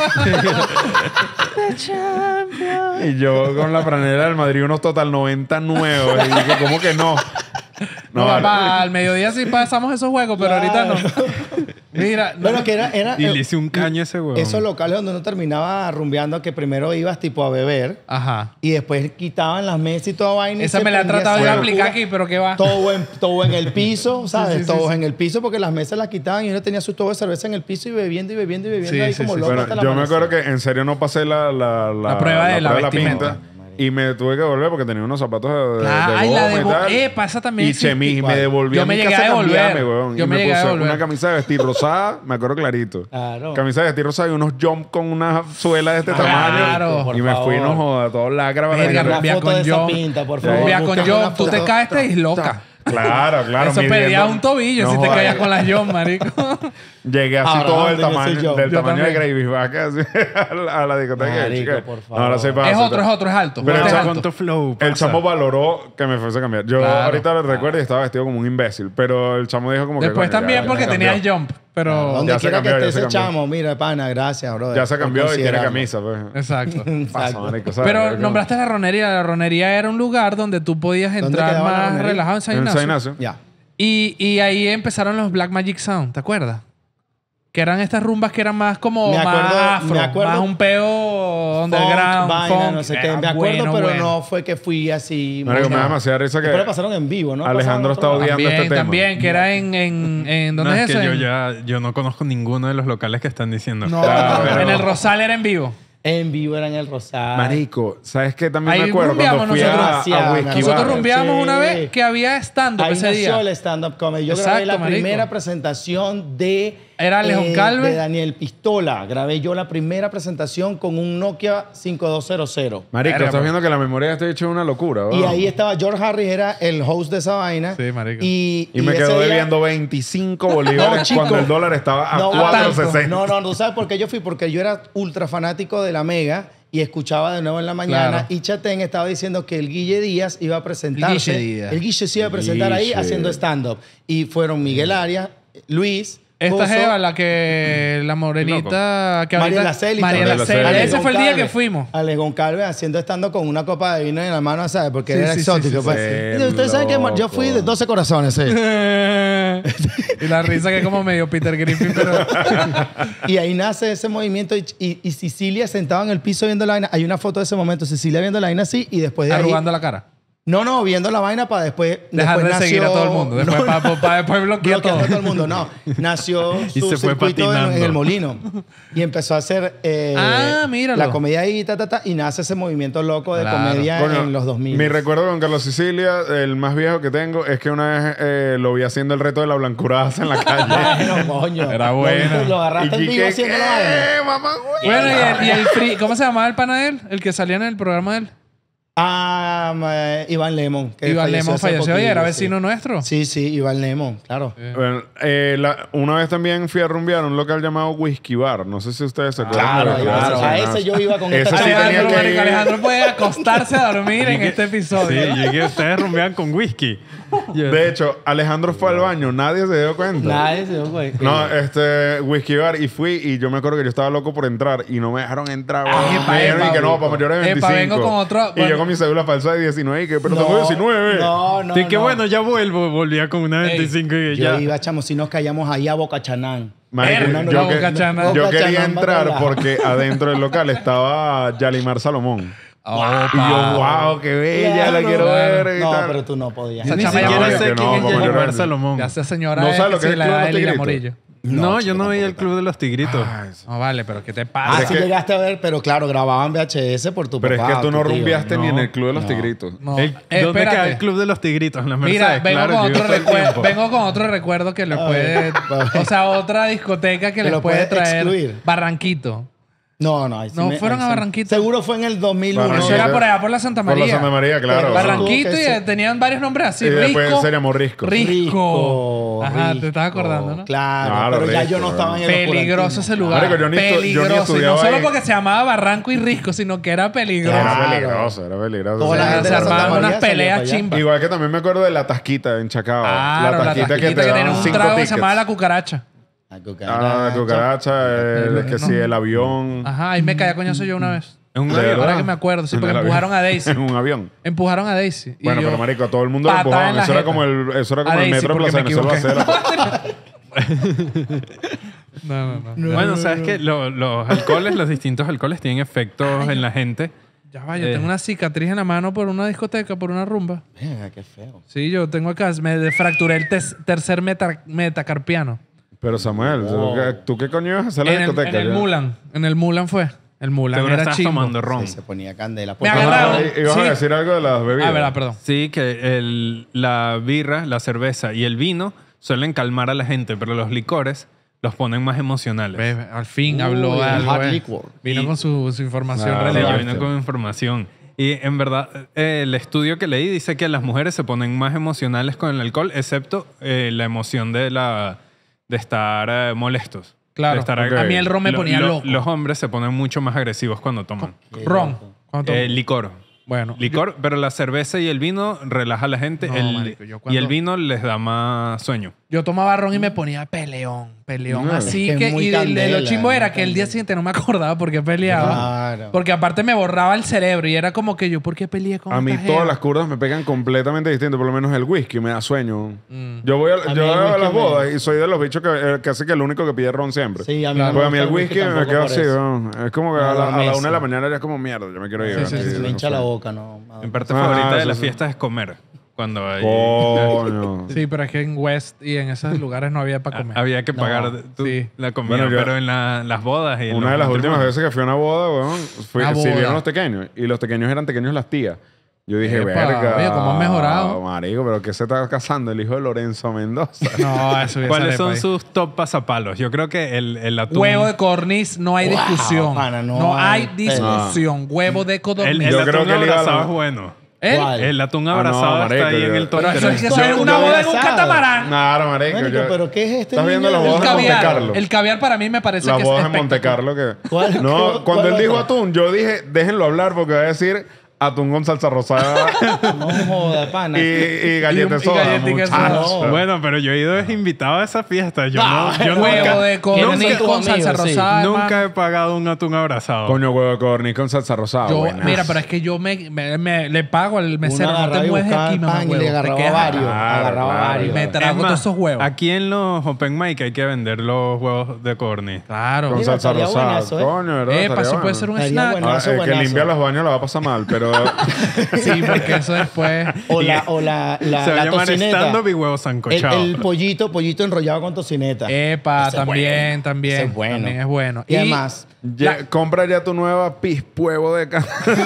[SPEAKER 3] Y yo con la franela del Madrid unos total noventa nuevos. Y dije, ¿cómo que no?
[SPEAKER 2] No,
[SPEAKER 3] vale.
[SPEAKER 2] papá, al mediodía sí pasamos esos juegos, pero ahorita no. Mira, no.
[SPEAKER 4] Bueno, que era... era
[SPEAKER 1] Y le hice un caño a ese huevón.
[SPEAKER 4] esos locales donde uno terminaba rumbeando, que primero ibas tipo a beber
[SPEAKER 2] Ajá.
[SPEAKER 4] y después quitaban las mesas y toda vaina. y
[SPEAKER 2] Esa
[SPEAKER 4] se
[SPEAKER 2] me la he
[SPEAKER 4] prendía
[SPEAKER 2] tratado de
[SPEAKER 4] esa
[SPEAKER 2] aplicar
[SPEAKER 4] locura.
[SPEAKER 2] aquí, pero ¿qué va?
[SPEAKER 4] Todo en, todo en el piso, ¿sabes?
[SPEAKER 2] Sí, sí, sí,
[SPEAKER 4] Todos
[SPEAKER 2] sí.
[SPEAKER 4] en el piso porque las mesas las quitaban y uno tenía su tubo de cerveza en el piso y bebiendo y bebiendo y bebiendo
[SPEAKER 2] Sí,
[SPEAKER 4] ahí
[SPEAKER 2] sí,
[SPEAKER 4] como
[SPEAKER 2] sí.
[SPEAKER 4] loco
[SPEAKER 3] Bueno,
[SPEAKER 4] hasta la
[SPEAKER 3] yo me
[SPEAKER 4] amanecer.
[SPEAKER 3] acuerdo que en serio no pasé la, la, la,
[SPEAKER 2] La prueba de la vestimenta.
[SPEAKER 3] pinta. Y me tuve que volver porque tenía unos zapatos de, de,
[SPEAKER 2] Ah,
[SPEAKER 3] de
[SPEAKER 2] ay, la
[SPEAKER 3] goma
[SPEAKER 2] de
[SPEAKER 3] y
[SPEAKER 2] bo-
[SPEAKER 3] tal.
[SPEAKER 2] Epa, esa también
[SPEAKER 3] Y
[SPEAKER 2] existe.
[SPEAKER 3] chemis, y me
[SPEAKER 4] ¿Cuál?
[SPEAKER 3] devolví
[SPEAKER 2] Yo
[SPEAKER 3] a
[SPEAKER 2] me
[SPEAKER 3] mi
[SPEAKER 2] llegué
[SPEAKER 3] casa
[SPEAKER 2] a
[SPEAKER 3] a
[SPEAKER 2] devolver.
[SPEAKER 3] cambiarme, weón.
[SPEAKER 2] Yo
[SPEAKER 3] y
[SPEAKER 2] me
[SPEAKER 3] me,
[SPEAKER 2] llegué a
[SPEAKER 3] puse
[SPEAKER 2] devolver.
[SPEAKER 3] una camisa de vestir rosada, me acuerdo clarito.
[SPEAKER 4] Claro.
[SPEAKER 3] Camisa de vestir rosada y unos jump con una suela de este
[SPEAKER 2] Claro.
[SPEAKER 3] tamaño.
[SPEAKER 4] Por
[SPEAKER 3] y me fui,
[SPEAKER 4] favor.
[SPEAKER 3] no joda, todo lacra para
[SPEAKER 2] Verga,
[SPEAKER 3] la
[SPEAKER 4] Una
[SPEAKER 2] rumbia
[SPEAKER 4] foto
[SPEAKER 2] con
[SPEAKER 4] de esa
[SPEAKER 2] John.
[SPEAKER 4] pinta, por
[SPEAKER 3] Sí.
[SPEAKER 4] favor.
[SPEAKER 2] Rumbia con
[SPEAKER 4] Busquen
[SPEAKER 2] John,
[SPEAKER 4] una
[SPEAKER 2] tú te
[SPEAKER 4] foto.
[SPEAKER 2] caes y loca.
[SPEAKER 3] Claro, claro.
[SPEAKER 2] Eso
[SPEAKER 3] midiendo-
[SPEAKER 2] perdía un tobillo
[SPEAKER 3] No
[SPEAKER 2] si te
[SPEAKER 3] joda.
[SPEAKER 2] caías con las John, marico.
[SPEAKER 3] Llegué así
[SPEAKER 4] Ahora,
[SPEAKER 3] todo el
[SPEAKER 4] ¿dónde yo
[SPEAKER 3] tamaño,
[SPEAKER 4] soy yo?
[SPEAKER 3] del
[SPEAKER 2] Yo
[SPEAKER 3] tamaño de
[SPEAKER 2] también.
[SPEAKER 3] Gravy Back así, a la, a la discoteca.
[SPEAKER 4] Marico,
[SPEAKER 3] chica.
[SPEAKER 4] por
[SPEAKER 3] No, ahora sí
[SPEAKER 4] favor.
[SPEAKER 3] pasa.
[SPEAKER 2] Es otro, es otro, es alto.
[SPEAKER 3] Pero
[SPEAKER 2] Este
[SPEAKER 3] el
[SPEAKER 2] es
[SPEAKER 3] chamo-
[SPEAKER 2] alto.
[SPEAKER 1] ¿Cuánto flow
[SPEAKER 3] El
[SPEAKER 1] pasa?
[SPEAKER 3] chamo valoró que me fuese a cambiar. Yo
[SPEAKER 2] Claro.
[SPEAKER 3] ahorita lo recuerdo y estaba vestido como un imbécil. Pero el chamo dijo como que...
[SPEAKER 2] Después
[SPEAKER 3] coño,
[SPEAKER 2] también
[SPEAKER 3] ya-
[SPEAKER 2] porque
[SPEAKER 3] ya
[SPEAKER 2] tenías
[SPEAKER 3] cambió.
[SPEAKER 2] jump, pero...
[SPEAKER 4] Donde
[SPEAKER 3] Ya se
[SPEAKER 4] quiera
[SPEAKER 3] cambió,
[SPEAKER 4] que
[SPEAKER 3] ya
[SPEAKER 4] esté
[SPEAKER 3] se
[SPEAKER 4] ese
[SPEAKER 3] cambió.
[SPEAKER 4] chamo, mira, pana, gracias, bro.
[SPEAKER 3] Ya se
[SPEAKER 4] por
[SPEAKER 3] cambió y tiene
[SPEAKER 4] considerarlo.
[SPEAKER 3] camisa. Pues.
[SPEAKER 2] Exacto.
[SPEAKER 3] Pasa,
[SPEAKER 4] Exacto.
[SPEAKER 3] marico, ¿sabes?
[SPEAKER 2] Pero
[SPEAKER 3] Como-
[SPEAKER 2] nombraste la ronería. La ronería era un lugar donde tú podías
[SPEAKER 4] ¿Dónde
[SPEAKER 2] entrar
[SPEAKER 4] quedaba la
[SPEAKER 2] más
[SPEAKER 4] ronería?
[SPEAKER 2] relajado en San
[SPEAKER 3] En
[SPEAKER 2] Ignacio.
[SPEAKER 3] San Ignacio.
[SPEAKER 4] Ya.
[SPEAKER 2] Y, y ahí empezaron los Black Magic Sound, ¿te acuerdas? Que eran estas rumbas que eran más como
[SPEAKER 4] Me acuerdo-
[SPEAKER 2] más afro,
[SPEAKER 4] me acuerdo-
[SPEAKER 2] más un peo underground,
[SPEAKER 4] Funk, vaina,
[SPEAKER 2] funk.
[SPEAKER 4] no sé qué.
[SPEAKER 2] Era
[SPEAKER 4] Me acuerdo,
[SPEAKER 2] bueno,
[SPEAKER 4] pero
[SPEAKER 2] bueno.
[SPEAKER 4] no fue que fui así.
[SPEAKER 3] Marico, me da
[SPEAKER 4] no.
[SPEAKER 3] demasiada risa que
[SPEAKER 4] Después lo pasaron en vivo, ¿no?
[SPEAKER 3] Alejandro está
[SPEAKER 4] Pasaron otro-
[SPEAKER 3] odiando
[SPEAKER 2] También,
[SPEAKER 3] este tema.
[SPEAKER 2] también, que era en... en, en ¿Dónde
[SPEAKER 1] No,
[SPEAKER 2] es
[SPEAKER 1] es que
[SPEAKER 2] ese?
[SPEAKER 1] yo ya yo no conozco ninguno de los locales que están diciendo.
[SPEAKER 2] No,
[SPEAKER 3] Ah, pero-
[SPEAKER 2] en el Rosal era en vivo.
[SPEAKER 4] En vivo era en el Rosario.
[SPEAKER 3] Marico, ¿sabes qué? También
[SPEAKER 2] Ahí
[SPEAKER 3] me acuerdo cuando
[SPEAKER 2] rumbeamos
[SPEAKER 3] fui a,
[SPEAKER 2] nosotros.
[SPEAKER 3] a
[SPEAKER 4] Hacían,
[SPEAKER 3] Whisky
[SPEAKER 2] Nosotros
[SPEAKER 3] Bar.
[SPEAKER 2] rumbeamos
[SPEAKER 4] Sí.
[SPEAKER 2] una vez que había stand-up
[SPEAKER 4] Ahí
[SPEAKER 2] ese
[SPEAKER 4] nació
[SPEAKER 2] día.
[SPEAKER 4] el stand-up comedy. Yo
[SPEAKER 2] Exacto,
[SPEAKER 4] grabé la
[SPEAKER 2] marico.
[SPEAKER 4] primera presentación de... eh,
[SPEAKER 2] Era León Calve.
[SPEAKER 4] De Daniel Pistola. Grabé yo la primera presentación con un Nokia cinco dos cero cero.
[SPEAKER 3] Marico,
[SPEAKER 2] Verga,
[SPEAKER 3] estás
[SPEAKER 2] pues.
[SPEAKER 3] viendo que la memoria de este hecho es una locura.
[SPEAKER 4] Y
[SPEAKER 3] weón.
[SPEAKER 4] ahí estaba George Harris, era el host de esa vaina.
[SPEAKER 2] Sí, marico.
[SPEAKER 4] Y,
[SPEAKER 3] Y me
[SPEAKER 4] ese
[SPEAKER 3] quedó
[SPEAKER 4] día-
[SPEAKER 3] debiendo veinticinco bolívares
[SPEAKER 4] No, chico.
[SPEAKER 3] cuando el dólar estaba a
[SPEAKER 4] No,
[SPEAKER 3] cuatro
[SPEAKER 4] tanto.
[SPEAKER 3] sesenta.
[SPEAKER 4] No, no, ¿tú sabes por qué yo fui? Porque yo era ultra fanático de la Mega y escuchaba de nuevo en la mañana
[SPEAKER 2] Claro.
[SPEAKER 4] y Chatén estaba diciendo que el Guille Díaz iba a presentarse.
[SPEAKER 2] El Guille Díaz.
[SPEAKER 4] El Guille se iba a presentar ahí
[SPEAKER 3] Guille.
[SPEAKER 4] haciendo stand-up. Y fueron Miguel Arias, Luis,
[SPEAKER 2] Esta
[SPEAKER 4] Pozo,
[SPEAKER 2] jeva, la que... La morenita... Que
[SPEAKER 4] María
[SPEAKER 2] ahorita-
[SPEAKER 4] Laceli.
[SPEAKER 2] María
[SPEAKER 3] también.
[SPEAKER 2] Laceli.
[SPEAKER 3] Alex
[SPEAKER 2] Ese fue el día
[SPEAKER 4] Goncalves.
[SPEAKER 2] que fuimos.
[SPEAKER 4] Alex Goncalves haciendo stand-up con una copa de vino en la mano, ¿sabes? Porque
[SPEAKER 2] Sí,
[SPEAKER 4] era
[SPEAKER 2] sí,
[SPEAKER 4] exótico.
[SPEAKER 2] sí,
[SPEAKER 4] pues.
[SPEAKER 3] sí.
[SPEAKER 4] Y ustedes saben que yo fui de doce corazones, sí.
[SPEAKER 2] Y la risa que es como medio Peter Griffin, pero...
[SPEAKER 4] Y ahí nace ese movimiento y, y- y Sicilia sentada en el piso viendo la vaina. Hay una foto de ese momento, Sicilia viendo la vaina así y después de ahí...
[SPEAKER 2] Arrugando la cara.
[SPEAKER 4] No, no, viendo la vaina para después...
[SPEAKER 2] Dejar de
[SPEAKER 4] después
[SPEAKER 2] seguir a
[SPEAKER 4] nació-
[SPEAKER 2] todo el mundo. Después,
[SPEAKER 4] No,
[SPEAKER 2] para, para después bloquear
[SPEAKER 4] bloqueando
[SPEAKER 2] todo.
[SPEAKER 4] a todo el mundo. No, nació
[SPEAKER 1] Y
[SPEAKER 4] su
[SPEAKER 1] se fue
[SPEAKER 4] circuito en,
[SPEAKER 1] patinando.
[SPEAKER 4] en el Molino. Y empezó a hacer eh,
[SPEAKER 2] Ah, míralo.
[SPEAKER 4] la comedia ahí, ta, ta, ta, y nace ese movimiento loco de
[SPEAKER 2] Claro.
[SPEAKER 4] comedia
[SPEAKER 3] Coño,
[SPEAKER 4] en los dos mil.
[SPEAKER 3] Mi recuerdo con Carlos Sicilia, el más viejo que tengo, es que una vez eh, lo vi haciendo el reto de la blancuraza en la calle.
[SPEAKER 4] Bueno, coño.
[SPEAKER 2] Era
[SPEAKER 4] Lo
[SPEAKER 2] bueno.
[SPEAKER 4] viste, Lo agarraste en
[SPEAKER 3] Y
[SPEAKER 4] vivo
[SPEAKER 3] que-
[SPEAKER 4] haciendo la vaina.
[SPEAKER 3] ¿qué, mamá, güey?
[SPEAKER 2] Bueno, y el, y el free... ¿Cómo se llamaba el pana de él? El que salía en el programa de él.
[SPEAKER 4] Ah, ma- Iván Lemon. que
[SPEAKER 2] Iván
[SPEAKER 4] falleció
[SPEAKER 2] Lemon
[SPEAKER 4] hace
[SPEAKER 2] falleció y
[SPEAKER 4] poquillo,
[SPEAKER 2] era
[SPEAKER 4] sí.
[SPEAKER 2] vecino nuestro.
[SPEAKER 4] Sí, sí, Iván Lemon, claro.
[SPEAKER 3] Bueno, eh, la- una vez también fui a rumbear a un local llamado Whisky Bar. No sé si ustedes se acuerdan.
[SPEAKER 4] Claro,
[SPEAKER 3] de Whisky
[SPEAKER 4] claro.
[SPEAKER 3] Bar,
[SPEAKER 4] A
[SPEAKER 3] San
[SPEAKER 4] ese
[SPEAKER 3] Ignacio.
[SPEAKER 4] yo iba con
[SPEAKER 3] Ese
[SPEAKER 4] esta
[SPEAKER 3] sí
[SPEAKER 4] chica.
[SPEAKER 3] tenía
[SPEAKER 2] Alejandro,
[SPEAKER 3] que
[SPEAKER 2] marico,
[SPEAKER 3] ir.
[SPEAKER 2] Alejandro puede acostarse a dormir en este
[SPEAKER 1] Sí,
[SPEAKER 2] episodio.
[SPEAKER 1] llegué, ustedes rumbean con whisky. Yo-
[SPEAKER 3] De hecho, Alejandro fue al baño, nadie se dio cuenta.
[SPEAKER 4] Nadie se dio cuenta.
[SPEAKER 3] No, este, Whisky Bar, y fui, y yo me acuerdo que yo estaba loco por entrar, y no me dejaron entrar,
[SPEAKER 4] Ah,
[SPEAKER 3] weón.
[SPEAKER 2] epa,
[SPEAKER 3] Me dijeron
[SPEAKER 2] epa,
[SPEAKER 3] y que no,
[SPEAKER 2] marico.
[SPEAKER 3] para mayores de
[SPEAKER 2] Epa,
[SPEAKER 3] veinticinco.
[SPEAKER 2] vengo con otro-
[SPEAKER 3] Y
[SPEAKER 2] bueno.
[SPEAKER 3] yo con mi cédula falsa de diecinueve, y que, pero tengo diecinueve.
[SPEAKER 4] No, no,
[SPEAKER 1] Sí, que
[SPEAKER 4] no.
[SPEAKER 1] bueno, ya vuelvo. Volvía con una
[SPEAKER 2] Ey,
[SPEAKER 1] veinticinco y
[SPEAKER 4] Yo
[SPEAKER 1] ya.
[SPEAKER 4] iba, chamo, si nos callamos ahí a Boca Chanán.
[SPEAKER 3] Marico,
[SPEAKER 2] Verga,
[SPEAKER 3] yo,
[SPEAKER 2] no,
[SPEAKER 3] que-
[SPEAKER 2] Boca Chana.
[SPEAKER 3] yo
[SPEAKER 4] Boca
[SPEAKER 3] quería
[SPEAKER 4] Chanán,
[SPEAKER 3] entrar
[SPEAKER 4] Boca.
[SPEAKER 3] porque adentro del local estaba Yalimar Salomón.
[SPEAKER 2] Opa.
[SPEAKER 3] Y yo, wow, qué bella, la
[SPEAKER 4] Claro.
[SPEAKER 3] quiero ver. y
[SPEAKER 4] No,
[SPEAKER 3] tal.
[SPEAKER 4] pero tú no podías.
[SPEAKER 2] Esa
[SPEAKER 1] Ni
[SPEAKER 2] chama ya
[SPEAKER 1] siquiera
[SPEAKER 2] murió.
[SPEAKER 1] sé
[SPEAKER 3] Que no,
[SPEAKER 1] quién es
[SPEAKER 3] como yo
[SPEAKER 1] Yalimar
[SPEAKER 3] era-
[SPEAKER 1] Salomón.
[SPEAKER 2] Ya sea señora
[SPEAKER 3] No
[SPEAKER 2] es
[SPEAKER 3] sabe lo que
[SPEAKER 2] sí,
[SPEAKER 3] es
[SPEAKER 2] la
[SPEAKER 3] el Club
[SPEAKER 2] edad
[SPEAKER 3] de
[SPEAKER 2] de
[SPEAKER 3] los
[SPEAKER 2] Lila
[SPEAKER 3] Tigritos.
[SPEAKER 2] Morillo.
[SPEAKER 1] No,
[SPEAKER 4] No,
[SPEAKER 1] yo
[SPEAKER 4] chico,
[SPEAKER 1] no veía el
[SPEAKER 4] tampoco
[SPEAKER 1] Club de los Tigritos.
[SPEAKER 3] Ay, sí.
[SPEAKER 2] No vale, pero ¿qué te
[SPEAKER 4] Ah,
[SPEAKER 2] pasa?
[SPEAKER 3] es
[SPEAKER 4] sí
[SPEAKER 3] que-
[SPEAKER 4] llegaste a ver, pero claro, grababan V H S por tu
[SPEAKER 3] Pero
[SPEAKER 4] papá.
[SPEAKER 3] es que tú no
[SPEAKER 4] tu tío.
[SPEAKER 3] rumbeaste ni en
[SPEAKER 1] No.
[SPEAKER 3] el Club de los
[SPEAKER 4] No.
[SPEAKER 3] Tigritos.
[SPEAKER 2] No.
[SPEAKER 1] El-
[SPEAKER 2] Eh,
[SPEAKER 1] ¿Dónde
[SPEAKER 2] espérate.
[SPEAKER 1] queda el Club de los Tigritos? En las Mercedes.
[SPEAKER 2] Mira, vengo,
[SPEAKER 1] claro,
[SPEAKER 2] con
[SPEAKER 1] yo iba
[SPEAKER 2] otro
[SPEAKER 1] todo el
[SPEAKER 2] recuerdo,
[SPEAKER 1] tiempo.
[SPEAKER 2] vengo con otro recuerdo que les
[SPEAKER 4] A
[SPEAKER 2] puede...
[SPEAKER 4] ver, a ver.
[SPEAKER 2] O sea, otra discoteca que,
[SPEAKER 4] Que
[SPEAKER 2] les
[SPEAKER 4] lo
[SPEAKER 2] puede
[SPEAKER 4] puede
[SPEAKER 2] traer.
[SPEAKER 4] excluir.
[SPEAKER 2] Barranquito.
[SPEAKER 4] No, no. ahí sí
[SPEAKER 2] No,
[SPEAKER 4] me-
[SPEAKER 2] fueron
[SPEAKER 4] ahí
[SPEAKER 2] a
[SPEAKER 4] sí-
[SPEAKER 2] Barranquita.
[SPEAKER 4] Seguro fue en el dos mil uno.
[SPEAKER 3] Barranquita.
[SPEAKER 2] Eso era por allá, por la Santa
[SPEAKER 3] Por
[SPEAKER 2] María.
[SPEAKER 3] la Santa María, claro.
[SPEAKER 4] Pero
[SPEAKER 2] Barranquito
[SPEAKER 4] Tuvo que
[SPEAKER 2] y
[SPEAKER 4] ser-
[SPEAKER 2] tenían varios nombres así.
[SPEAKER 3] Y después
[SPEAKER 2] Risco.
[SPEAKER 3] seríamos Risco.
[SPEAKER 2] Risco.
[SPEAKER 4] Rico.
[SPEAKER 2] Ajá,
[SPEAKER 4] rico.
[SPEAKER 2] te estás acordando, ¿no?
[SPEAKER 4] Claro,
[SPEAKER 3] Claro,
[SPEAKER 4] pero ya
[SPEAKER 3] rico,
[SPEAKER 4] yo no estaba en el
[SPEAKER 2] Peligroso ese lugar.
[SPEAKER 3] Marico, yo ni estu- yo ni
[SPEAKER 2] peligroso. Y no
[SPEAKER 3] estudiaba
[SPEAKER 2] solo
[SPEAKER 3] ahí.
[SPEAKER 2] porque se llamaba Barranco y Risco, sino que era peligroso.
[SPEAKER 3] Era
[SPEAKER 4] Claro.
[SPEAKER 3] peligroso, era peligroso.
[SPEAKER 4] Toda
[SPEAKER 3] Sí.
[SPEAKER 4] la
[SPEAKER 2] O sea,
[SPEAKER 4] gente
[SPEAKER 2] se
[SPEAKER 4] de Santa
[SPEAKER 2] armaban
[SPEAKER 4] María
[SPEAKER 2] unas
[SPEAKER 4] salía
[SPEAKER 2] peleas
[SPEAKER 4] para allá.
[SPEAKER 2] chimbas.
[SPEAKER 3] Igual que también me acuerdo de la tasquita en Chacao.
[SPEAKER 2] Claro, la tasquita que,
[SPEAKER 3] te daban
[SPEAKER 2] tenía un
[SPEAKER 3] cinco
[SPEAKER 2] trago que se
[SPEAKER 3] tickets.
[SPEAKER 2] llamaba la cucaracha.
[SPEAKER 4] La
[SPEAKER 3] Ah,
[SPEAKER 4] cucaracha.
[SPEAKER 3] la cucaracha, el, que sí, el avión.
[SPEAKER 2] Ajá, ahí me caía coñazo yo una vez.
[SPEAKER 1] En un
[SPEAKER 3] ¿De
[SPEAKER 1] avión.
[SPEAKER 2] Ahora
[SPEAKER 3] verdad?
[SPEAKER 2] que me acuerdo, sí,
[SPEAKER 3] En
[SPEAKER 2] porque
[SPEAKER 3] el
[SPEAKER 2] empujaron
[SPEAKER 3] avión.
[SPEAKER 2] a Daisy.
[SPEAKER 3] En un avión.
[SPEAKER 2] Empujaron a Daisy. Y
[SPEAKER 3] Bueno,
[SPEAKER 2] yo-
[SPEAKER 3] pero marico, a todo el mundo lo
[SPEAKER 2] patada en
[SPEAKER 3] empujaban.
[SPEAKER 2] la
[SPEAKER 3] Eso era
[SPEAKER 2] jeta.
[SPEAKER 3] como el, eso era
[SPEAKER 2] A
[SPEAKER 3] como el
[SPEAKER 2] Daisy,
[SPEAKER 3] metro de
[SPEAKER 2] porque
[SPEAKER 3] Plaza
[SPEAKER 2] me
[SPEAKER 3] Venezuela.
[SPEAKER 2] equivoqué.
[SPEAKER 3] Acera.
[SPEAKER 2] No, no, no.
[SPEAKER 1] Bueno, sabes que los alcoholes, los distintos alcoholes tienen efectos en la gente.
[SPEAKER 2] Ya va, yo
[SPEAKER 1] Eh.
[SPEAKER 2] tengo una cicatriz en la mano por una discoteca, por una rumba.
[SPEAKER 4] Venga, qué feo.
[SPEAKER 2] Sí, yo tengo acá, me fracturé el tes- tercer meta- metacarpiano.
[SPEAKER 3] Pero Samuel, ¿tú qué- ¿tú qué coño ibas a hacer en
[SPEAKER 2] En
[SPEAKER 3] la
[SPEAKER 2] el,
[SPEAKER 3] discoteca?
[SPEAKER 2] en el
[SPEAKER 3] Ya?
[SPEAKER 2] Mulan. En el Mulan fue. El Mulan
[SPEAKER 1] Seguro
[SPEAKER 2] era
[SPEAKER 1] estás
[SPEAKER 2] chimbo.
[SPEAKER 1] tomando ron.
[SPEAKER 4] Sí, se ponía candela.
[SPEAKER 2] Me
[SPEAKER 4] Porque-
[SPEAKER 2] agarraron.
[SPEAKER 3] Ah, ibas
[SPEAKER 2] Sí.
[SPEAKER 3] a decir algo de las bebidas.
[SPEAKER 2] Ah, verdad, perdón.
[SPEAKER 1] Sí, que el- la birra, la cerveza y el vino suelen calmar a la gente, pero los licores los ponen más emocionales.
[SPEAKER 2] Ve, al fin
[SPEAKER 4] Uy,
[SPEAKER 2] habló
[SPEAKER 4] el
[SPEAKER 2] algo.
[SPEAKER 4] hot
[SPEAKER 2] eh.
[SPEAKER 4] liquor.
[SPEAKER 2] Vino
[SPEAKER 1] Y-
[SPEAKER 2] con su, su información
[SPEAKER 3] Ah,
[SPEAKER 1] Sí, yo
[SPEAKER 2] relevante.
[SPEAKER 1] vine con información. Y en verdad, eh, el estudio que leí dice que las mujeres se ponen más emocionales con el alcohol, excepto eh, la emoción de, la, de estar eh, molestos.
[SPEAKER 2] Claro.
[SPEAKER 1] De estar
[SPEAKER 3] Ok.
[SPEAKER 2] A mí el ron me
[SPEAKER 1] Lo-
[SPEAKER 2] ponía
[SPEAKER 1] lo-
[SPEAKER 2] loco.
[SPEAKER 1] Los hombres se ponen mucho más agresivos cuando toman.
[SPEAKER 2] Ron. ¿Cuánto?
[SPEAKER 1] Eh, licor.
[SPEAKER 2] bueno.
[SPEAKER 1] Licor, pero la cerveza y el vino relaja a la gente.
[SPEAKER 2] No,
[SPEAKER 1] el-
[SPEAKER 2] marico, yo
[SPEAKER 1] Y
[SPEAKER 2] cuando-
[SPEAKER 1] el vino les da más sueño.
[SPEAKER 2] Yo tomaba ron y me ponía peleón, peleón.
[SPEAKER 3] No,
[SPEAKER 2] así
[SPEAKER 4] es que
[SPEAKER 2] que,
[SPEAKER 4] es muy
[SPEAKER 2] y de, de lo
[SPEAKER 4] candela,
[SPEAKER 2] chimbo
[SPEAKER 4] muy
[SPEAKER 2] era que el día
[SPEAKER 4] candela.
[SPEAKER 2] siguiente no me acordaba por qué peleaba.
[SPEAKER 4] Claro.
[SPEAKER 2] Porque aparte me borraba el cerebro y era como que yo, ¿por qué peleé con
[SPEAKER 3] A mí
[SPEAKER 2] esta
[SPEAKER 3] todas
[SPEAKER 2] jeva?
[SPEAKER 3] las curvas me pegan completamente distinto. Por lo menos el whisky me da sueño.
[SPEAKER 2] Mm.
[SPEAKER 3] Yo voy a,
[SPEAKER 4] A
[SPEAKER 3] yo
[SPEAKER 4] mí el
[SPEAKER 3] voy a
[SPEAKER 4] whisky
[SPEAKER 3] las
[SPEAKER 4] me-
[SPEAKER 3] bodas y soy de los bichos que eh, casi que el único que pide ron siempre.
[SPEAKER 4] Sí, a mí
[SPEAKER 2] Claro.
[SPEAKER 4] no
[SPEAKER 3] Pues a mí el
[SPEAKER 4] gusta
[SPEAKER 3] whisky me
[SPEAKER 4] tampoco
[SPEAKER 3] queda
[SPEAKER 4] por
[SPEAKER 3] así.
[SPEAKER 4] eso.
[SPEAKER 3] ¿no? Es como que
[SPEAKER 4] Me
[SPEAKER 3] a la, a la
[SPEAKER 4] adormece.
[SPEAKER 3] una de la mañana ya es como mierda. Yo me quiero ir.
[SPEAKER 2] Sí, sí, sí,
[SPEAKER 4] Se me hincha la boca, ¿no?
[SPEAKER 1] Mi parte
[SPEAKER 3] Ah,
[SPEAKER 1] favorita de
[SPEAKER 3] eso
[SPEAKER 1] las
[SPEAKER 3] sí.
[SPEAKER 1] fiestas es comer. Cuando hay-
[SPEAKER 3] Coño.
[SPEAKER 2] Sí, pero es que en West y en esos lugares no había para comer.
[SPEAKER 1] había que
[SPEAKER 4] No.
[SPEAKER 1] pagar tú-
[SPEAKER 2] Sí.
[SPEAKER 1] la comida,
[SPEAKER 3] Bueno, yo-
[SPEAKER 1] pero en la- las bodas y en
[SPEAKER 3] Una
[SPEAKER 1] los
[SPEAKER 3] de las últimas
[SPEAKER 1] matrimonios.
[SPEAKER 3] veces que fui a una boda, weón, fui,
[SPEAKER 2] Una boda.
[SPEAKER 3] sirvieron los pequeños. Y los pequeños eran pequeños las tías. Yo dije,
[SPEAKER 2] Epa,
[SPEAKER 3] verga.
[SPEAKER 2] oye, ¿cómo han mejorado?
[SPEAKER 3] Marico, pero ¿qué se está casando? El hijo de Lorenzo Mendoza.
[SPEAKER 2] No, eso ya
[SPEAKER 1] ¿Cuáles
[SPEAKER 2] sale
[SPEAKER 1] son
[SPEAKER 2] pa' ahí.
[SPEAKER 1] sus top pasapalos? Yo creo que el, el atún...
[SPEAKER 2] Huevo de codorniz, no hay
[SPEAKER 4] Wow,
[SPEAKER 2] discusión.
[SPEAKER 4] pana, no
[SPEAKER 2] no hay
[SPEAKER 4] hay
[SPEAKER 2] discusión. Huevo de
[SPEAKER 1] El,
[SPEAKER 2] codorniz.
[SPEAKER 1] el
[SPEAKER 3] Yo
[SPEAKER 1] atún
[SPEAKER 3] creo que el
[SPEAKER 1] abrazado
[SPEAKER 3] hígado-
[SPEAKER 1] es bueno.
[SPEAKER 2] ¿Eh?
[SPEAKER 4] ¿Cuál?
[SPEAKER 1] El atún
[SPEAKER 3] Ah, no,
[SPEAKER 1] abrazado
[SPEAKER 3] marico,
[SPEAKER 1] está ahí en
[SPEAKER 3] yo-
[SPEAKER 1] el top
[SPEAKER 2] Pero eso es
[SPEAKER 1] tres.
[SPEAKER 2] que
[SPEAKER 4] Yo-
[SPEAKER 2] eso es una
[SPEAKER 4] yo
[SPEAKER 2] boda en un
[SPEAKER 4] abrazado.
[SPEAKER 2] catamarán.
[SPEAKER 3] Claro, marico.
[SPEAKER 4] Marico,
[SPEAKER 3] yo-
[SPEAKER 4] pero ¿qué es este
[SPEAKER 3] ¿Estás viendo
[SPEAKER 4] niño?
[SPEAKER 3] las
[SPEAKER 2] El
[SPEAKER 3] bodas de Monte
[SPEAKER 2] caviar.
[SPEAKER 3] Carlo?
[SPEAKER 2] El caviar para mí me parece
[SPEAKER 3] Las
[SPEAKER 2] que
[SPEAKER 3] bodas
[SPEAKER 2] es
[SPEAKER 3] en Monte
[SPEAKER 2] espectacular.
[SPEAKER 3] Carlo que...
[SPEAKER 4] ¿Cuál-
[SPEAKER 3] No,
[SPEAKER 4] cuál-
[SPEAKER 3] cuando
[SPEAKER 4] cuál
[SPEAKER 3] él dijo
[SPEAKER 4] otro?
[SPEAKER 3] atún, yo dije, déjenlo hablar porque va a decir atún con salsa rosada
[SPEAKER 4] No joda, pana.
[SPEAKER 3] y, y galleta
[SPEAKER 2] Y- y
[SPEAKER 3] soda,
[SPEAKER 2] galletica
[SPEAKER 3] muchacho.
[SPEAKER 4] soda.
[SPEAKER 1] Bueno, pero yo he ido invitado a esa fiesta. Yo, no, yo
[SPEAKER 2] Huevo
[SPEAKER 1] nunca,
[SPEAKER 2] de codorniz
[SPEAKER 4] nunca-
[SPEAKER 2] con salsa
[SPEAKER 4] amigos, sí.
[SPEAKER 2] rosada.
[SPEAKER 1] nunca
[SPEAKER 2] hermano.
[SPEAKER 1] he pagado un atún abrazado.
[SPEAKER 3] Coño, huevo de codorniz con salsa rosada.
[SPEAKER 2] Yo,
[SPEAKER 3] buenas.
[SPEAKER 2] mira, pero es que yo me, me- me- le pago al mesero.
[SPEAKER 4] Uno
[SPEAKER 2] No
[SPEAKER 4] agarraba
[SPEAKER 2] te
[SPEAKER 4] y
[SPEAKER 2] mueves de
[SPEAKER 4] buscaba
[SPEAKER 2] aquí,
[SPEAKER 4] el
[SPEAKER 2] mamá
[SPEAKER 4] pan y
[SPEAKER 2] huevo.
[SPEAKER 4] le
[SPEAKER 2] Te
[SPEAKER 4] agarraba
[SPEAKER 2] quedas-
[SPEAKER 4] varios.
[SPEAKER 3] Claro,
[SPEAKER 4] agarraba
[SPEAKER 3] claro,
[SPEAKER 4] varios.
[SPEAKER 2] Me
[SPEAKER 1] Es
[SPEAKER 2] trago
[SPEAKER 1] más,
[SPEAKER 2] todos esos huevos.
[SPEAKER 1] Aquí en los open mic hay que vender los huevos de codorniz.
[SPEAKER 2] Claro.
[SPEAKER 3] Con
[SPEAKER 4] Mira,
[SPEAKER 3] salsa
[SPEAKER 4] estaría
[SPEAKER 3] rosada.
[SPEAKER 4] buenazo, ¿eh?
[SPEAKER 3] Coño, ¿verdad?
[SPEAKER 2] Epa,
[SPEAKER 3] Estaría
[SPEAKER 2] eso puede
[SPEAKER 3] bueno.
[SPEAKER 2] ser un
[SPEAKER 4] Estaría
[SPEAKER 2] snack.
[SPEAKER 4] bueno.
[SPEAKER 3] Ah,
[SPEAKER 4] Buenazo,
[SPEAKER 3] el que
[SPEAKER 4] buenazo.
[SPEAKER 3] limpia los baños la va a pasar mal, pero...
[SPEAKER 2] Sí, porque eso después...
[SPEAKER 4] O la, o la, la,
[SPEAKER 1] Se va a
[SPEAKER 4] la
[SPEAKER 1] llamar
[SPEAKER 4] tocineta.
[SPEAKER 1] stand-up y huevo
[SPEAKER 4] El,
[SPEAKER 1] sancochado.
[SPEAKER 4] el pollito, pollito enrollado con tocineta.
[SPEAKER 2] Epa,
[SPEAKER 4] Ese es
[SPEAKER 2] también,
[SPEAKER 4] bueno.
[SPEAKER 2] también.
[SPEAKER 4] Ese es bueno.
[SPEAKER 2] También es bueno.
[SPEAKER 4] Y además,
[SPEAKER 3] Ya- compra ya tu nueva pispuevo de ca-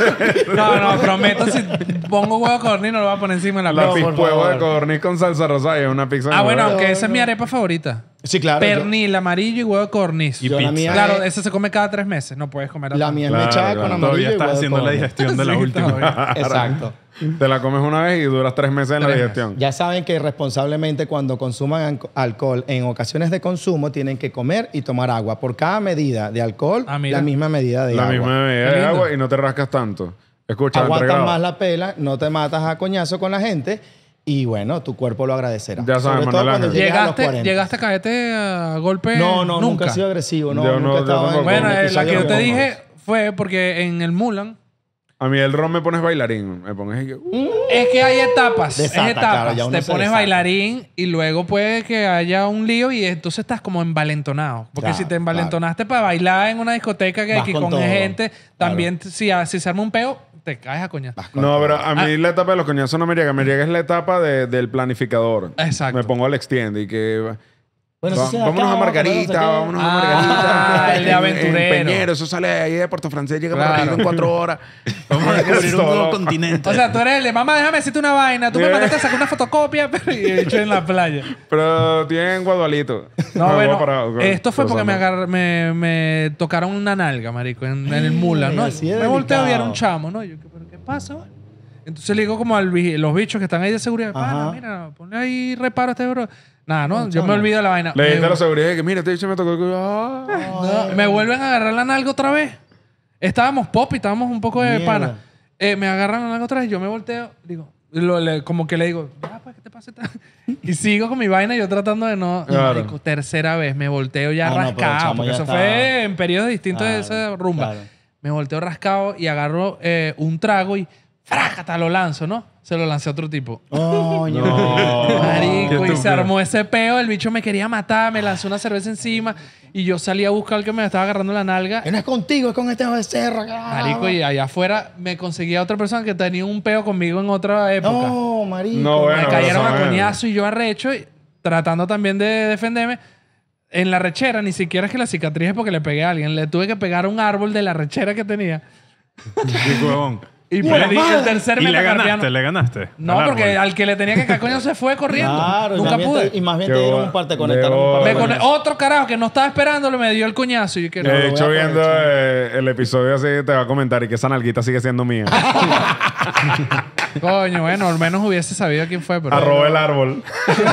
[SPEAKER 2] No, no, prometo, si pongo huevo de codorniz no lo voy a poner encima de la
[SPEAKER 3] la
[SPEAKER 2] pizza.
[SPEAKER 4] por
[SPEAKER 3] pispuevo
[SPEAKER 4] favor.
[SPEAKER 3] de codorniz con salsa rosada y es una pizza.
[SPEAKER 2] Ah, bueno,
[SPEAKER 3] nueva.
[SPEAKER 2] aunque
[SPEAKER 4] No,
[SPEAKER 2] esa es
[SPEAKER 4] no.
[SPEAKER 2] mi arepa favorita.
[SPEAKER 4] sí, claro. yo-
[SPEAKER 2] Pernil, amarillo y huevo de codorniz.
[SPEAKER 1] Y
[SPEAKER 4] yo la
[SPEAKER 1] pizza.
[SPEAKER 4] mía
[SPEAKER 2] Claro,
[SPEAKER 4] es-
[SPEAKER 2] ese se come cada tres meses. No puedes comer
[SPEAKER 4] La
[SPEAKER 2] atún.
[SPEAKER 4] mía es
[SPEAKER 3] Claro,
[SPEAKER 4] mechada
[SPEAKER 3] claro.
[SPEAKER 4] con amarillo
[SPEAKER 1] Todavía
[SPEAKER 4] y
[SPEAKER 1] estás
[SPEAKER 4] huevo de
[SPEAKER 1] haciendo la
[SPEAKER 4] codorniz.
[SPEAKER 1] digestión de la
[SPEAKER 2] Sí,
[SPEAKER 1] última.
[SPEAKER 2] todavía.
[SPEAKER 4] Exacto.
[SPEAKER 3] Te la comes una vez y duras tres meses en la
[SPEAKER 2] Tres
[SPEAKER 3] digestión.
[SPEAKER 4] Ya saben que responsablemente cuando consuman an- alcohol en ocasiones de consumo tienen que comer y tomar agua. Por cada medida de alcohol,
[SPEAKER 2] Ah, mira.
[SPEAKER 4] la misma medida de
[SPEAKER 3] La
[SPEAKER 4] agua.
[SPEAKER 3] misma medida
[SPEAKER 2] Qué
[SPEAKER 3] de
[SPEAKER 2] lindo.
[SPEAKER 3] agua y no te rascas tanto. Escucha,
[SPEAKER 4] Aguantas
[SPEAKER 3] entregado.
[SPEAKER 4] más la pela, no te matas a coñazo con la gente y bueno, tu cuerpo lo agradecerá.
[SPEAKER 3] Ya sabes,
[SPEAKER 4] Sobre todo
[SPEAKER 3] Manuel
[SPEAKER 4] cuando
[SPEAKER 3] Ángel.
[SPEAKER 4] llegues a los
[SPEAKER 2] ¿Llegaste,
[SPEAKER 4] cuarenta.
[SPEAKER 2] ¿Llegaste a caerte a golpe?
[SPEAKER 4] No, no, nunca,
[SPEAKER 2] nunca.
[SPEAKER 4] he sido agresivo. No,
[SPEAKER 3] Yo
[SPEAKER 4] nunca
[SPEAKER 3] no,
[SPEAKER 4] he
[SPEAKER 3] yo
[SPEAKER 4] estado en
[SPEAKER 3] tampoco.
[SPEAKER 2] Bueno,
[SPEAKER 4] un
[SPEAKER 2] eh, la
[SPEAKER 4] episodio
[SPEAKER 2] que yo
[SPEAKER 4] de
[SPEAKER 2] te
[SPEAKER 4] bomba.
[SPEAKER 2] dije fue porque en el Mulan
[SPEAKER 3] A mí el ron me pones bailarín. Me pones... y que, uh,
[SPEAKER 2] es que hay etapas.
[SPEAKER 4] Desata,
[SPEAKER 2] es etapas.
[SPEAKER 4] claro, ya uno
[SPEAKER 2] te
[SPEAKER 4] se
[SPEAKER 2] pones
[SPEAKER 4] desata.
[SPEAKER 2] bailarín y luego puede que haya un lío y entonces estás como envalentonado. Porque
[SPEAKER 4] Claro,
[SPEAKER 2] si te envalentonaste para bailar en una discoteca que
[SPEAKER 4] Vas
[SPEAKER 2] aquí
[SPEAKER 4] con
[SPEAKER 2] con,
[SPEAKER 4] todo.
[SPEAKER 2] gente, también si, si se arma un peo, te caes a coñazo.
[SPEAKER 4] Vas con
[SPEAKER 3] No,
[SPEAKER 4] todo.
[SPEAKER 3] pero a mí la etapa de los coñazos no me llega. Me llega es la etapa de- del planificador.
[SPEAKER 2] Exacto.
[SPEAKER 3] Me pongo al extiende y que...
[SPEAKER 4] Bueno,
[SPEAKER 3] Va-
[SPEAKER 4] eso sí es
[SPEAKER 3] vámonos
[SPEAKER 4] acá,
[SPEAKER 3] a Margarita,
[SPEAKER 4] pero no sé qué.
[SPEAKER 3] vámonos a
[SPEAKER 2] Ah,
[SPEAKER 3] Margarita.
[SPEAKER 2] el de
[SPEAKER 3] en-
[SPEAKER 2] aventurero.
[SPEAKER 3] En Peñero, eso sale de ahí de Puerto Francés, llega
[SPEAKER 2] Claro.
[SPEAKER 3] a Margarita en cuatro horas.
[SPEAKER 5] Vamos a descubrir un nuevo continente.
[SPEAKER 2] O sea, tú eres el de, mamá, déjame decirte una vaina. Tú me mandaste a sacar una fotocopia pero y he hecho en la playa.
[SPEAKER 3] Pero tienen guadualito.
[SPEAKER 2] No, bueno,
[SPEAKER 3] para-
[SPEAKER 2] esto fue porque me,
[SPEAKER 3] cruzando.
[SPEAKER 2] agar- me, me tocaron una nalga, marico, en, en el mula,
[SPEAKER 4] Ay,
[SPEAKER 2] ¿no?
[SPEAKER 4] así de
[SPEAKER 2] Me volteo y era
[SPEAKER 4] delicado.
[SPEAKER 2] un chamo, ¿no? Yo, ¿pero qué pasa, vale? Entonces le digo como a los bichos que están ahí de seguridad, pana,
[SPEAKER 4] Ajá.
[SPEAKER 2] mira, ponle ahí reparo a este bro. Nada, ¿no?
[SPEAKER 4] No,
[SPEAKER 2] Yo me
[SPEAKER 4] chamo.
[SPEAKER 2] olvido de la vaina.
[SPEAKER 3] Le dijiste
[SPEAKER 2] Me-
[SPEAKER 3] a la seguridad que, mira, este bicho me tocó. Ah.
[SPEAKER 2] no, me vuelven a agarrar la nalga otra vez. Estábamos pop y estábamos un poco de
[SPEAKER 4] Mierda.
[SPEAKER 2] pana. Eh, me agarran la nalga otra vez, yo me volteo, digo, lo- le- como que le digo, ya, pues, ¿qué te pasa? Y sigo con mi vaina, yo tratando de no. Y,
[SPEAKER 3] Claro.
[SPEAKER 2] marico, tercera vez, me volteo ya
[SPEAKER 4] Ah, no, pero el
[SPEAKER 2] rascado,
[SPEAKER 4] chamo
[SPEAKER 2] porque
[SPEAKER 4] ya
[SPEAKER 2] eso
[SPEAKER 4] estaba-
[SPEAKER 2] fue en periodos distintos de
[SPEAKER 4] Claro,
[SPEAKER 2] esa rumba.
[SPEAKER 4] claro.
[SPEAKER 2] Me volteo rascado y agarro eh, un trago y ¡frácata! Lo lanzo, ¿no? Se lo lancé a otro tipo.
[SPEAKER 4] Coño.
[SPEAKER 2] Marico,
[SPEAKER 1] Qué
[SPEAKER 2] y se
[SPEAKER 1] estúpido.
[SPEAKER 2] armó ese peo. El bicho me quería matar, me lanzó una cerveza encima y yo salí a buscar al que me estaba agarrando la nalga.
[SPEAKER 4] Que no es contigo, es con este becerra.
[SPEAKER 2] Marico, y allá afuera me conseguía otra persona que tenía un peo conmigo en otra época.
[SPEAKER 4] No, marico.
[SPEAKER 3] No, bueno.
[SPEAKER 2] me cayeron
[SPEAKER 3] eso
[SPEAKER 2] a
[SPEAKER 3] es.
[SPEAKER 2] coñazo y yo arrecho, y tratando también de defenderme. En la rechera, ni siquiera es que la cicatriz es porque le pegué a alguien. Le tuve que pegar a un árbol de la rechera que tenía.
[SPEAKER 1] Qué huevón.
[SPEAKER 2] Y
[SPEAKER 4] ¡Buena
[SPEAKER 2] perdí
[SPEAKER 4] madre!
[SPEAKER 2] el tercer
[SPEAKER 1] Y le
[SPEAKER 2] metacarpiano.
[SPEAKER 1] ganaste, le ganaste.
[SPEAKER 2] No,
[SPEAKER 1] al
[SPEAKER 2] porque
[SPEAKER 1] árbol.
[SPEAKER 2] al que le tenía que caer coño se fue corriendo.
[SPEAKER 4] Claro, y
[SPEAKER 2] Nunca
[SPEAKER 4] más bien
[SPEAKER 2] pude.
[SPEAKER 4] te- y más bien
[SPEAKER 3] Qué
[SPEAKER 4] te dieron
[SPEAKER 3] bola.
[SPEAKER 4] un par, te
[SPEAKER 3] De
[SPEAKER 4] conectaron un par
[SPEAKER 2] Me
[SPEAKER 4] de
[SPEAKER 3] bola.
[SPEAKER 2] cone-
[SPEAKER 4] coñazos.
[SPEAKER 2] Otro carajo que no estaba esperándolo me dio el coñazo. Y yo que no.
[SPEAKER 3] De
[SPEAKER 4] lo voy
[SPEAKER 3] hecho,
[SPEAKER 4] a
[SPEAKER 3] viendo
[SPEAKER 4] aprovechar.
[SPEAKER 3] eh, el episodio así, te va a comentar y que esa nalguita sigue siendo mía.
[SPEAKER 2] Coño, bueno, al menos hubiese sabido quién fue, pero.
[SPEAKER 3] Arroba el árbol.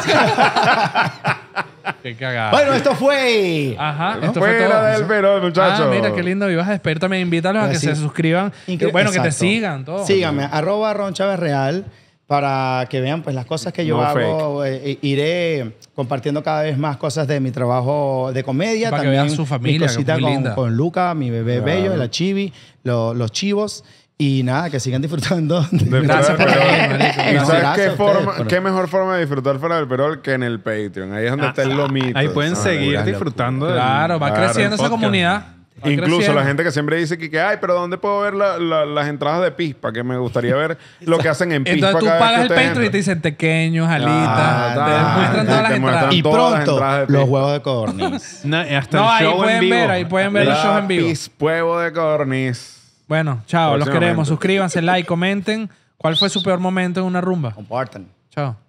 [SPEAKER 2] Qué cagada.
[SPEAKER 4] Bueno, esto fue.
[SPEAKER 2] Ajá, esto fue
[SPEAKER 3] Fuera
[SPEAKER 2] todo.
[SPEAKER 3] del Perol, muchachos.
[SPEAKER 2] Ah, mira, qué lindo. Ibas a despedir también. Invítalos a que
[SPEAKER 4] Así.
[SPEAKER 2] se suscriban.
[SPEAKER 4] Incre-
[SPEAKER 2] Bueno, que te
[SPEAKER 4] Exacto.
[SPEAKER 2] sigan, todo.
[SPEAKER 4] Síganme, arroba Ron Chávez Real, para que vean pues las cosas que yo
[SPEAKER 3] No
[SPEAKER 4] hago. Eh, iré compartiendo cada vez más cosas de mi trabajo de comedia.
[SPEAKER 2] Para que
[SPEAKER 4] también
[SPEAKER 2] vean su familia,
[SPEAKER 4] mi
[SPEAKER 2] que
[SPEAKER 4] cosita
[SPEAKER 2] es muy
[SPEAKER 4] con,
[SPEAKER 2] linda.
[SPEAKER 4] con Luca, mi bebé
[SPEAKER 3] Claro.
[SPEAKER 4] bello, la chivi, lo- los chivos. Y nada, que sigan disfrutando.
[SPEAKER 3] De
[SPEAKER 2] Gracias
[SPEAKER 3] Fuera
[SPEAKER 2] por
[SPEAKER 3] del
[SPEAKER 2] venir,
[SPEAKER 3] Perol.
[SPEAKER 2] marico.
[SPEAKER 3] ¿Y
[SPEAKER 4] No,
[SPEAKER 3] sabes
[SPEAKER 4] gracias
[SPEAKER 3] qué,
[SPEAKER 4] a ustedes
[SPEAKER 3] forma,
[SPEAKER 4] por-
[SPEAKER 3] qué mejor forma de disfrutar Fuera del Perol que en el Patreon? Ahí es donde está el lomito.
[SPEAKER 1] Ahí pueden
[SPEAKER 3] Ah,
[SPEAKER 1] seguir
[SPEAKER 3] puras
[SPEAKER 1] disfrutando. del-
[SPEAKER 2] Claro, va
[SPEAKER 3] Claro,
[SPEAKER 2] creciendo
[SPEAKER 1] el
[SPEAKER 2] esa
[SPEAKER 1] podcast.
[SPEAKER 2] comunidad. Va
[SPEAKER 3] Incluso
[SPEAKER 2] creciendo.
[SPEAKER 3] la gente que siempre dice que, que, ay, pero ¿dónde puedo ver la- la- las entradas de Pispa? Que me gustaría ver lo que hacen en Pispa.
[SPEAKER 2] Entonces tú
[SPEAKER 3] cada vez
[SPEAKER 2] pagas
[SPEAKER 3] que
[SPEAKER 2] el
[SPEAKER 3] ustedes
[SPEAKER 2] Patreon y te
[SPEAKER 3] entran.
[SPEAKER 2] dicen tequeños, alitas.
[SPEAKER 3] Ah,
[SPEAKER 2] te
[SPEAKER 3] ah,
[SPEAKER 2] muestran
[SPEAKER 3] te
[SPEAKER 2] todas las
[SPEAKER 3] muestran
[SPEAKER 2] entradas.
[SPEAKER 4] Y
[SPEAKER 3] todas las
[SPEAKER 4] pronto,
[SPEAKER 3] entradas de
[SPEAKER 4] los
[SPEAKER 3] Pi.
[SPEAKER 4] huevos de codorniz.
[SPEAKER 1] Na- hasta
[SPEAKER 2] No,
[SPEAKER 1] el
[SPEAKER 2] ahí
[SPEAKER 1] show en
[SPEAKER 2] pueden
[SPEAKER 1] vivo.
[SPEAKER 2] ver, ahí pueden ver los shows en vivo.
[SPEAKER 3] Lápiz, huevo de cornis.
[SPEAKER 2] Bueno, chao, los
[SPEAKER 3] Próximamente.
[SPEAKER 2] queremos. Suscríbanse, like, comenten. ¿Cuál fue su peor momento en una rumba?
[SPEAKER 4] Compartan.
[SPEAKER 2] Chao.